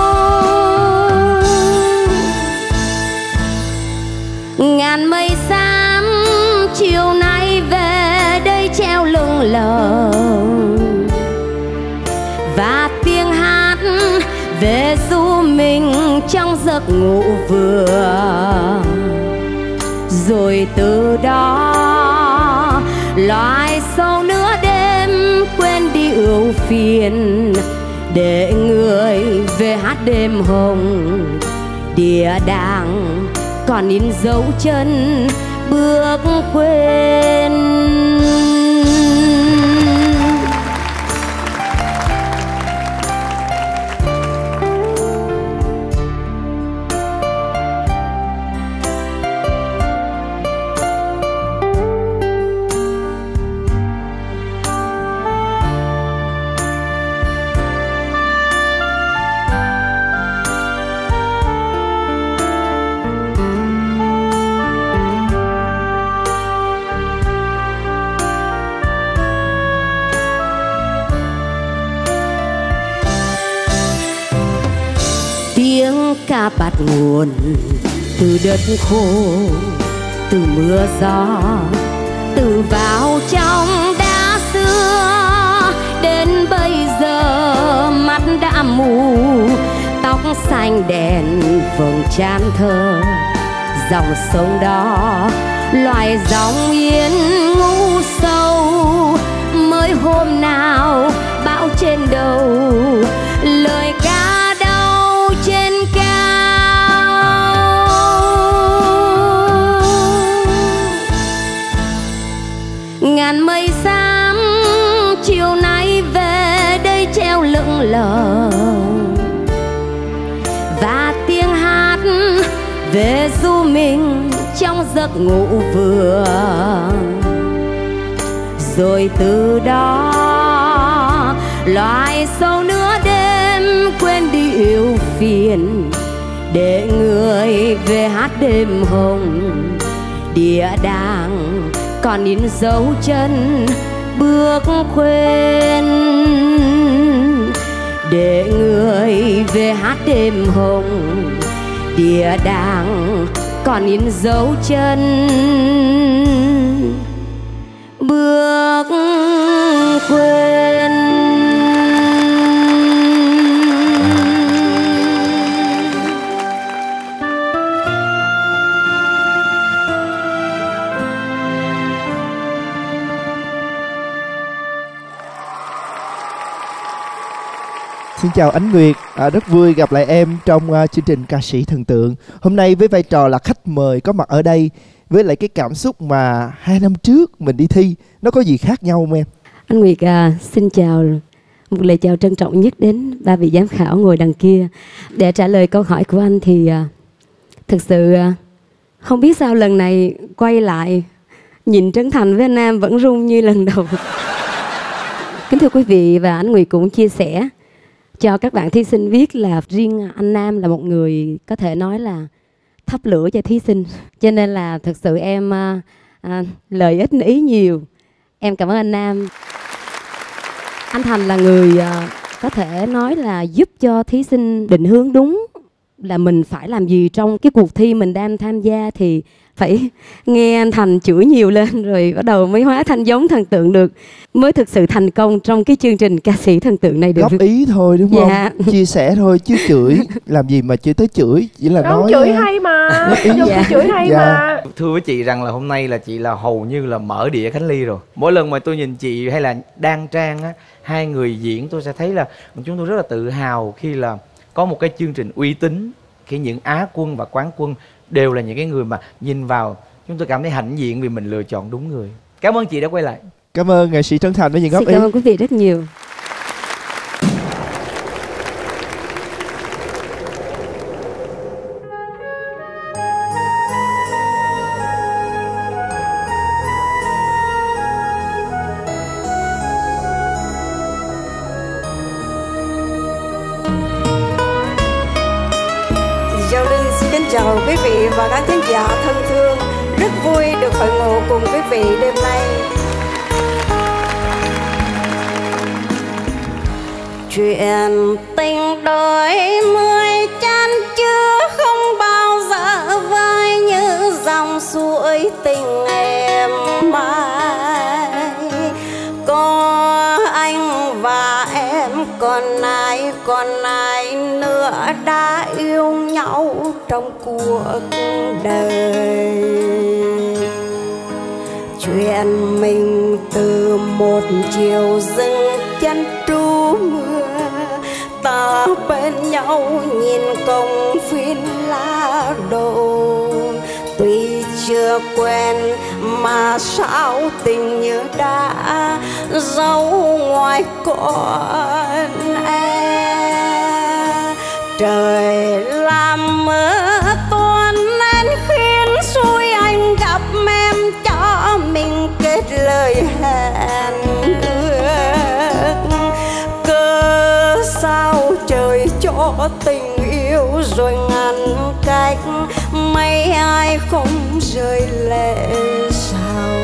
Ngàn mây xám chiều nay về đây treo lưng lờ, và tiếng hát về du mình trong giấc ngủ vừa. Rồi từ đó loài sâu nửa đêm quên đi ưu phiền, để người về hát đêm hồng. Địa đàng còn in dấu chân bước quên. Tiếng ca bạt nguồn từ đất khô, từ mưa gió, từ vào trong đá xưa. Đến bây giờ mắt đã mù, tóc xanh đèn vầng trán thơ. Dòng sông đó loài dòng yên ngủ sâu, mới hôm nào bão trên đầu, lời ca đau trên cao. Ngàn mây xám chiều nay về đây treo lững lờ, và tiếng hát về du mình trong giấc ngủ vừa. Rồi từ đó loài sâu nửa đêm quên đi ưu phiền, để người về hát đêm hồng. Địa đàng còn in dấu chân bước quên, để người về hát đêm hồng. Địa đàng còn in dấu chân bước quên. Xin chào Ánh Nguyệt, rất vui gặp lại em trong chương trình Ca sĩ Thần Tượng. Hôm nay với vai trò là khách mời có mặt ở đây, với lại cái cảm xúc mà 2 năm trước mình đi thi, nó có gì khác nhau không em? Anh Nguyệt xin chào, một lời chào trân trọng nhất đến ba vị giám khảo ngồi đằng kia. Để trả lời câu hỏi của anh thì thực sự không biết sao lần này quay lại nhìn Trấn Thành với anh Nam vẫn run như lần đầu. Kính thưa quý vị, và anh Nguyệt cũng chia sẻ cho các bạn thí sinh biết là riêng anh Nam là một người có thể nói là thắp lửa cho thí sinh. Cho nên là thực sự em lời ít ý nhiều. Em cảm ơn anh Nam. Anh Thành là người có thể nói là giúp cho thí sinh định hướng đúng là mình phải làm gì trong cái cuộc thi mình đang tham gia, thì phải nghe anh Thành chửi nhiều lên rồi bắt đầu mới hóa thành giống thần tượng được, mới thực sự thành công trong cái chương trình Ca sĩ Thần Tượng này được. Góp ý thôi đúng không? Dạ. Chia sẻ thôi chứ chửi làm gì mà chưa tới chửi, chỉ là Đâu, nói chửi hay mà. Dạ. Chửi hay Dạ. mà. Thưa với chị rằng là hôm nay là chị là hầu như là mở đĩa Khánh Ly rồi. Mỗi lần mà tôi nhìn chị hay là Đan Trang á, hai người diễn tôi sẽ thấy là chúng tôi rất là tự hào khi là có một cái chương trình uy tín, khi những Á quân và Quán quân đều là những cái người mà nhìn vào chúng tôi cảm thấy hãnh diện vì mình lựa chọn đúng người. Cảm ơn chị đã quay lại. Cảm ơn nghệ sĩ Trấn Thành với những góp ý. Xin cảm ơn quý vị rất nhiều. Giao Linh xin kính chào quý vị và các khán giả thân thương. Rất vui được hội ngộ cùng quý vị đêm nay. Chuyện tình đôi mươi chan chứa không bao giờ vơi như dòng suối tình em mãi. Có anh và em còn ai nữa. trong cuộc đời. Chuyện mình từ một chiều dừng chân trú mưa, ta bên nhau nhìn công viên lá đổ. Tuy chưa quen mà sao tình như đã giấu ngoài con em. Trời làm mưa tuôn nên khiến xui anh gặp em, cho mình kết lời hẹn ước. Cớ sao trời cho tình yêu rồi ngăn cách, mấy ai không rơi lệ sao.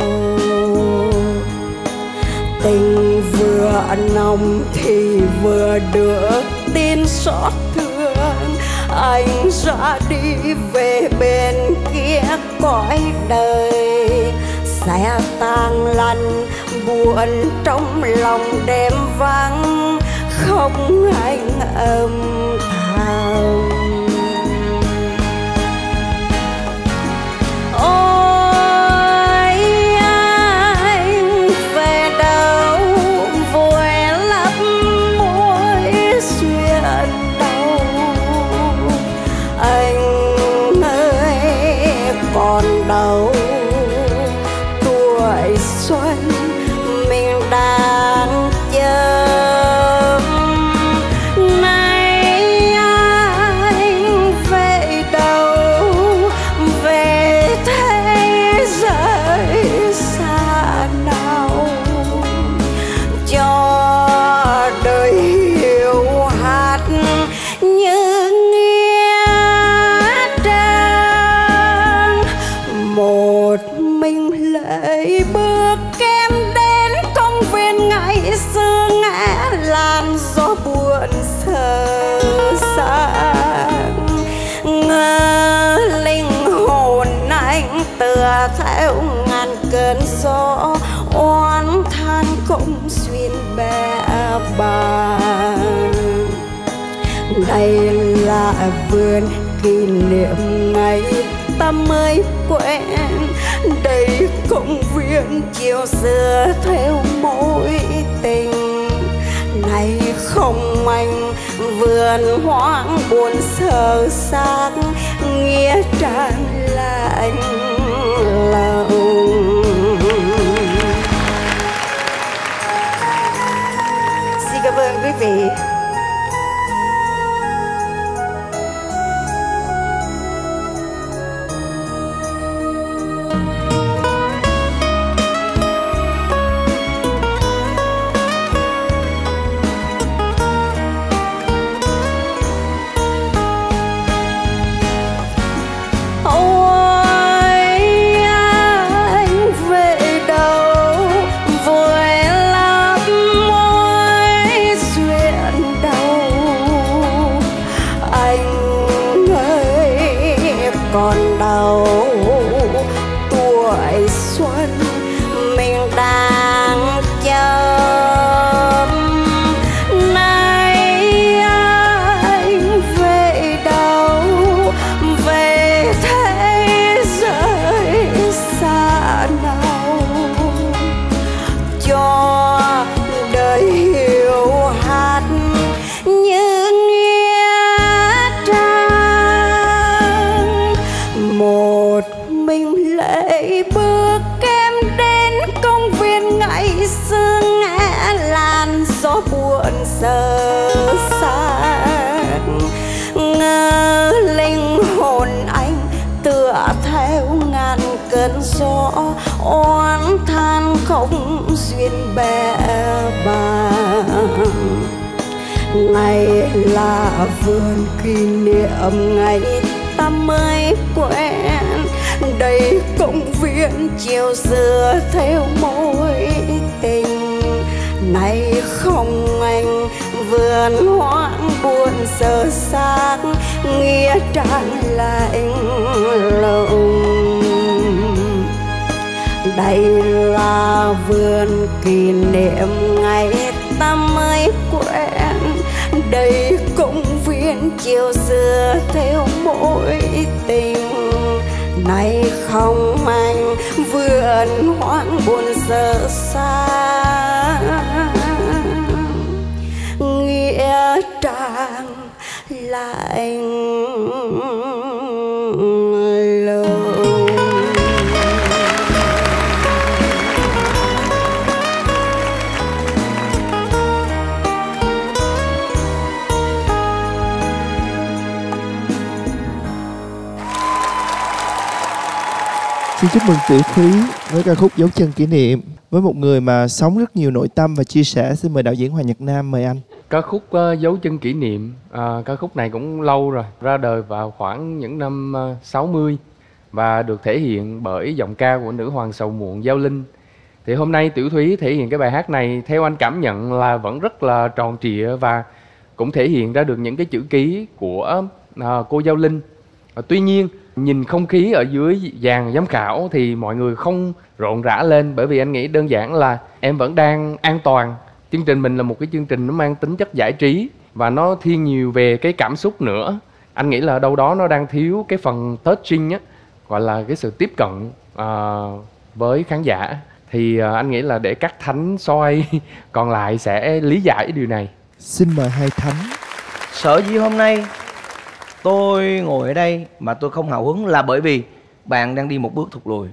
Tình vừa nồng thì vừa được tin xót thương, anh ra đi về bên kia cõi đời. Sẽ tan lăn buồn trong lòng đêm vắng, không anh âm thầm. Ôi anh về đâu vội lấp môi xuyên đâu. Anh ơi còn đâu tuổi xuân mình đang chờ. Nay anh về đâu về thế giới xa nào, cho đời hiểu hát như nghĩa trang. Một mình lấy bước kem đến công viên ngày xưa, ngã làn gió buồn sờ sang. Ngỡ linh hồn anh tựa theo ngàn cơn gió, oán than không xuyên bè bàng. Đây là vườn kỷ niệm ngày ta mới quen, đây công viên chiều xưa theo mối tình. Này không anh vườn hoang buồn sờ xác, nghĩa trang lạnh lùng. Xin cảm ơn quý vị. Còn đâu tuổi xuân mình đang chờ. Nay anh về đâu về thế giới xa nào, cho đời hiểu hát như nghĩa trang. Một mình lấy bước em đến công viên ngày xưa, ngã làn gió buồn sờ xác. Ngỡ linh hồn anh tựa theo ngàn cơn gió, oán than không duyên bè bàng. Này là vườn kỷ niệm ngày ta mới quen, đây công viên chiều xưa theo mối tình. Này không anh vườn hoang buồn sơ xác, nghĩa trang lạnh lùng. Đây là vườn kỷ niệm ngày ta mới quen, đây công viên chiều xưa theo mỗi tình này không anh vườn hoang buồn giờ xa, nghĩa trang lại lâu. Xin chúc mừng Tiểu Thúy với ca khúc Dấu Chân Kỷ Niệm. Với một người mà sống rất nhiều nội tâm và chia sẻ, xin mời đạo diễn Hoàng Nhật Nam, mời anh. Ca khúc Dấu Chân Kỷ Niệm, ca khúc này cũng lâu rồi, ra đời vào khoảng những năm 60 và được thể hiện bởi giọng ca của nữ hoàng sầu muộn Giao Linh. Thì hôm nay Tiểu Thúy thể hiện cái bài hát này theo anh cảm nhận là vẫn rất là tròn trịa và cũng thể hiện ra được những cái chữ ký của cô Giao Linh. Tuy nhiên nhìn không khí ở dưới dàn giám khảo thì mọi người không rộn rã lên, bởi vì anh nghĩ đơn giản là em vẫn đang an toàn. Chương trình mình là một cái chương trình nó mang tính chất giải trí và nó thiên nhiều về cái cảm xúc nữa. Anh nghĩ là đâu đó nó đang thiếu cái phần touching á, gọi là cái sự tiếp cận với khán giả. Thì anh nghĩ là để các thánh soi còn lại sẽ lý giải điều này. Xin mời hai thánh. Sở dĩ hôm nay tôi ngồi ở đây mà tôi không hào hứng là bởi vì bạn đang đi một bước thụt lùi.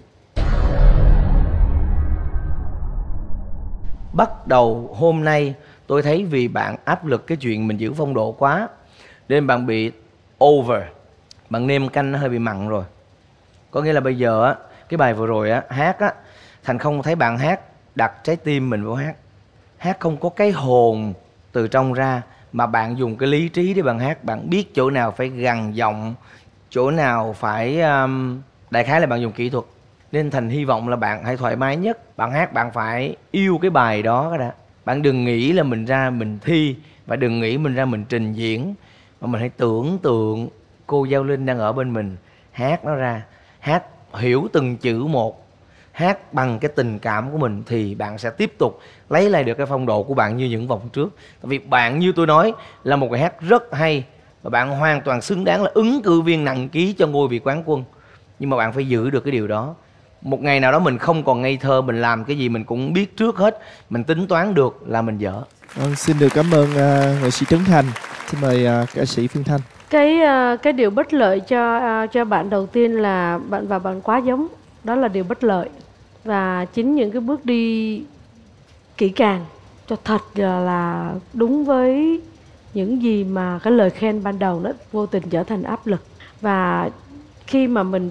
Bắt đầu hôm nay tôi thấy vì bạn áp lực cái chuyện mình giữ phong độ quá nên bạn bị over. Bạn nêm canh nó hơi bị mặn rồi. Có nghĩa là bây giờ á, cái bài vừa rồi á, hát á, Thành không thấy bạn hát đặt trái tim mình vào hát. Hát không có cái hồn từ trong ra, mà bạn dùng cái lý trí để bạn hát. Bạn biết chỗ nào phải gằn giọng, chỗ nào phải đại khái là bạn dùng kỹ thuật. Nên Thành hy vọng là bạn hãy thoải mái nhất. Bạn hát bạn phải yêu cái bài đó cái đã. Bạn đừng nghĩ là mình ra mình thi, và đừng nghĩ mình ra mình trình diễn, mà mình hãy tưởng tượng cô Giao Linh đang ở bên mình. Hát nó ra, hát hiểu từng chữ một, hát bằng cái tình cảm của mình thì bạn sẽ tiếp tục lấy lại được cái phong độ của bạn như những vòng trước. Tại vì bạn như tôi nói là một bài hát rất hay và bạn hoàn toàn xứng đáng là ứng cử viên nặng ký cho ngôi vị quán quân. Nhưng mà bạn phải giữ được cái điều đó. Một ngày nào đó mình không còn ngây thơ, mình làm cái gì mình cũng biết trước hết, mình tính toán được là mình dở. Xin được cảm ơn nghệ sĩ Trấn Thành. Xin mời ca sĩ Phương Thanh. Cái điều bất lợi cho bạn đầu tiên là bạn quá giống. Đó là điều bất lợi. Và chính những cái bước đi kỹ càng cho thật là đúng với những gì mà cái lời khen ban đầu nó vô tình trở thành áp lực. Và khi mà mình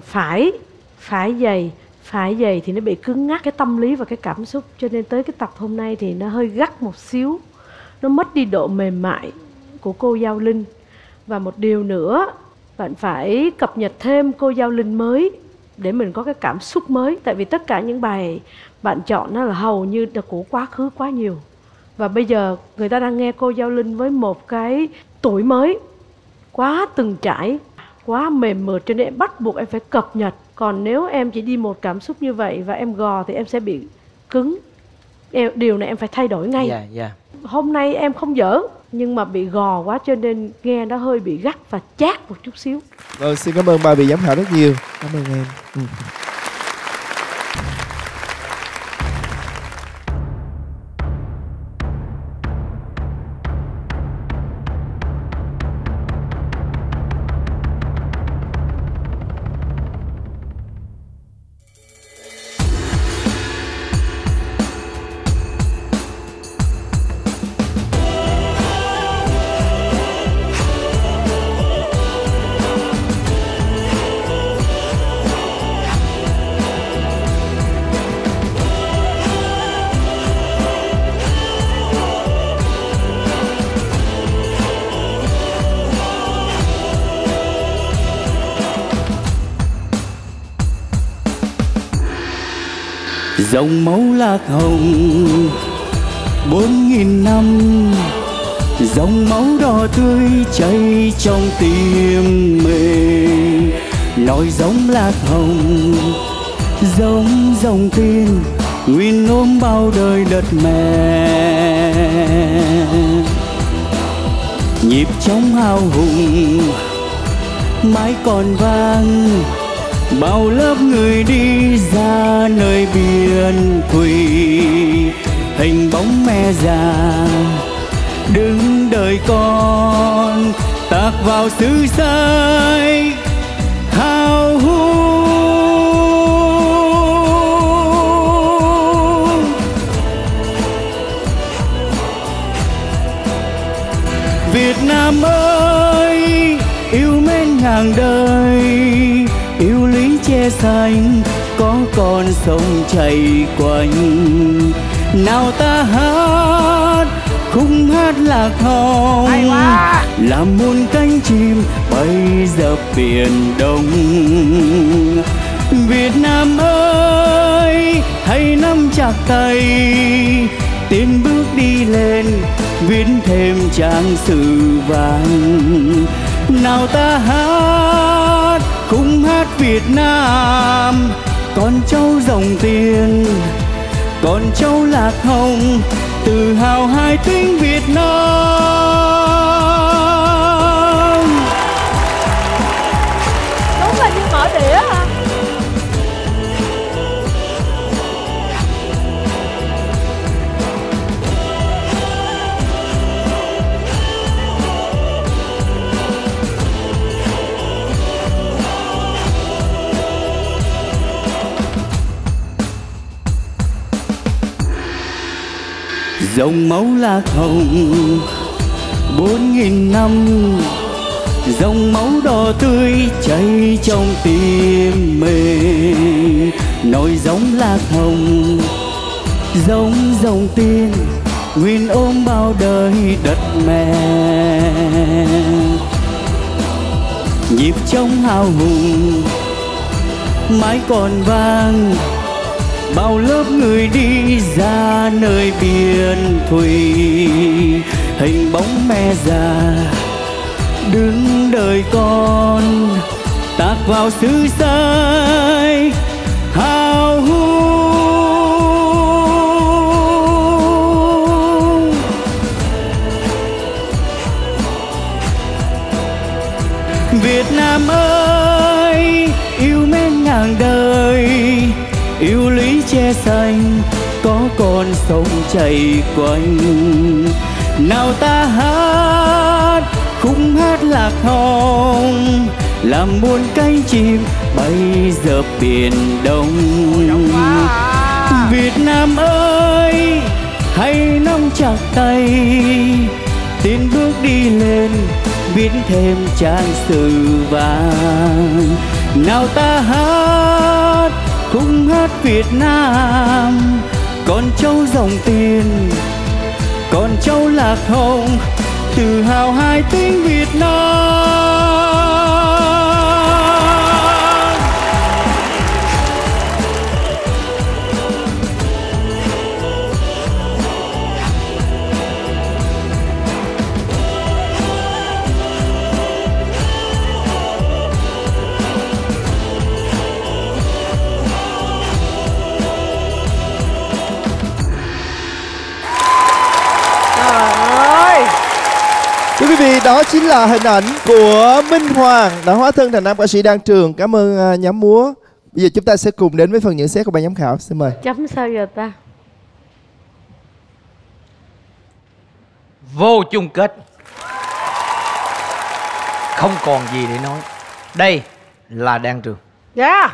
phải dày thì nó bị cứng ngắc cái tâm lý và cái cảm xúc, cho nên tới cái tập hôm nay thì nó hơi gắt một xíu, nó mất đi độ mềm mại của cô Giao Linh. Và một điều nữa, bạn phải cập nhật thêm cô Giao Linh mới để mình có cái cảm xúc mới. Tại vì tất cả những bài bạn chọn nó là hầu như là của quá khứ quá nhiều. Và bây giờ người ta đang nghe cô Giao Linh với một cái tuổi mới, quá từng trải, quá mềm mượt, cho nên bắt buộc em phải cập nhật. Còn nếu em chỉ đi một cảm xúc như vậy và em gò thì em sẽ bị cứng. Điều này em phải thay đổi ngay. Hôm nay em không dở nhưng mà bị gò quá cho nên nghe nó hơi bị gắt và chát một chút xíu. Xin cảm ơn ba vị giám khảo rất nhiều. Cảm ơn em. Dòng máu lạc hồng 4.000 năm, dòng máu đỏ tươi chảy trong tim mình. Nói giống lạc hồng, giống dòng tin nguyên ôm bao đời đất mẹ. nhịp trong hào hùng mãi còn vang, bao lớp người đi ra nơi biển thủy, hình bóng mẹ già đứng đợi con tạc vào xứ sai hào hùng. Việt Nam ơi, yêu mến ngàn đời, yêu lý che xanh, có con sông chảy quanh. Nào ta hát khúc hát lạc hồng, làm muôn cánh chim bay dập biển đông. Việt Nam ơi, hãy nắm chặt tay, tiến bước đi lên, viết thêm trang sử vàng. Nào ta hát khúc hát Việt Nam, con trâu dòng tiền, con trâu lạc hồng, tự hào hai tiếng Việt Nam. Đúng là như mở đĩa hả? Dòng máu lạc hồng 4.000 năm, dòng máu đỏ tươi chảy trong tim mình. Nổi giống lạc hồng, giống dòng tiên, nguyên ôm bao đời đất mẹ. Nhịp trong hào hùng mãi còn vang, bao lớp người đi ra nơi biển thủy, hình bóng mẹ già đứng đợi con tạc vào xứ sai hào hùng. Việt Nam ơi, yêu mến ngàn đời, yêu lý che xanh, có con sông chảy quanh. Nào ta hát khúc hát lạc hồng, làm muôn cánh chim bay dập biển đông. Việt Nam ơi, hãy nắm chặt tay, tiến bước đi lên, viết thêm trang sử vàng. Nào ta hát khúc hát Việt Nam, con trâu dòng tiền, con trâu lạc hồng, tự hào hai tiếng Việt Nam. Thưa quý vị, đó chính là hình ảnh của Minh Hoàng đã hóa thân thành nam ca sĩ Đan Trường. Cảm ơn nhóm múa. Bây giờ chúng ta sẽ cùng đến với phần nhận xét của ban giám khảo. Xin mời. Chấm sao giờ ta? Vô chung kết, không còn gì để nói. Đây là Đan Trường. Dạ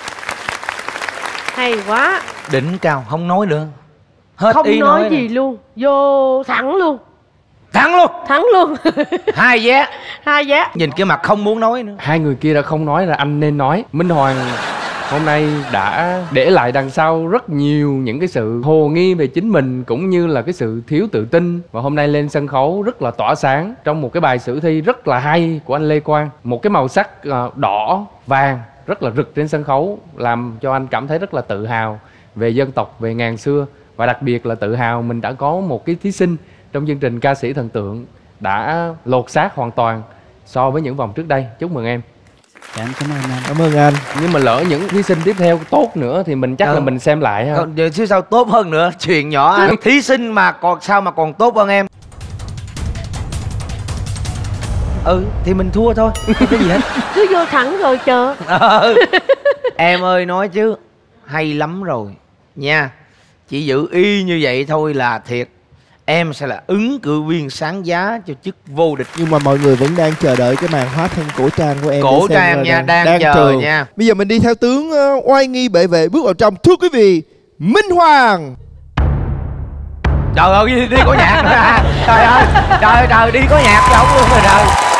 hay quá. Đỉnh cao, không nói nữa. Hết không ý nói gì này. luôn. Vô thẳng luôn. Thắng luôn. Thắng luôn. Hai vé. Hai vé. Nhìn cái mặt không muốn nói nữa. Hai người kia đã không nói là anh nên nói. Minh Hoàng hôm nay đã để lại đằng sau rất nhiều những cái sự hồ nghi về chính mình, cũng như là cái sự thiếu tự tin. Và hôm nay lên sân khấu rất là tỏa sáng trong một cái bài sử thi rất là hay của anh Lê Quang. Một cái màu sắc đỏ vàng rất là rực trên sân khấu, làm cho anh cảm thấy rất là tự hào về dân tộc, về ngàn xưa. Và đặc biệt là tự hào mình đã có một cái thí sinh trong chương trình Ca Sĩ Thần Tượng đã lột xác hoàn toàn so với những vòng trước đây. Chúc mừng em. Em cảm ơn anh. Cảm ơn anh. Nhưng mà lỡ những thí sinh tiếp theo tốt nữa thì mình chắc là mình xem lại ha. Còn chứ sao tốt hơn nữa. Chuyện nhỏ anh. Thí sinh mà còn sao mà còn tốt hơn em. thì mình thua thôi, không có gì hết. Cứ vô thẳng rồi chờ. Em ơi nói chứ hay lắm rồi nha. Chỉ giữ y như vậy thôi là thiệt em sẽ là ứng cử viên sáng giá cho chức vô địch. Nhưng mà mọi người vẫn đang chờ đợi cái màn hóa thân cổ trang của em. Cổ trang nha, đang chờ trường nha. Bây giờ mình đi theo tướng oai nghi bệ vệ bước vào trong. Thưa quý vị, Minh Hoàng. Trời ơi, đi có nhạc nữa ha. Trời ơi, trời đi có nhạc giống luôn rồi trời.